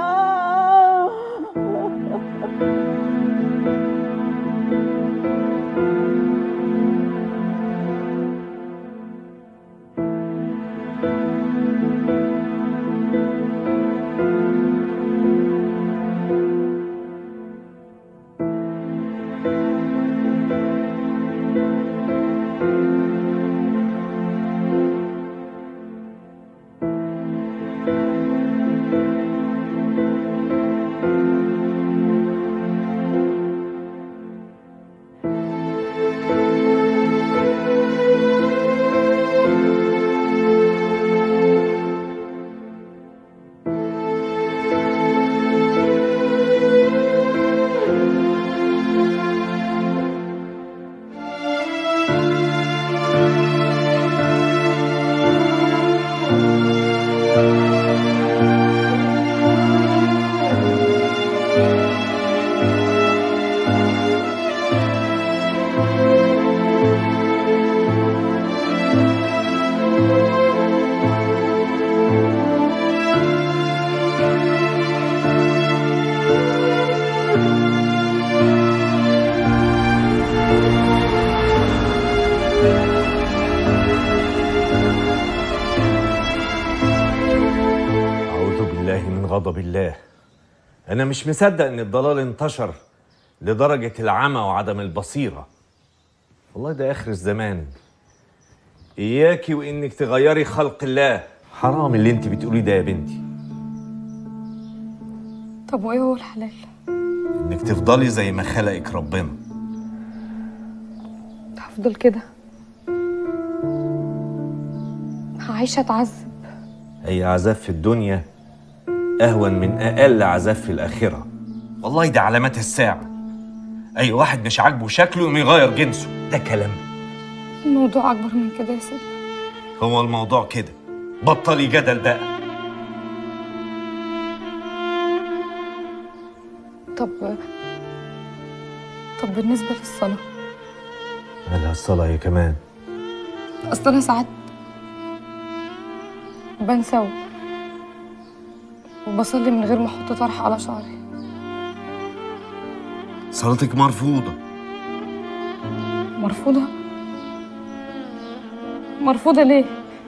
Speaker 7: غضب الله. أنا مش مصدق إن الضلال انتشر لدرجة العمى وعدم البصيرة. والله ده آخر الزمان. إياكي وإنك تغيري خلق الله. حرام اللي أنت بتقوليه ده يا بنتي.
Speaker 5: طب وإيه هو الحلال؟
Speaker 7: إنك تفضلي زي ما خلقك ربنا.
Speaker 5: هفضل كده، هعيش أتعذب.
Speaker 7: أي عذاب في الدنيا أهون من أقل عذاب في الآخرة. والله ده علامات الساعة. أي واحد مش عاجبه شكله يقوم يغير جنسه، ده كلام.
Speaker 5: الموضوع أكبر من كده يا سيدي.
Speaker 7: هو الموضوع كده، بطلي جدل بقى.
Speaker 5: طب بالنسبة للصلاة؟
Speaker 7: مالها الصلاة هي كمان؟
Speaker 5: أصل أنا ساعات بنسى وبصلي من غير ما أحط طرح على شعري.
Speaker 7: صلاتك مرفوضة.
Speaker 5: مرفوضة؟ مرفوضة ليه؟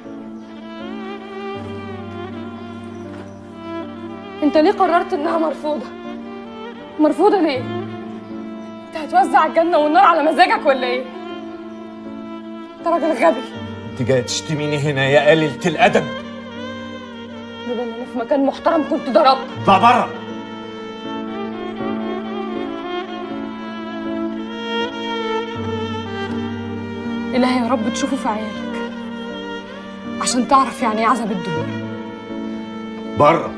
Speaker 5: انت ليه قررت انها مرفوضة؟ مرفوضة ليه؟ انت هتوزع الجنة والنار على مزاجك ولا ايه؟ انت راجل غبي.
Speaker 7: انت جايه تشتميني هنا يا قليلة الادب؟
Speaker 5: لولا ان انا في مكان محترم كنت ضربت.
Speaker 7: اطلع بره.
Speaker 5: إلهي يا رب تشوفه في عيالك عشان تعرف يعني ايه عذاب الدنيا.
Speaker 7: بره.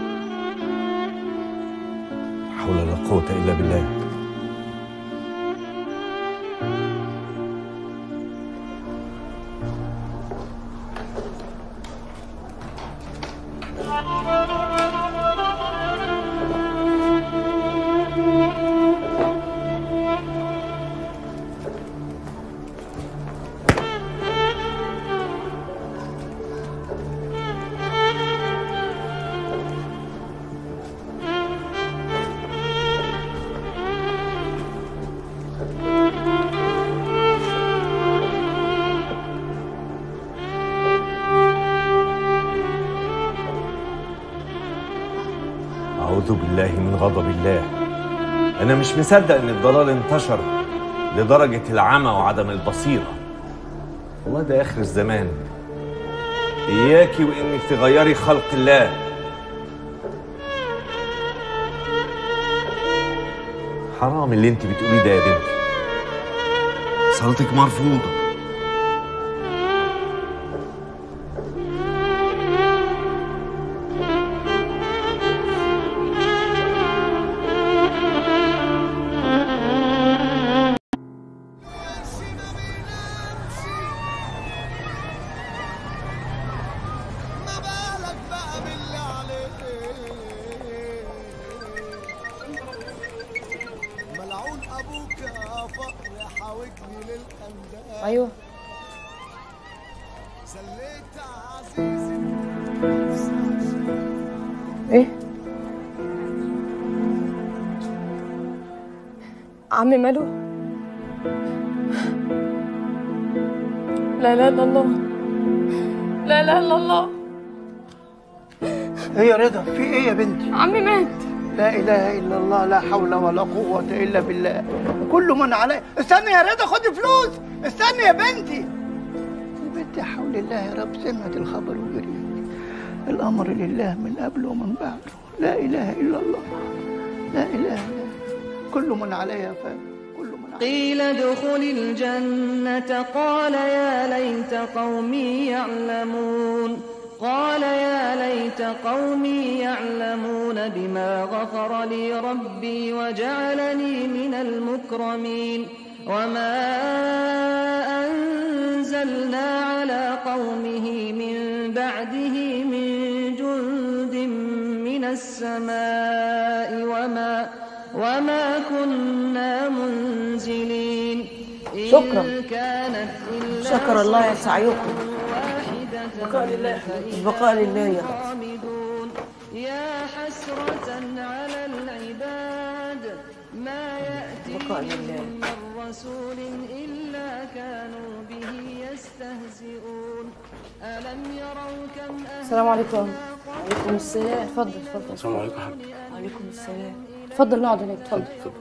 Speaker 7: لا حول ولا قوة إلا بالله. أعوذ بالله من غضب الله. أنا مش مصدق إن الضلال انتشر لدرجة العمى وعدم البصيرة. والله ده آخر الزمان. إياكي وإنك تغيري خلق الله. حرام اللي أنت بتقوليه ده يا بنتي. صلاتك مرفوضة.
Speaker 5: ايوه ايه عمي ماله؟ لا اله الا الله، لا اله الا الله.
Speaker 8: ايه يا رضا، في ايه يا بنتي؟
Speaker 5: عمي مات.
Speaker 8: لا اله الا الله، لا حول ولا قوة الا بالله. كل من عليه. استني يا رضا، خدي فلوس. استني يا بنتي. يا بنتي حول الله يا رب، سمعت الخبر وجريت. الامر لله من قبل ومن بعده. لا اله الا الله، لا اله الا الله. كل من عليها فان.
Speaker 11: قيل ادخل الجنة قال يا ليت قومي يعلمون. قال يا ليت قومي يعلمون بما غفر لي ربي وجعلني من المكرمين. وما أنزلنا على قومه من بعده من جند من السماء وما كنا منزلين.
Speaker 21: شكرا.
Speaker 11: شكر
Speaker 21: الله يا سعيكم. بقاء لله، بقاء لله يا رب.
Speaker 11: يا حسرة على العباد ما يأتيهم من رسول إلا كانوا به يستهزئون. ألم يروا كم
Speaker 5: السلام عليكم.
Speaker 21: وعليكم السلام.
Speaker 5: اتفضل اتفضل.
Speaker 6: السلام عليكم يا حاج.
Speaker 21: وعليكم السلام.
Speaker 5: اتفضل نقعد هناك. اتفضل.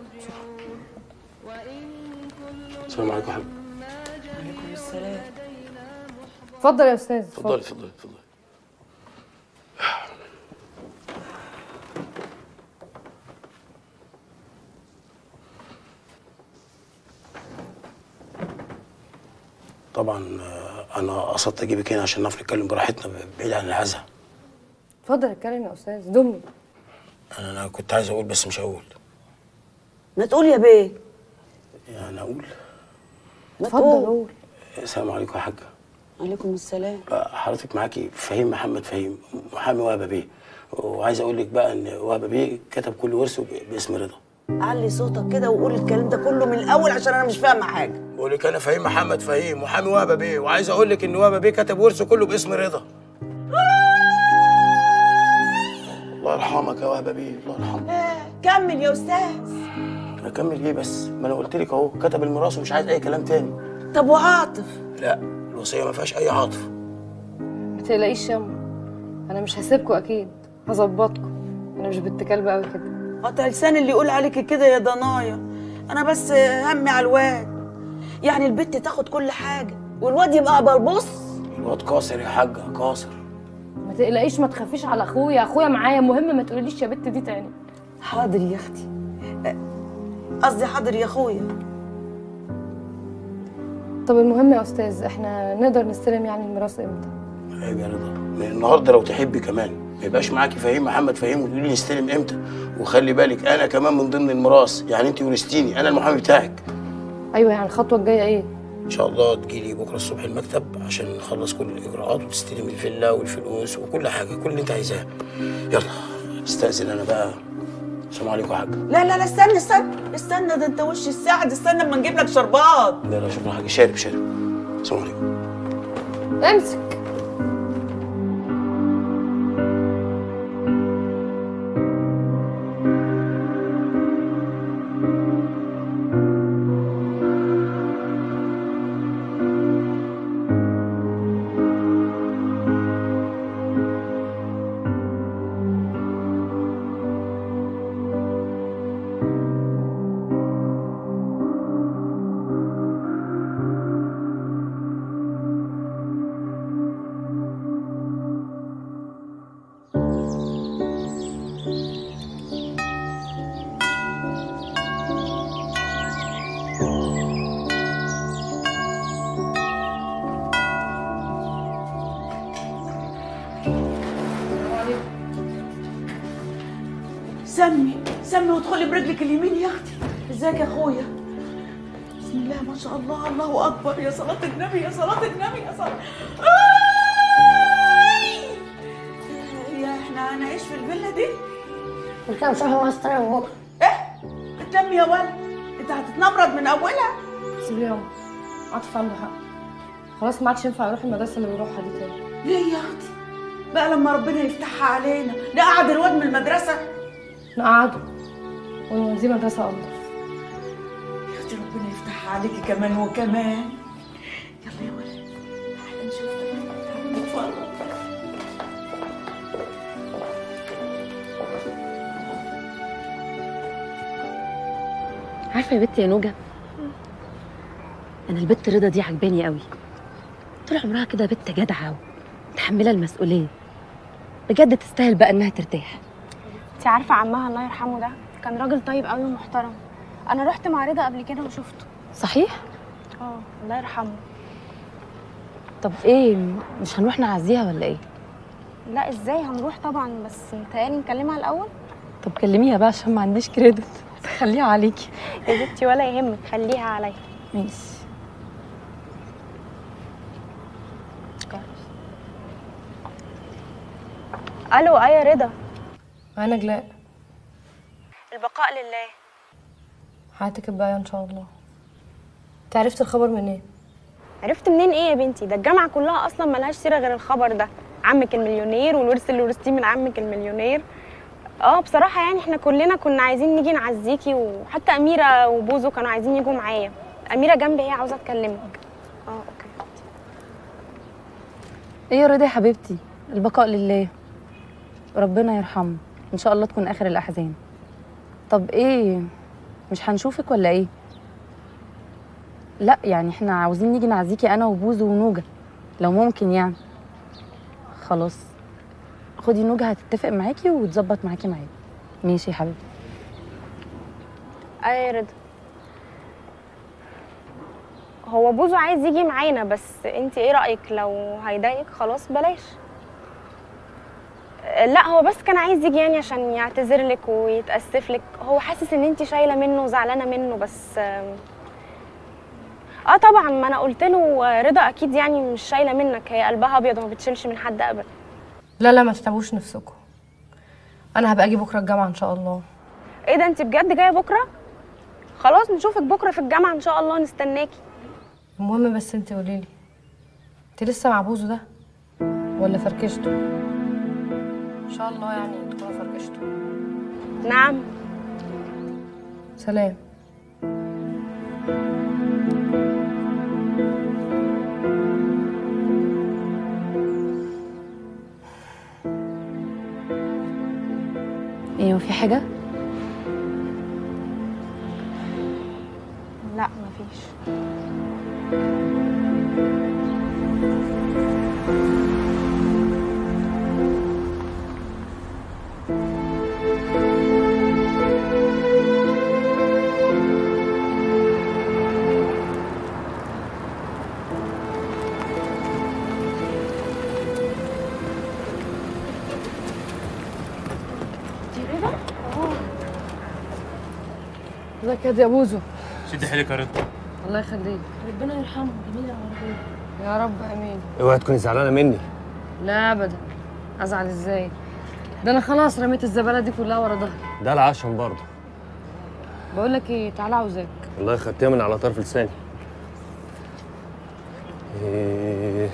Speaker 6: السلام عليكم يا حاج.
Speaker 21: وعليكم السلام.
Speaker 5: اتفضل يا استاذ.
Speaker 6: اتفضلي اتفضلي اتفضلي. طبعا انا قصدت اجيبك هنا عشان نعرف نتكلم براحتنا بعيد عن العزا.
Speaker 5: اتفضل اتكلم يا استاذ، دمني.
Speaker 6: انا كنت عايز اقول بس مش هقول.
Speaker 21: ما تقول يا بيه.
Speaker 6: يعني اقول.
Speaker 21: اتفضل قول.
Speaker 6: السلام عليكم يا حاجه.
Speaker 21: وعليكم السلام.
Speaker 6: حضرتك معاكي فهيم محمد فهيم، محامي وهبه بيه، وعايز اقول لك بقى ان وهبه بيه كتب كل ورثه باسم رضا.
Speaker 21: علي صوتك كده وقول الكلام ده كله من الاول عشان انا مش فاهمه حاجه.
Speaker 6: بقول لك انا فهيم محمد فهيم، محامي وهبه بيه، وعايز اقول لك ان وهبه بيه كتب ورثه كله باسم رضا. الله يرحمك يا وهبه بيه، الله يرحمك.
Speaker 21: كمل يا استاذ.
Speaker 3: اكمل ايه بس؟ ما انا قلت لك اهو، كتب الميراث ومش عايز اي كلام تاني.
Speaker 21: طب وعاطف؟
Speaker 3: لا، الوصيه ما فيهاش اي عاطف.
Speaker 5: ما تقلقيش ياما، انا مش هسيبكوا اكيد، هظبطكوا. انا مش بنت كلب قوي كده.
Speaker 21: قطع لسان اللي يقول عليكي كده يا ضنايا. انا بس همي على الواد، يعني البت تاخد كل حاجه والواد يبقى بلبص.
Speaker 3: الواد قاصر يا حاجه، قاصر.
Speaker 5: ما تقلقيش، ما تخافيش على اخويا معايا، المهم ما تقوليش يا بت دي تاني.
Speaker 21: حاضر يا اختي، قصدي حاضر يا اخويا.
Speaker 5: طب المهم يا استاذ، احنا نقدر نستلم يعني الميراث امتى؟
Speaker 3: عيب يا رضا، من النهارده لو تحبي كمان ما يبقاش معاكي فهيم محمد فهيم وتقولي لي نستلم امتى. وخلي بالك انا كمان من ضمن الميراث، يعني انت ورثتيني، انا المحامي بتاعك.
Speaker 5: ايوه، يعني الخطوه الجايه ايه؟
Speaker 3: ان شاء الله تجيلي بكره الصبح المكتب عشان نخلص كل الاجراءات وتستلم الفيلا والفلوس وكل حاجه، كل اللي انت عايزاه. يلا استاذن انا بقى. السلام عليكم يا حاج.
Speaker 21: لا لا لا، استنى، ده انت وش الساعد، استنى اما نجيب لك شربات.
Speaker 3: لا لا شكرا حاجه، شارب. السلام عليكم.
Speaker 5: امسك.
Speaker 21: سمي وادخلي برجلك اليمين يا اختي. ازيك يا اخويا؟ بسم الله ما شاء الله، الله اكبر. يا صلاة النبي، يا صلاة النبي، يا صلاة. يا احنا هنعيش في الفيلا دي؟
Speaker 1: كام شهر مصر بكره.
Speaker 21: ايه؟ اتلمي يا ولد، انت هتتنمرض من اولها.
Speaker 5: سيبيه يابا، عاطف عنده حق. خلاص ما عادش ينفع يروح المدرسه اللي بيروحها دي تاني.
Speaker 21: ليه يا اختي؟ بقى لما ربنا يفتحها علينا نقعد الواد من المدرسه؟
Speaker 5: نقعده ونوديه مدرسه انضف.
Speaker 21: يا اختي ربنا يفتحها عليكي كمان وكمان. يلا يا ولد تعالى نشوف، تعالى نتفرج.
Speaker 22: عارفه يا بنتي يا نوجه، انا البت رضا دي عجباني قوي. طول عمرها كده بنت جدعه ومتحمله المسؤوليه، بجد تستاهل بقى انها ترتاح.
Speaker 4: انت عارفه عمها الله يرحمه ده كان راجل طيب قوي ومحترم. انا رحت مع رضا قبل كده وشفته.
Speaker 22: صحيح؟
Speaker 4: الله يرحمه.
Speaker 22: طب ايه، مش هنروح نعزيها ولا ايه؟
Speaker 4: لا ازاي، هنروح طبعا، بس متهيألي نكلمها الاول.
Speaker 22: طب كلميها بقى عشان ما عنديش كريدت. خليها عليكي
Speaker 4: يا ستي ولا يهمك، خليها عليا.
Speaker 22: ماشي.
Speaker 4: الو، يا رضا.
Speaker 5: انا جلاء.
Speaker 4: البقاء لله.
Speaker 5: حياتك الباقيه ان شاء الله. انت عرفت الخبر منين؟
Speaker 4: عرفت منين ايه يا بنتي؟ ده الجامعه كلها اصلا ملهاش سيره غير الخبر ده. عمك المليونير والورث اللي ورثتيه من عمك المليونير. بصراحه يعني احنا كلنا كنا عايزين نيجي نعزيكي، وحتى اميره وبوزو كانوا عايزين يجوا معايا. اميره جنبي، هي عاوزه تكلمك. اوكي.
Speaker 22: ايه يا رضا يا حبيبتي، البقاء لله، ربنا يرحمه، ان شاء الله تكون اخر الاحزان. طب ايه، مش هنشوفك ولا ايه؟ لا يعني احنا عاوزين نيجي نعزيكي انا وبوزو ونوجه لو ممكن يعني. خلاص خدي نوجه هتتفق معاكي وتظبط معاكي ميعاد. ماشي يا حبيبتي.
Speaker 4: يا رضا، هو بوزو عايز يجي معانا، بس انت ايه رايك؟ لو هيضايقك خلاص بلاش. لا هو بس كان عايز يجي يعني عشان يعتذر لك ويتاسف لك. هو حاسس ان انت شايله منه وزعلانه منه، بس طبعا ما انا قلت له رضا اكيد يعني مش شايله منك، هي قلبها ابيض وما بتشيلش من حد ابدا.
Speaker 5: لا ما تتعبوش نفسكم، انا هبقى اجي بكره الجامعه ان شاء الله.
Speaker 4: ايه ده، انت بجد جايه بكره؟ خلاص نشوفك بكره في الجامعه ان شاء الله، نستناكي.
Speaker 5: المهم بس انت قوليلي، انت لسه مع بوزو ده ولا فركشته؟ ان شاء الله يعني تكونوا فركشتوا.
Speaker 4: نعم.
Speaker 5: سلام.
Speaker 22: ايه وفي حاجة؟
Speaker 4: لا مفيش.
Speaker 5: ازيك يا بوزو؟
Speaker 18: شد حيلك يا رضا.
Speaker 5: الله يخليك.
Speaker 1: ربنا يرحمه، جميل العربية.
Speaker 5: يا رب امين.
Speaker 23: اوعي تكوني زعلانه مني.
Speaker 5: لا ابدا. ازعل ازاي؟ ده انا خلاص رميت الزباله دي كلها ورا ظهري.
Speaker 23: ده العشم برضه.
Speaker 5: بقول لك ايه، تعالى عاوزاك.
Speaker 23: والله خدتيها من على طرف لساني. إيه.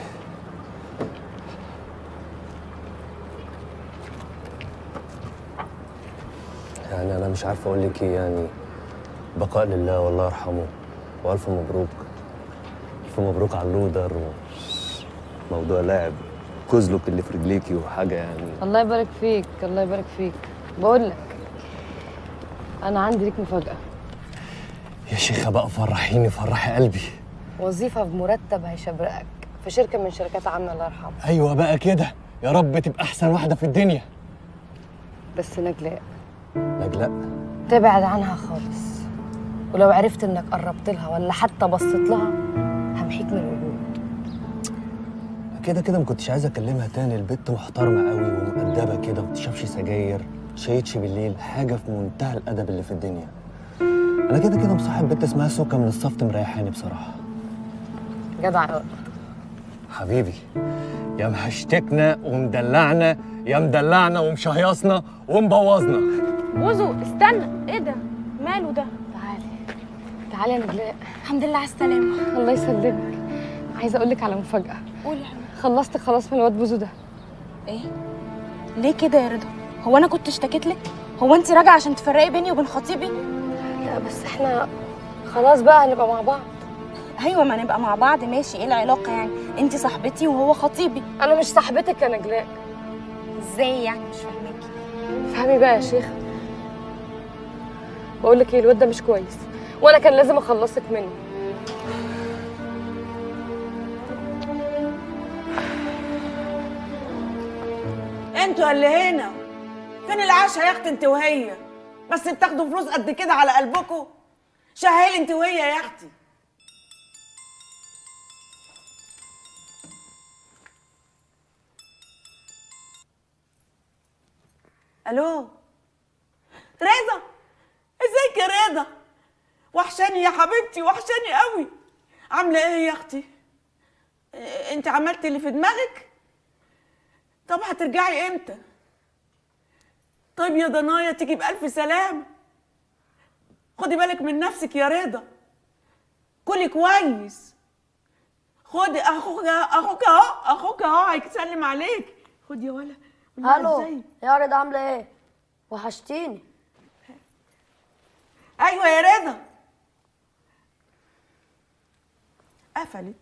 Speaker 23: يعني انا مش عارف اقول لك ايه، يعني بقاء لله والله يرحمه، والف مبروك. الف مبروك على اللودر موضوع لاعب كوزلوك اللي في رجليكي وحاجه يعني.
Speaker 5: الله يبارك فيك، الله يبارك فيك. بقول لك انا عندي ليك مفاجاه.
Speaker 23: يا شيخه بقى فرحيني، فرحي قلبي.
Speaker 5: وظيفه بمرتب هيشبرقك في شركه من شركات عمنا الله يرحمه.
Speaker 23: ايوه بقى كده، يا رب تبقى احسن واحده في الدنيا.
Speaker 5: بس نجلاء.
Speaker 23: نجلاء؟
Speaker 5: تبعد عنها خالص، ولو عرفت انك قربت لها ولا حتى بصيت لها همحيك من الوجود.
Speaker 23: كده ما كنتش عايز اكلمها تاني. البت محترمه قوي ومؤدبه كده، وما بتشربش سجاير، شايتش بالليل، حاجه في منتهى الادب اللي في الدنيا. انا كده مصاحب بنت اسمها سوكا من الصفت، مريحاني بصراحه.
Speaker 5: جدع يا
Speaker 23: حبيبي، يا مهشتكنا ومدلعنا، يا مدلعنا ومشهيصنا ومبوظنا.
Speaker 4: بوزو استنى، ايه ده؟ ماله ده؟
Speaker 5: تعالي يا نجلاء.
Speaker 4: الحمد لله على السلامة.
Speaker 5: الله يسلمك. عايزه اقول لك على مفاجاه.
Speaker 4: قولي يا حبيبي.
Speaker 5: خلصت خلاص من الواد بوزو ده.
Speaker 4: ايه؟ ليه كده يا رضا؟ هو انا كنت اشتكيت لك؟ هو انت راجعه عشان تفرقي بيني وبين خطيبي؟
Speaker 5: لا بس احنا خلاص بقى هنبقى مع بعض.
Speaker 4: ايوه ما نبقى مع بعض ماشي، ايه العلاقه يعني؟ انت صاحبتي وهو خطيبي.
Speaker 5: انا مش صاحبتك يا نجلاء.
Speaker 4: ازاي يعني؟ مش فاهماكي.
Speaker 5: فهمي بقى يا شيخ. بقول لك ايه، الواد ده مش كويس وانا كان لازم اخلصك منه.
Speaker 21: انتوا اللي هنا فين العشاء يا اختي انت وهي؟ بس بتاخدوا فلوس قد كده على قلبكم؟ شهالي انت وهي يا اختي. الو رضا، ازيك يا رضا؟ وحشاني يا حبيبتي، وحشاني قوي. عامله ايه يا اختي؟ انت عملتي اللي في دماغك؟ طب هترجعي امتى؟ طيب يا ضنايا تيجي بألف سلامة. خدي بالك من نفسك يا رضا، كلي كويس. خدي اخوك اهو هيسلم عليك. خدي يا ولا.
Speaker 10: الو يا رضا، عامله ايه؟ وحشتيني.
Speaker 21: ايوه يا رضا. قفلت.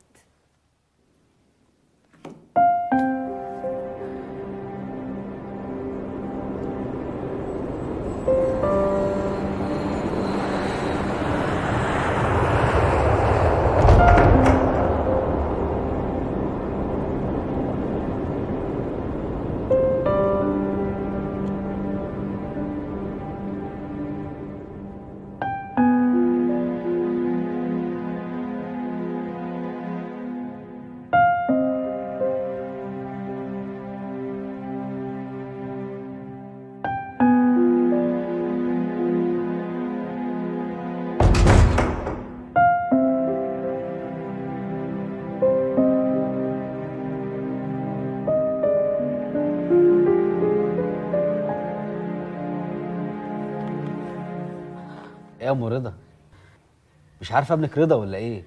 Speaker 13: يا ام رضا، مش عارفه ابنك رضا ولا ايه؟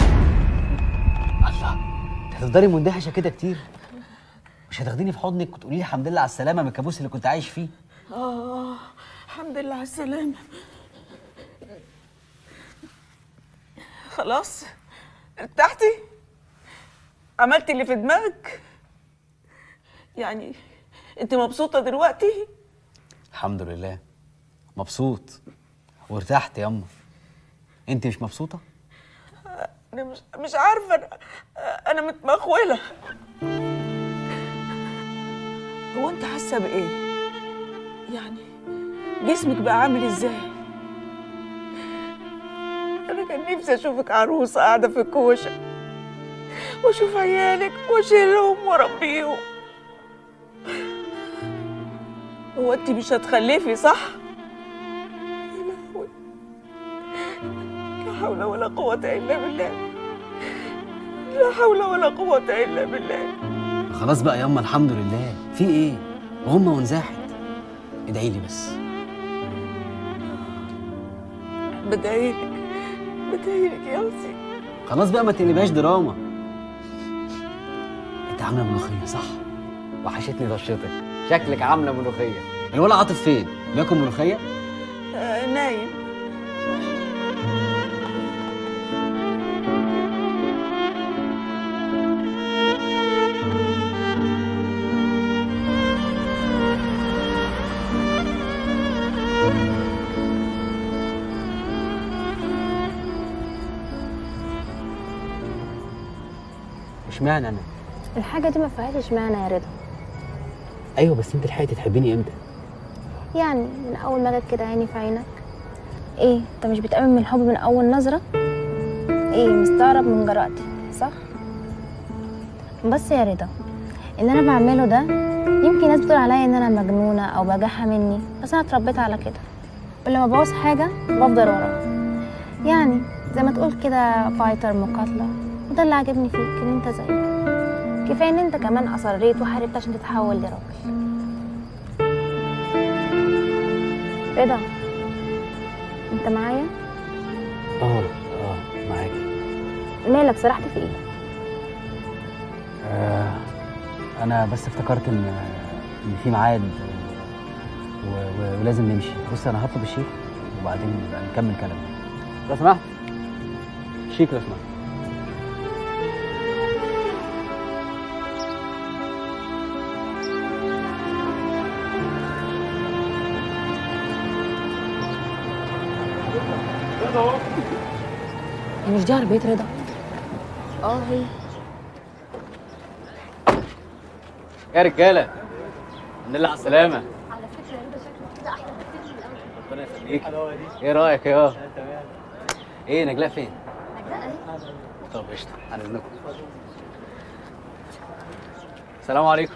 Speaker 13: الله، هتفضلي مندهشه كده كتير؟ مش هتاخديني في حضنك وتقولي لي الحمد لله على السلامه من الكابوس اللي كنت عايش فيه؟
Speaker 21: الحمد لله على السلامه. خلاص ارتحتي؟ عملتي اللي في دماغك؟ يعني انت مبسوطه دلوقتي؟
Speaker 13: الحمد لله مبسوط وارتحت ياما. انت مش مبسوطه؟
Speaker 21: انا مش عارفه، انا متمخوله. هو انت حاسه بايه؟ يعني جسمك بقى عامل ازاي؟ انا كان نفسي اشوفك عروسه قاعده في الكوشه واشوف عيالك واشيلهم واربيهم. هو انت مش هتخلفي صح؟ يا لهوي، لا حول ولا قوة الا بالله، لا حول ولا قوة الا بالله.
Speaker 13: خلاص بقى ياما الحمد لله. في ايه؟ غمه وانزاحت. ادعي لي بس.
Speaker 21: بدعيلك يا اختي.
Speaker 13: خلاص بقى ما تقلبهاش دراما. انت عامله ملوخيه صح؟ وحشتني رشتك. شكلك عامله ملوخيه. الولد عاطف فين؟ بياكل ملوخيه؟
Speaker 21: نايم.
Speaker 13: اشمعنى انا؟
Speaker 12: الحاجة دي ما فيهاش اشمعنى يا رضا.
Speaker 13: ايوه بس انت لحقتي تحبيني امتى؟
Speaker 12: يعني من اول ما جت كده عيني في عينك. ايه انت مش بتأمن من الحب من اول نظرة؟ ايه مستغرب من جرأتي صح؟ بس يا رضا اللي انا بعمله ده يمكن ناس بتقول عليا ان انا مجنونة او بجاحة مني، بس انا اتربيت على كده، ولما بعوز حاجة بفضل وراها. يعني زي ما تقول كده فايتر مقاتلة، وده اللي عاجبني فيك ان انت زيك. كفايه ان انت كمان اصريت وحاربت عشان تتحول لراجل. رضا انت معايا؟
Speaker 13: معاكي.
Speaker 12: مالك سرحت في ايه؟
Speaker 13: انا بس افتكرت ان في ميعاد ولازم نمشي. بص انا هطلب الشيك وبعدين نبقى نكمل كلامنا. لو سمحت شيك لو سمحت.
Speaker 12: هي مش دي عربية رضا؟ هي.
Speaker 13: يا رجاله الحمد لله على السلامه.
Speaker 12: على فكرة رضا شكله كده احلى بكتير من الاول.
Speaker 13: ربنا يخليك. ايه رايك يا ايه نجلاء فين؟
Speaker 12: نجلاء اهي.
Speaker 13: طب قشطه على اذنكم. السلام عليكم.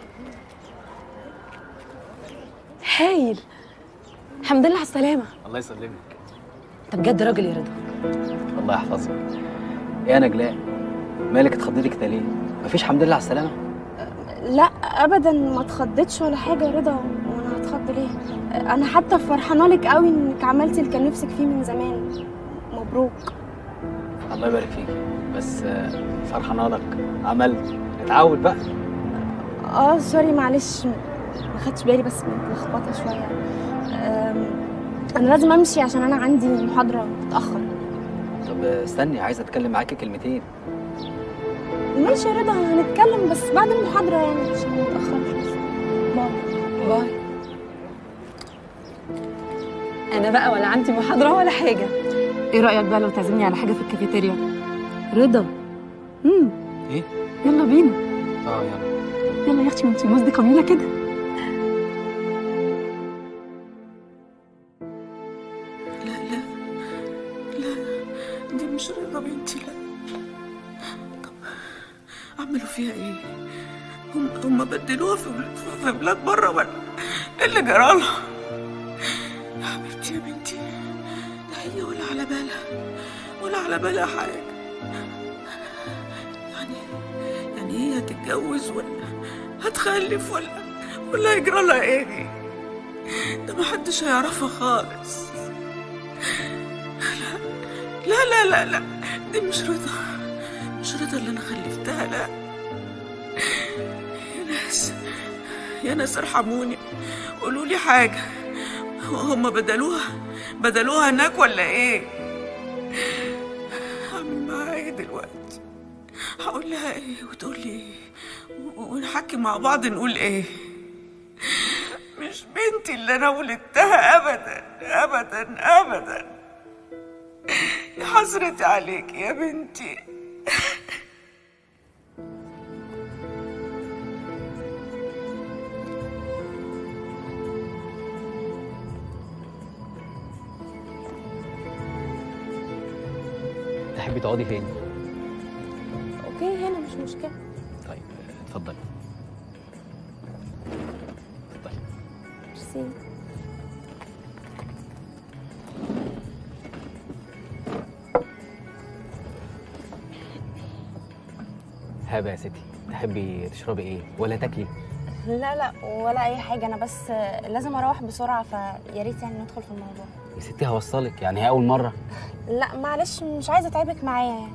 Speaker 12: هايل، الحمد لله على السلامة.
Speaker 13: الله يسلمك.
Speaker 12: انت بجد راجل يا رضا.
Speaker 13: الله يحفظك. ايه يا نجلاء مالك اتخضيتي كده ليه؟ مفيش حمد لله على السلامه؟
Speaker 4: لا ابدا ما اتخضيتش ولا حاجه يا رضا، وانا هتخض ليه؟ انا حتى فرحانه لك قوي انك عملتي اللي كان نفسك فيه من زمان. مبروك.
Speaker 13: الله يبارك فيك. بس فرحانه لك عملت اتعود بقى.
Speaker 4: سوري معلش ما خدتش بالي بس متلخبطه شويه. انا لازم امشي عشان انا عندي محاضره متاخر.
Speaker 13: طب استني عايزه اتكلم معاكي كلمتين.
Speaker 4: ماشي يا رضا هنتكلم بس بعد المحاضره يعني عشان ما نتاخرش. باي.
Speaker 12: انا بقى ولا عندي محاضره ولا حاجه. ايه رايك بقى لو تعزمني على حاجه في الكافيتيريا؟ رضا.
Speaker 13: ايه؟
Speaker 12: يلا بينا.
Speaker 13: يلا
Speaker 12: يا اختي ما انتي دي جميله كده.
Speaker 21: دي مش رضا بنتي. لا طب عملوا فيها ايه؟ هم بدلوها في بلاد بره ولا ايه اللي جرالها؟ يا حبيبتي يا بنتي لا هي ولا على بالها حاجه. يعني هي هتتجوز ولا هتخلف ولا هيجرالها ايه؟ ده محدش هيعرفها خالص. لا دي مش رضا اللي انا خلفتها. لا يا ناس ارحموني قولوا لي حاجه. هم بدلوها هناك ولا ايه؟ هعمل معاها ايه دلوقتي؟ هقول لها ايه وتقول لي ايه ونحكي مع بعض نقول ايه؟ مش مش بنتي اللي انا ولدتها ابدا ابدا ابدا. يا حسرتي عليك يا بنتي.
Speaker 13: تحبي تقعدي فين؟
Speaker 12: اوكي هنا مش مشكله.
Speaker 13: طيب اتفضلي. اتفضلي.
Speaker 12: ميرسي.
Speaker 13: هابه يا ستي، تحبي تشربي ايه ولا تاكلي؟
Speaker 12: لا ولا اي حاجه، انا بس لازم اروح بسرعه، فيا ريت يعني ندخل في الموضوع.
Speaker 13: يا ستي هوصلك، يعني هي اول مره.
Speaker 12: لا معلش مش عايزه اتعبك معايا يعني.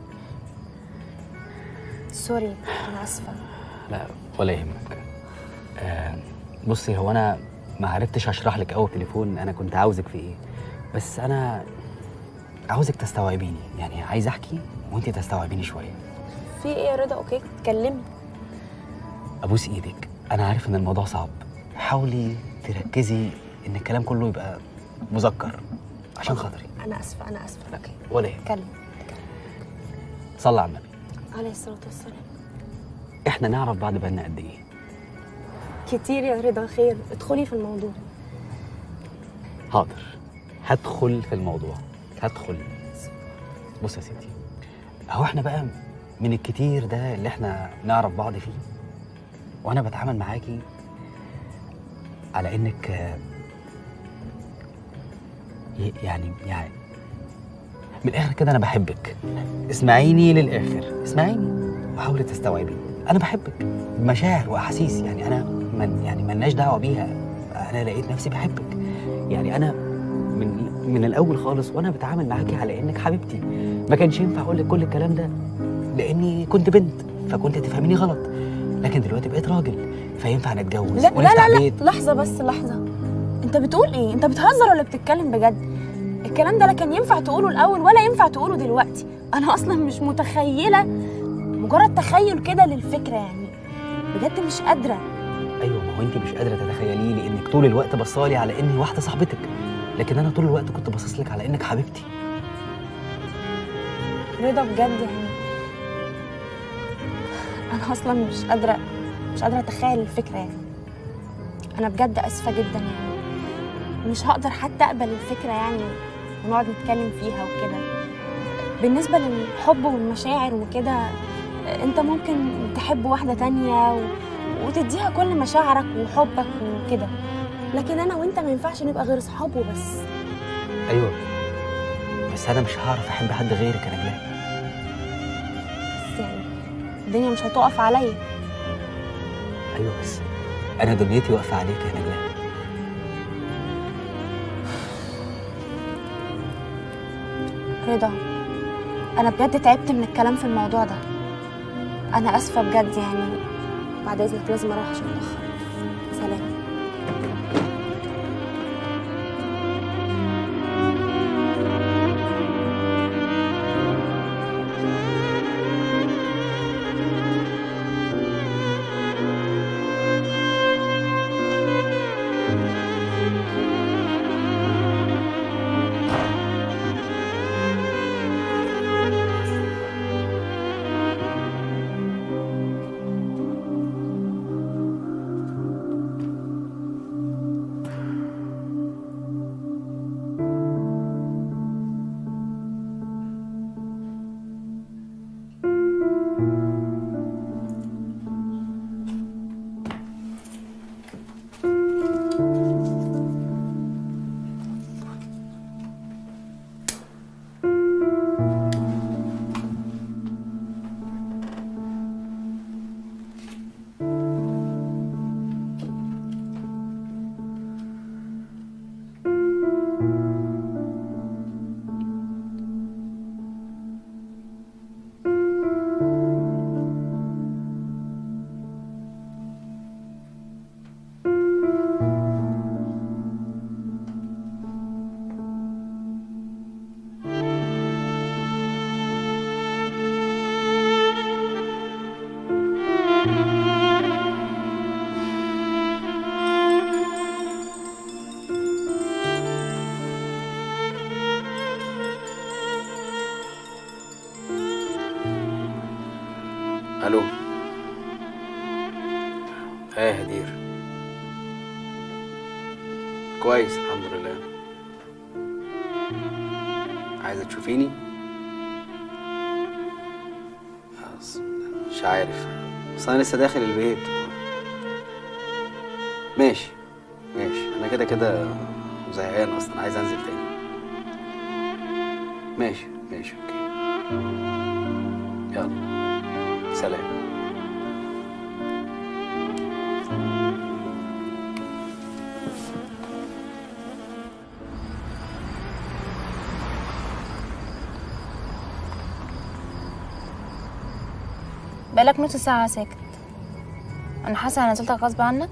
Speaker 12: سوري انا اسفه.
Speaker 13: لا ولا يهمك. بصي، هو انا ما عرفتش اشرح لك قوي التليفون انا كنت عاوزك في ايه، بس انا عاوزك تستوعبيني، يعني عايز احكي وانت تستوعبيني شويه.
Speaker 12: في ايه يا رضا؟ اوكي اتكلمي.
Speaker 13: ابوس ايدك، انا عارف ان الموضوع صعب، حاولي تركزي ان الكلام كله يبقى مذكر عشان خاطري.
Speaker 12: انا اسفه اوكي
Speaker 13: ولا ايه؟
Speaker 12: اتكلم.
Speaker 13: صلي على النبي
Speaker 12: عليه الصلاه والسلام.
Speaker 13: احنا نعرف بعض بقالنا قد ايه؟
Speaker 12: كتير يا رضا. خير، ادخلي في الموضوع.
Speaker 13: حاضر، هدخل في الموضوع، هدخل. بص يا ستي، اهو احنا بقى من الكتير ده اللي احنا نعرف بعض فيه، وانا بتعامل معاكي على انك يعني من الاخر كده انا بحبك. اسمعيني للاخر، اسمعيني وحاولي تستوعبي. انا بحبك بمشاعر واحاسيس، يعني انا يعني ملناش دعوه بيها. انا لقيت نفسي بحبك، يعني انا من الاول خالص وانا بتعامل معاكي على انك حبيبتي. ما كانش ينفع اقول لك كل الكلام ده لاني كنت بنت فكنت تفهميني غلط، لكن دلوقتي بقيت راجل فينفع نتجوز ونفتح بيت.
Speaker 12: لحظه بس لحظه، انت بتقول ايه؟ انت بتهزر ولا بتتكلم بجد؟ الكلام ده لا كان ينفع تقوله الاول ولا ينفع تقوله دلوقتي. انا اصلا مش متخيله، مجرد تخيل كده للفكره يعني، بجد مش قادره.
Speaker 13: ايوه، ما هو انت مش قادره تتخيليه لانك طول الوقت بصالي على اني واحده صاحبتك، لكن انا طول الوقت كنت باصص لك على انك حبيبتي.
Speaker 12: رضا بجد يعني انا اصلا مش قادره اتخيل الفكره يعني. انا بجد اسفه جدا يعني، مش هقدر حتى اقبل الفكره يعني ونقعد نتكلم فيها وكده. بالنسبه للحب والمشاعر وكده، انت ممكن تحب واحده تانية وتديها كل مشاعرك وحبك وكده، لكن انا وانت ما ينفعش نبقى غير صحاب وبس.
Speaker 13: ايوه، بس انا مش هعرف احب حد غيرك يا نجلاء.
Speaker 12: بس يعني الدنيا مش هتقف عليا.
Speaker 13: ايوه، بس انا دنيتي واقفه عليك يا نجلاء.
Speaker 12: رضا، انا بجد تعبت من الكلام في الموضوع ده. انا اسفه بجد يعني، بعد اذنك لازم اروح عشان اتاخر. سلام.
Speaker 13: الو. ايه يا هدير؟ كويس الحمد لله. عايزه تشوفيني؟ مش عارف، بس انا لسه داخل البيت. ماشي انا كده كده زهقان اصلا، عايز انزل تاني. ماشي اوكي، يلا سلام.
Speaker 12: بقالك نص ساعة ساكت. أنا حاسة أنا نزلتك غصب عنك.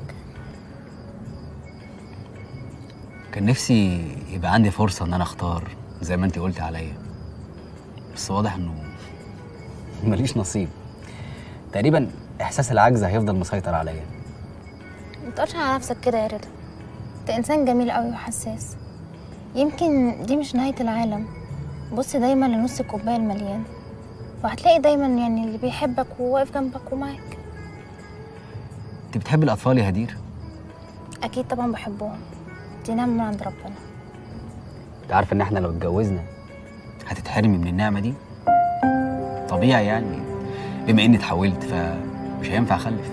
Speaker 13: كان نفسي يبقى عندي فرصة إن أنا أختار زي ما أنتي قلتي عليا، بس واضح إنه ماليش نصيب. تقريبا إحساس العجز هيفضل مسيطر عليا.
Speaker 12: متقولش على نفسك كده يا رضا، أنت إنسان جميل قوي وحساس. يمكن دي مش نهاية العالم. بص دايما لنص الكوباية المليان، وهتلاقي دايما يعني اللي بيحبك وواقف جنبك ومعاك.
Speaker 13: أنت بتحبي الأطفال يا هدير؟
Speaker 12: أكيد طبعا بحبهم، دي نعمة من عند ربنا.
Speaker 13: أنت عارفة إن إحنا لو اتجوزنا هتتحرمي من النعمة دي؟ طبيعي يعني، بما إني اتحولت فمش هينفع أخلف.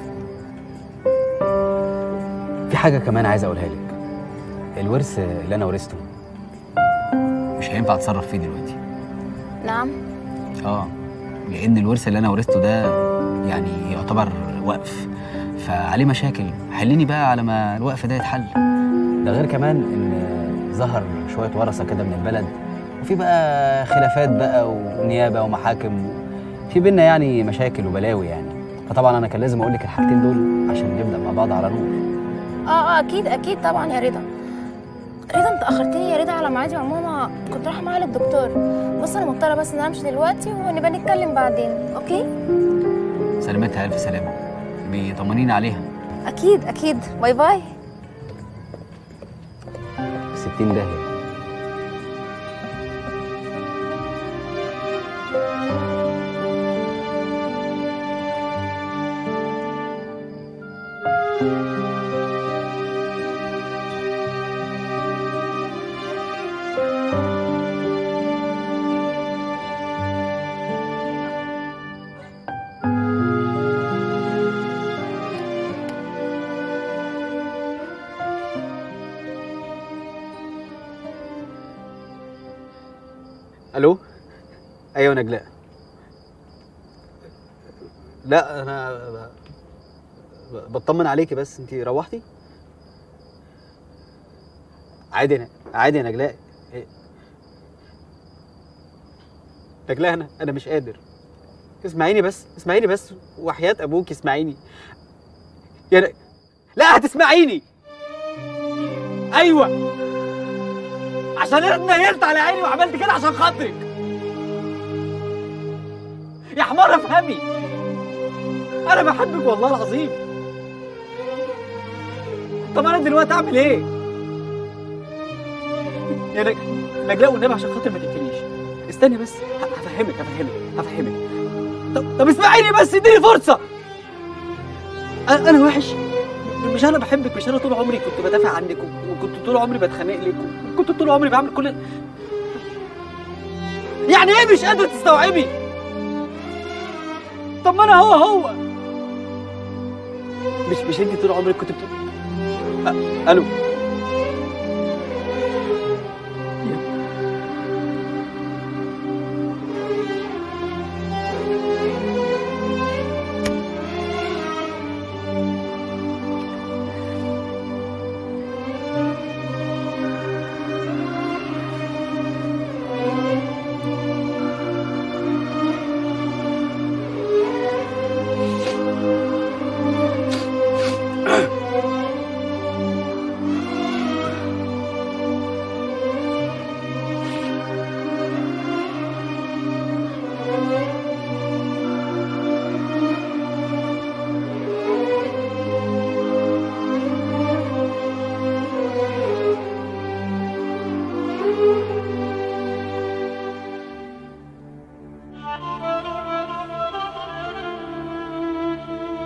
Speaker 13: في حاجة كمان عايز أقولها لك. الورث اللي أنا ورثته مش هينفع أتصرف فيه دلوقتي.
Speaker 12: نعم؟
Speaker 13: لأن الورث اللي أنا ورثته ده يعني يعتبر وقف، فعليه مشاكل. حليني بقى على ما الوقف ده يتحل. ده غير كمان إن ظهر شوية ورثة كده من البلد، وفي بقى خلافات بقى ونيابة ومحاكم، في بينا يعني مشاكل وبلاوي يعني. فطبعا أنا كان لازم أقول لك الحاجتين دول عشان نبدأ مع بعض على نور.
Speaker 12: أكيد طبعا يا رضا. رضا انت اخرتني يا رضا على ميعادي، عموما كنت رايحه معايا للدكتور. بص انا مضطره بس ان انا امشي دلوقتي ونبقى نتكلم بعدين، اوكي؟
Speaker 13: سلامتها الف سلامه، بيطمنيني عليها.
Speaker 12: اكيد باي باي.
Speaker 13: 60 داهيه. الو. ايوه نجلاء. لا انا بطمن عليكي بس. انتي روحتي؟ عادي يا نجلاء. نجلاء انا مش قادر. اسمعيني بس وحياة ابوك اسمعيني. لا هتسمعيني. ايوه عشان انا اتنيلت على عيني وعملت كده عشان خاطرك يا حمار. افهمي، انا بحبك والله العظيم. طب انا دلوقتي اعمل ايه يا نجلاء؟ والنبي عشان خاطر ما تقتليش. استني بس هفهمك. طب اسمعيني بس، اديني فرصه. انا وحش؟ مش انا بحبك؟ مش انا طول عمري كنت بدافع عنك، وكنت طول عمري بتخانق لك، وكنت طول عمري بعمل كل يعني ايه مش قادره تستوعبي؟ طب ما انا هو مش انت طول عمرك كنت الو.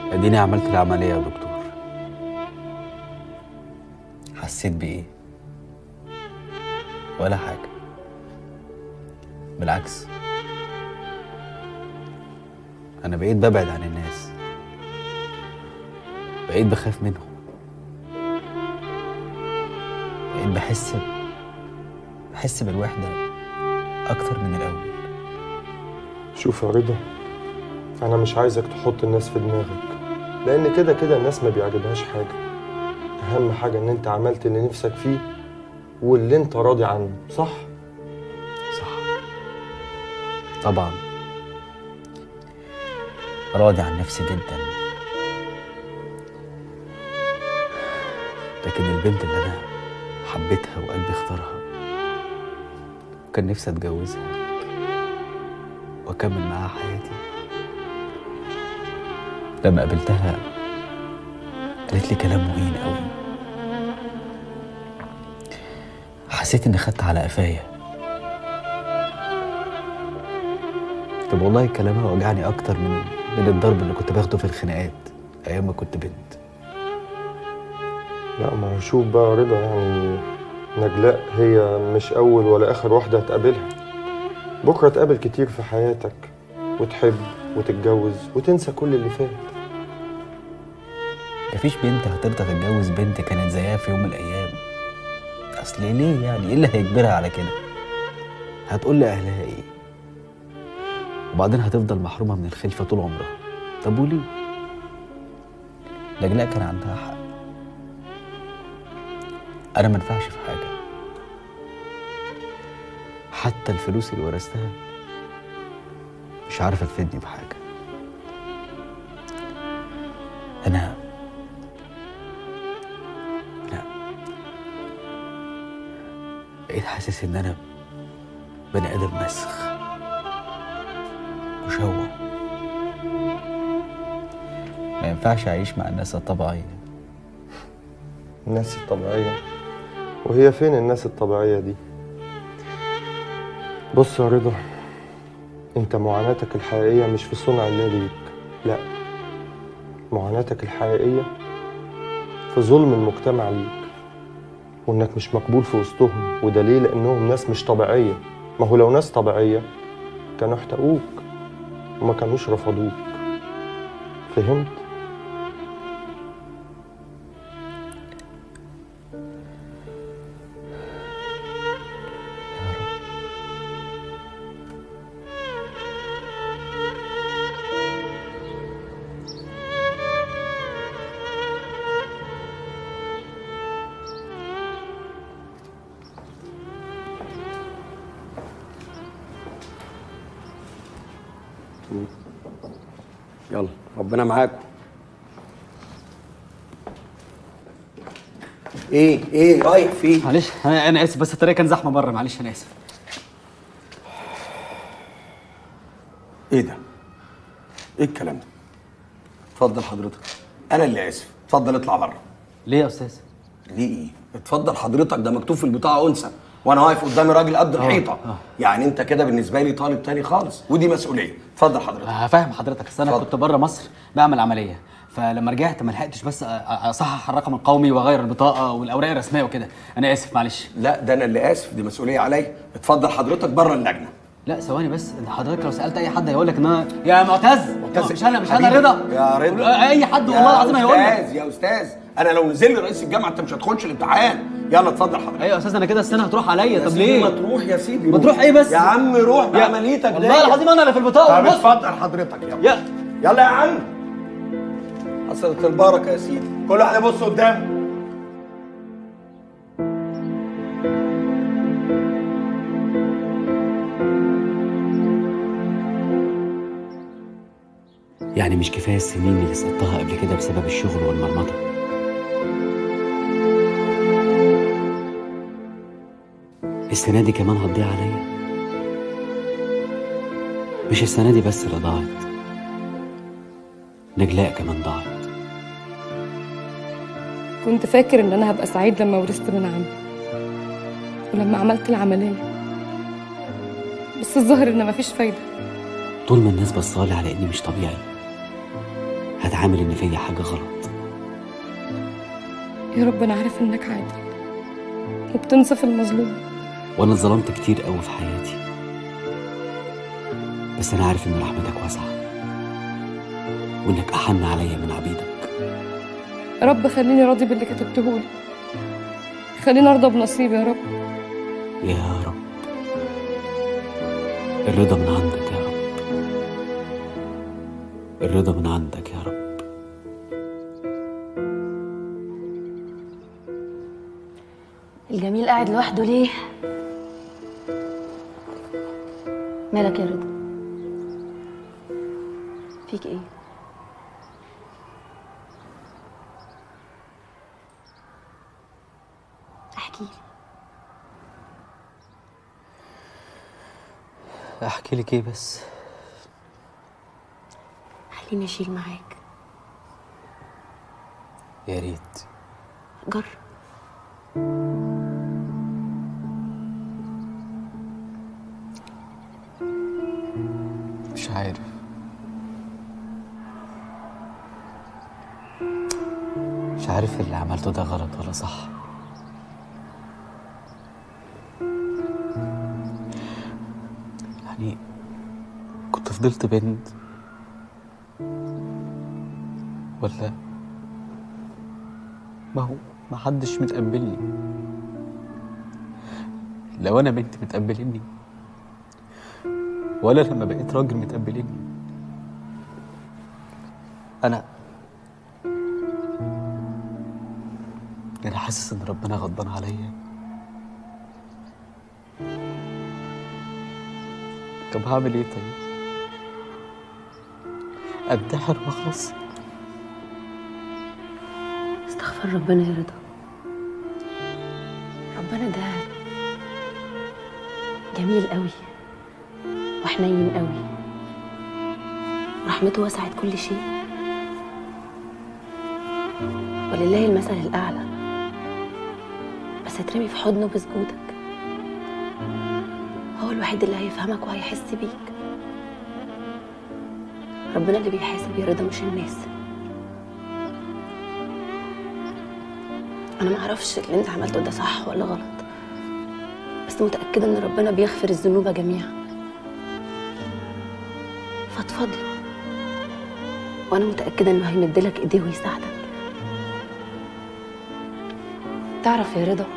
Speaker 13: اديني عملت العمليه يا دكتور. حسيت بايه؟ ولا حاجه، بالعكس انا بقيت ببعد عن الناس، بقيت بخاف منهم، بقيت بحس بالوحده اكتر من الاول.
Speaker 2: شوف يا رضا، انا مش عايزك تحط الناس في دماغك، لان كده كده الناس ما بيعجبهاش حاجه. اهم حاجه ان انت عملت اللي نفسك فيه واللي انت راضي عنه، صح؟
Speaker 13: صح طبعا، راضي عن نفسي جدا. لكن البنت اللي انا حبيتها وقلبي اختارها وكان نفسي اتجوزها واكمل معاها حياتي، لما قابلتها قالت لي كلام مهين قوي. حسيت اني خدت على قفايا. طب والله كلامها وجعني اكتر من الضرب اللي كنت باخده في الخناقات ايام ما كنت بنت.
Speaker 2: لا ما هو شوف بقى يا رضا، يعني نجلاء هي مش اول ولا اخر واحده هتقابلها. بكره تقابل كتير في حياتك وتحب وتتجوز وتنسى كل اللي فات.
Speaker 13: مفيش بنت هترضى تتجوز بنت كانت زيها في يوم من الايام. اصل ليه يعني؟ ايه اللي هيجبرها على كده؟ هتقول لاهلها ايه؟ وبعدين هتفضل محرومه من الخلفه طول عمرها. طب وليه؟ نجلاء كان عندها حق. انا ما ينفعش في حاجه، حتى الفلوس اللي ورثتها مش عارفه تفيدني بحاجه. انا بقيت حاسس ان انا بني ادم مسخ مشوه، ما ينفعش اعيش مع الناس الطبيعيه.
Speaker 2: الناس الطبيعيه؟ وهي فين الناس الطبيعيه دي؟ بص يا رضا، انت معاناتك الحقيقيه مش في صنع الله ليك، لا، معاناتك الحقيقيه في ظلم المجتمع ليك، وانك مش مقبول في وسطهم. وده ليه؟ لانهم ناس مش طبيعيه. ما هو لو ناس طبيعيه كانوا احتقوك وما كانوش رفضوك. فهمت؟
Speaker 3: يلا ربنا معاكم. ايه رايح فين؟
Speaker 13: معلش انا اسف، بس الطريق كان زحمه بره، معلش انا اسف.
Speaker 3: ايه ده؟ ايه الكلام ده؟ اتفضل حضرتك. انا اللي اسف، اتفضل اطلع بره.
Speaker 13: ليه يا استاذ؟
Speaker 3: ليه ايه؟ اتفضل حضرتك، ده مكتوب في البطاقه انثى وانا واقف قدامي راجل قد الحيطه. يعني انت كده بالنسبه لي طالب تاني خالص، ودي مسؤوليه. اتفضل حضرتك.
Speaker 13: هفهم حضرتك، اصل انا كنت بره مصر بعمل عمليه، فلما رجعت ما لحقتش بس اصحح الرقم القومي واغير البطاقه والاوراق الرسميه وكده. انا اسف معلش.
Speaker 3: لا ده انا اللي اسف، دي مسؤوليه عليا. اتفضل حضرتك بره اللجنه.
Speaker 13: لا ثواني بس، انت حضرتك لو سالت اي حد هيقول لك ان انا يا معتز مش انا رضا.
Speaker 3: يا رضا
Speaker 13: اي حد والله العظيم هيقول لك.
Speaker 3: يا استاذ انا لو نزل لي رئيس الجامعه انت مش هتخش الامتحان. يلا اتفضل حضرتك.
Speaker 13: ايوه يا استاذ، انا كده السنه هتروح عليا. طب ليه؟
Speaker 3: ما تروح يا سيدي.
Speaker 13: ما تروح ايه بس؟
Speaker 3: يا عم روح بعمليتك دي.
Speaker 13: والله العظيم انا اللي في البطاقه.
Speaker 3: طب اتفضل حضرتك. يلا يلا يا عم. حصلت البركه يا سيدي. كل واحد يبص قدامه.
Speaker 13: يعني مش كفايه السنين اللي سقطتها قبل كده بسبب الشغل والمرمطه؟ السنه دي كمان هتضيع عليا؟ مش السنه دي بس اللي ضاعت، نجلاء كمان ضاعت.
Speaker 5: كنت فاكر ان انا هبقى سعيد لما ورثت من عمي ولما عملت العمليه، بس الظاهر ان مفيش فايده.
Speaker 13: طول ما الناس بصالي على اني مش طبيعي هتعامل ان فيا حاجه غلط.
Speaker 5: يا رب انا عارف انك عادل وبتنصف المظلوم،
Speaker 13: وانا اتظلمت كتير قوي في حياتي، بس انا عارف ان رحمتك واسعه وانك احن عليا من عبيدك.
Speaker 5: يا رب خليني راضي باللي كتبتهولي، خليني ارضى بنصيبي يا رب.
Speaker 13: يا رب الرضا من عندك يا رب، الرضا من عندك يا رب.
Speaker 22: الجميل قاعد لوحده ليه؟ مالك يا رضا؟ فيك ايه؟ احكي لي.
Speaker 13: احكي لك ايه بس؟
Speaker 22: خليني اشيل معاك.
Speaker 13: يا ريت.
Speaker 22: جرب.
Speaker 13: مش عارف. مش عارف اللي عملته ده غلط ولا صح. يعني كنت فضلت بنت ولا ما هو ما حدش متقبلني. لو انا بنت متقبلني ولا لما بقيت راجل متقبلني. انا حاسس ان ربنا غضبان عليا. طب هعمل ايه طيب؟ انتحر واخلص؟
Speaker 22: استغفر ربنا يا رضا. ربنا ده جميل قوي وحنين قوي، ورحمته وسعت كل شيء، ولله المثل الأعلى. بس اترمي في حضنه بسجودك، هو الوحيد اللي هيفهمك وهيحس بيك. ربنا اللي بيحاسب يا رضا مش الناس. أنا معرفش اللي أنت عملته ده صح ولا غلط، بس متأكدة إن ربنا بيغفر الذنوب جميعا. فضفض له، وأنا متأكدة إنه هيمدلك إيديه ويساعدك. تعرف يا رضا،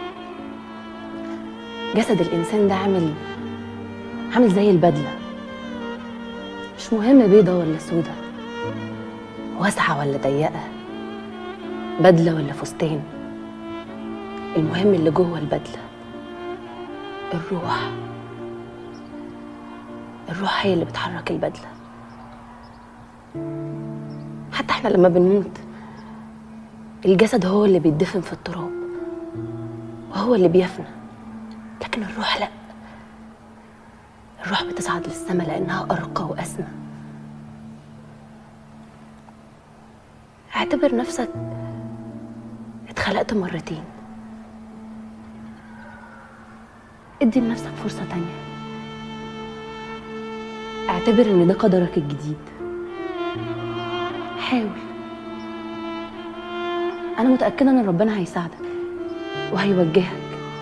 Speaker 22: جسد الإنسان ده عامل زي البدلة، مش مهم بيضة ولا سودة، واسعة ولا ضيقة، بدلة ولا فستان. المهم اللي جوه البدلة، الروح. الروح هي اللي بتحرك البدلة. حتى احنا لما بنموت الجسد هو اللي بيتدفن في التراب وهو اللي بيفنى، لكن الروح لأ. الروح بتصعد للسماء لأنها أرقى وأسمى. اعتبر نفسك اتخلقت مرتين. ادي لنفسك فرصة تانية. اعتبر ان ده قدرك الجديد. حاول. انا متأكدة ان ربنا هيساعدك وهيوجهك.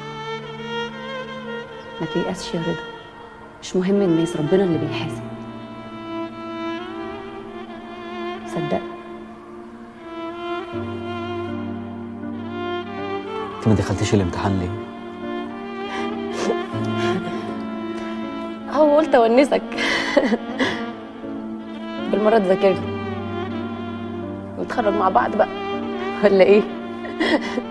Speaker 22: ما تيأسش يا رضا، مش مهم الناس، ربنا اللي بيحاسب. صدق.
Speaker 13: انت ما دخلتيش الامتحان ليه؟
Speaker 22: هو قلت اونسك. بالمرة تذاكر لي ونتخرج مع بعض بقى، ولا ايه؟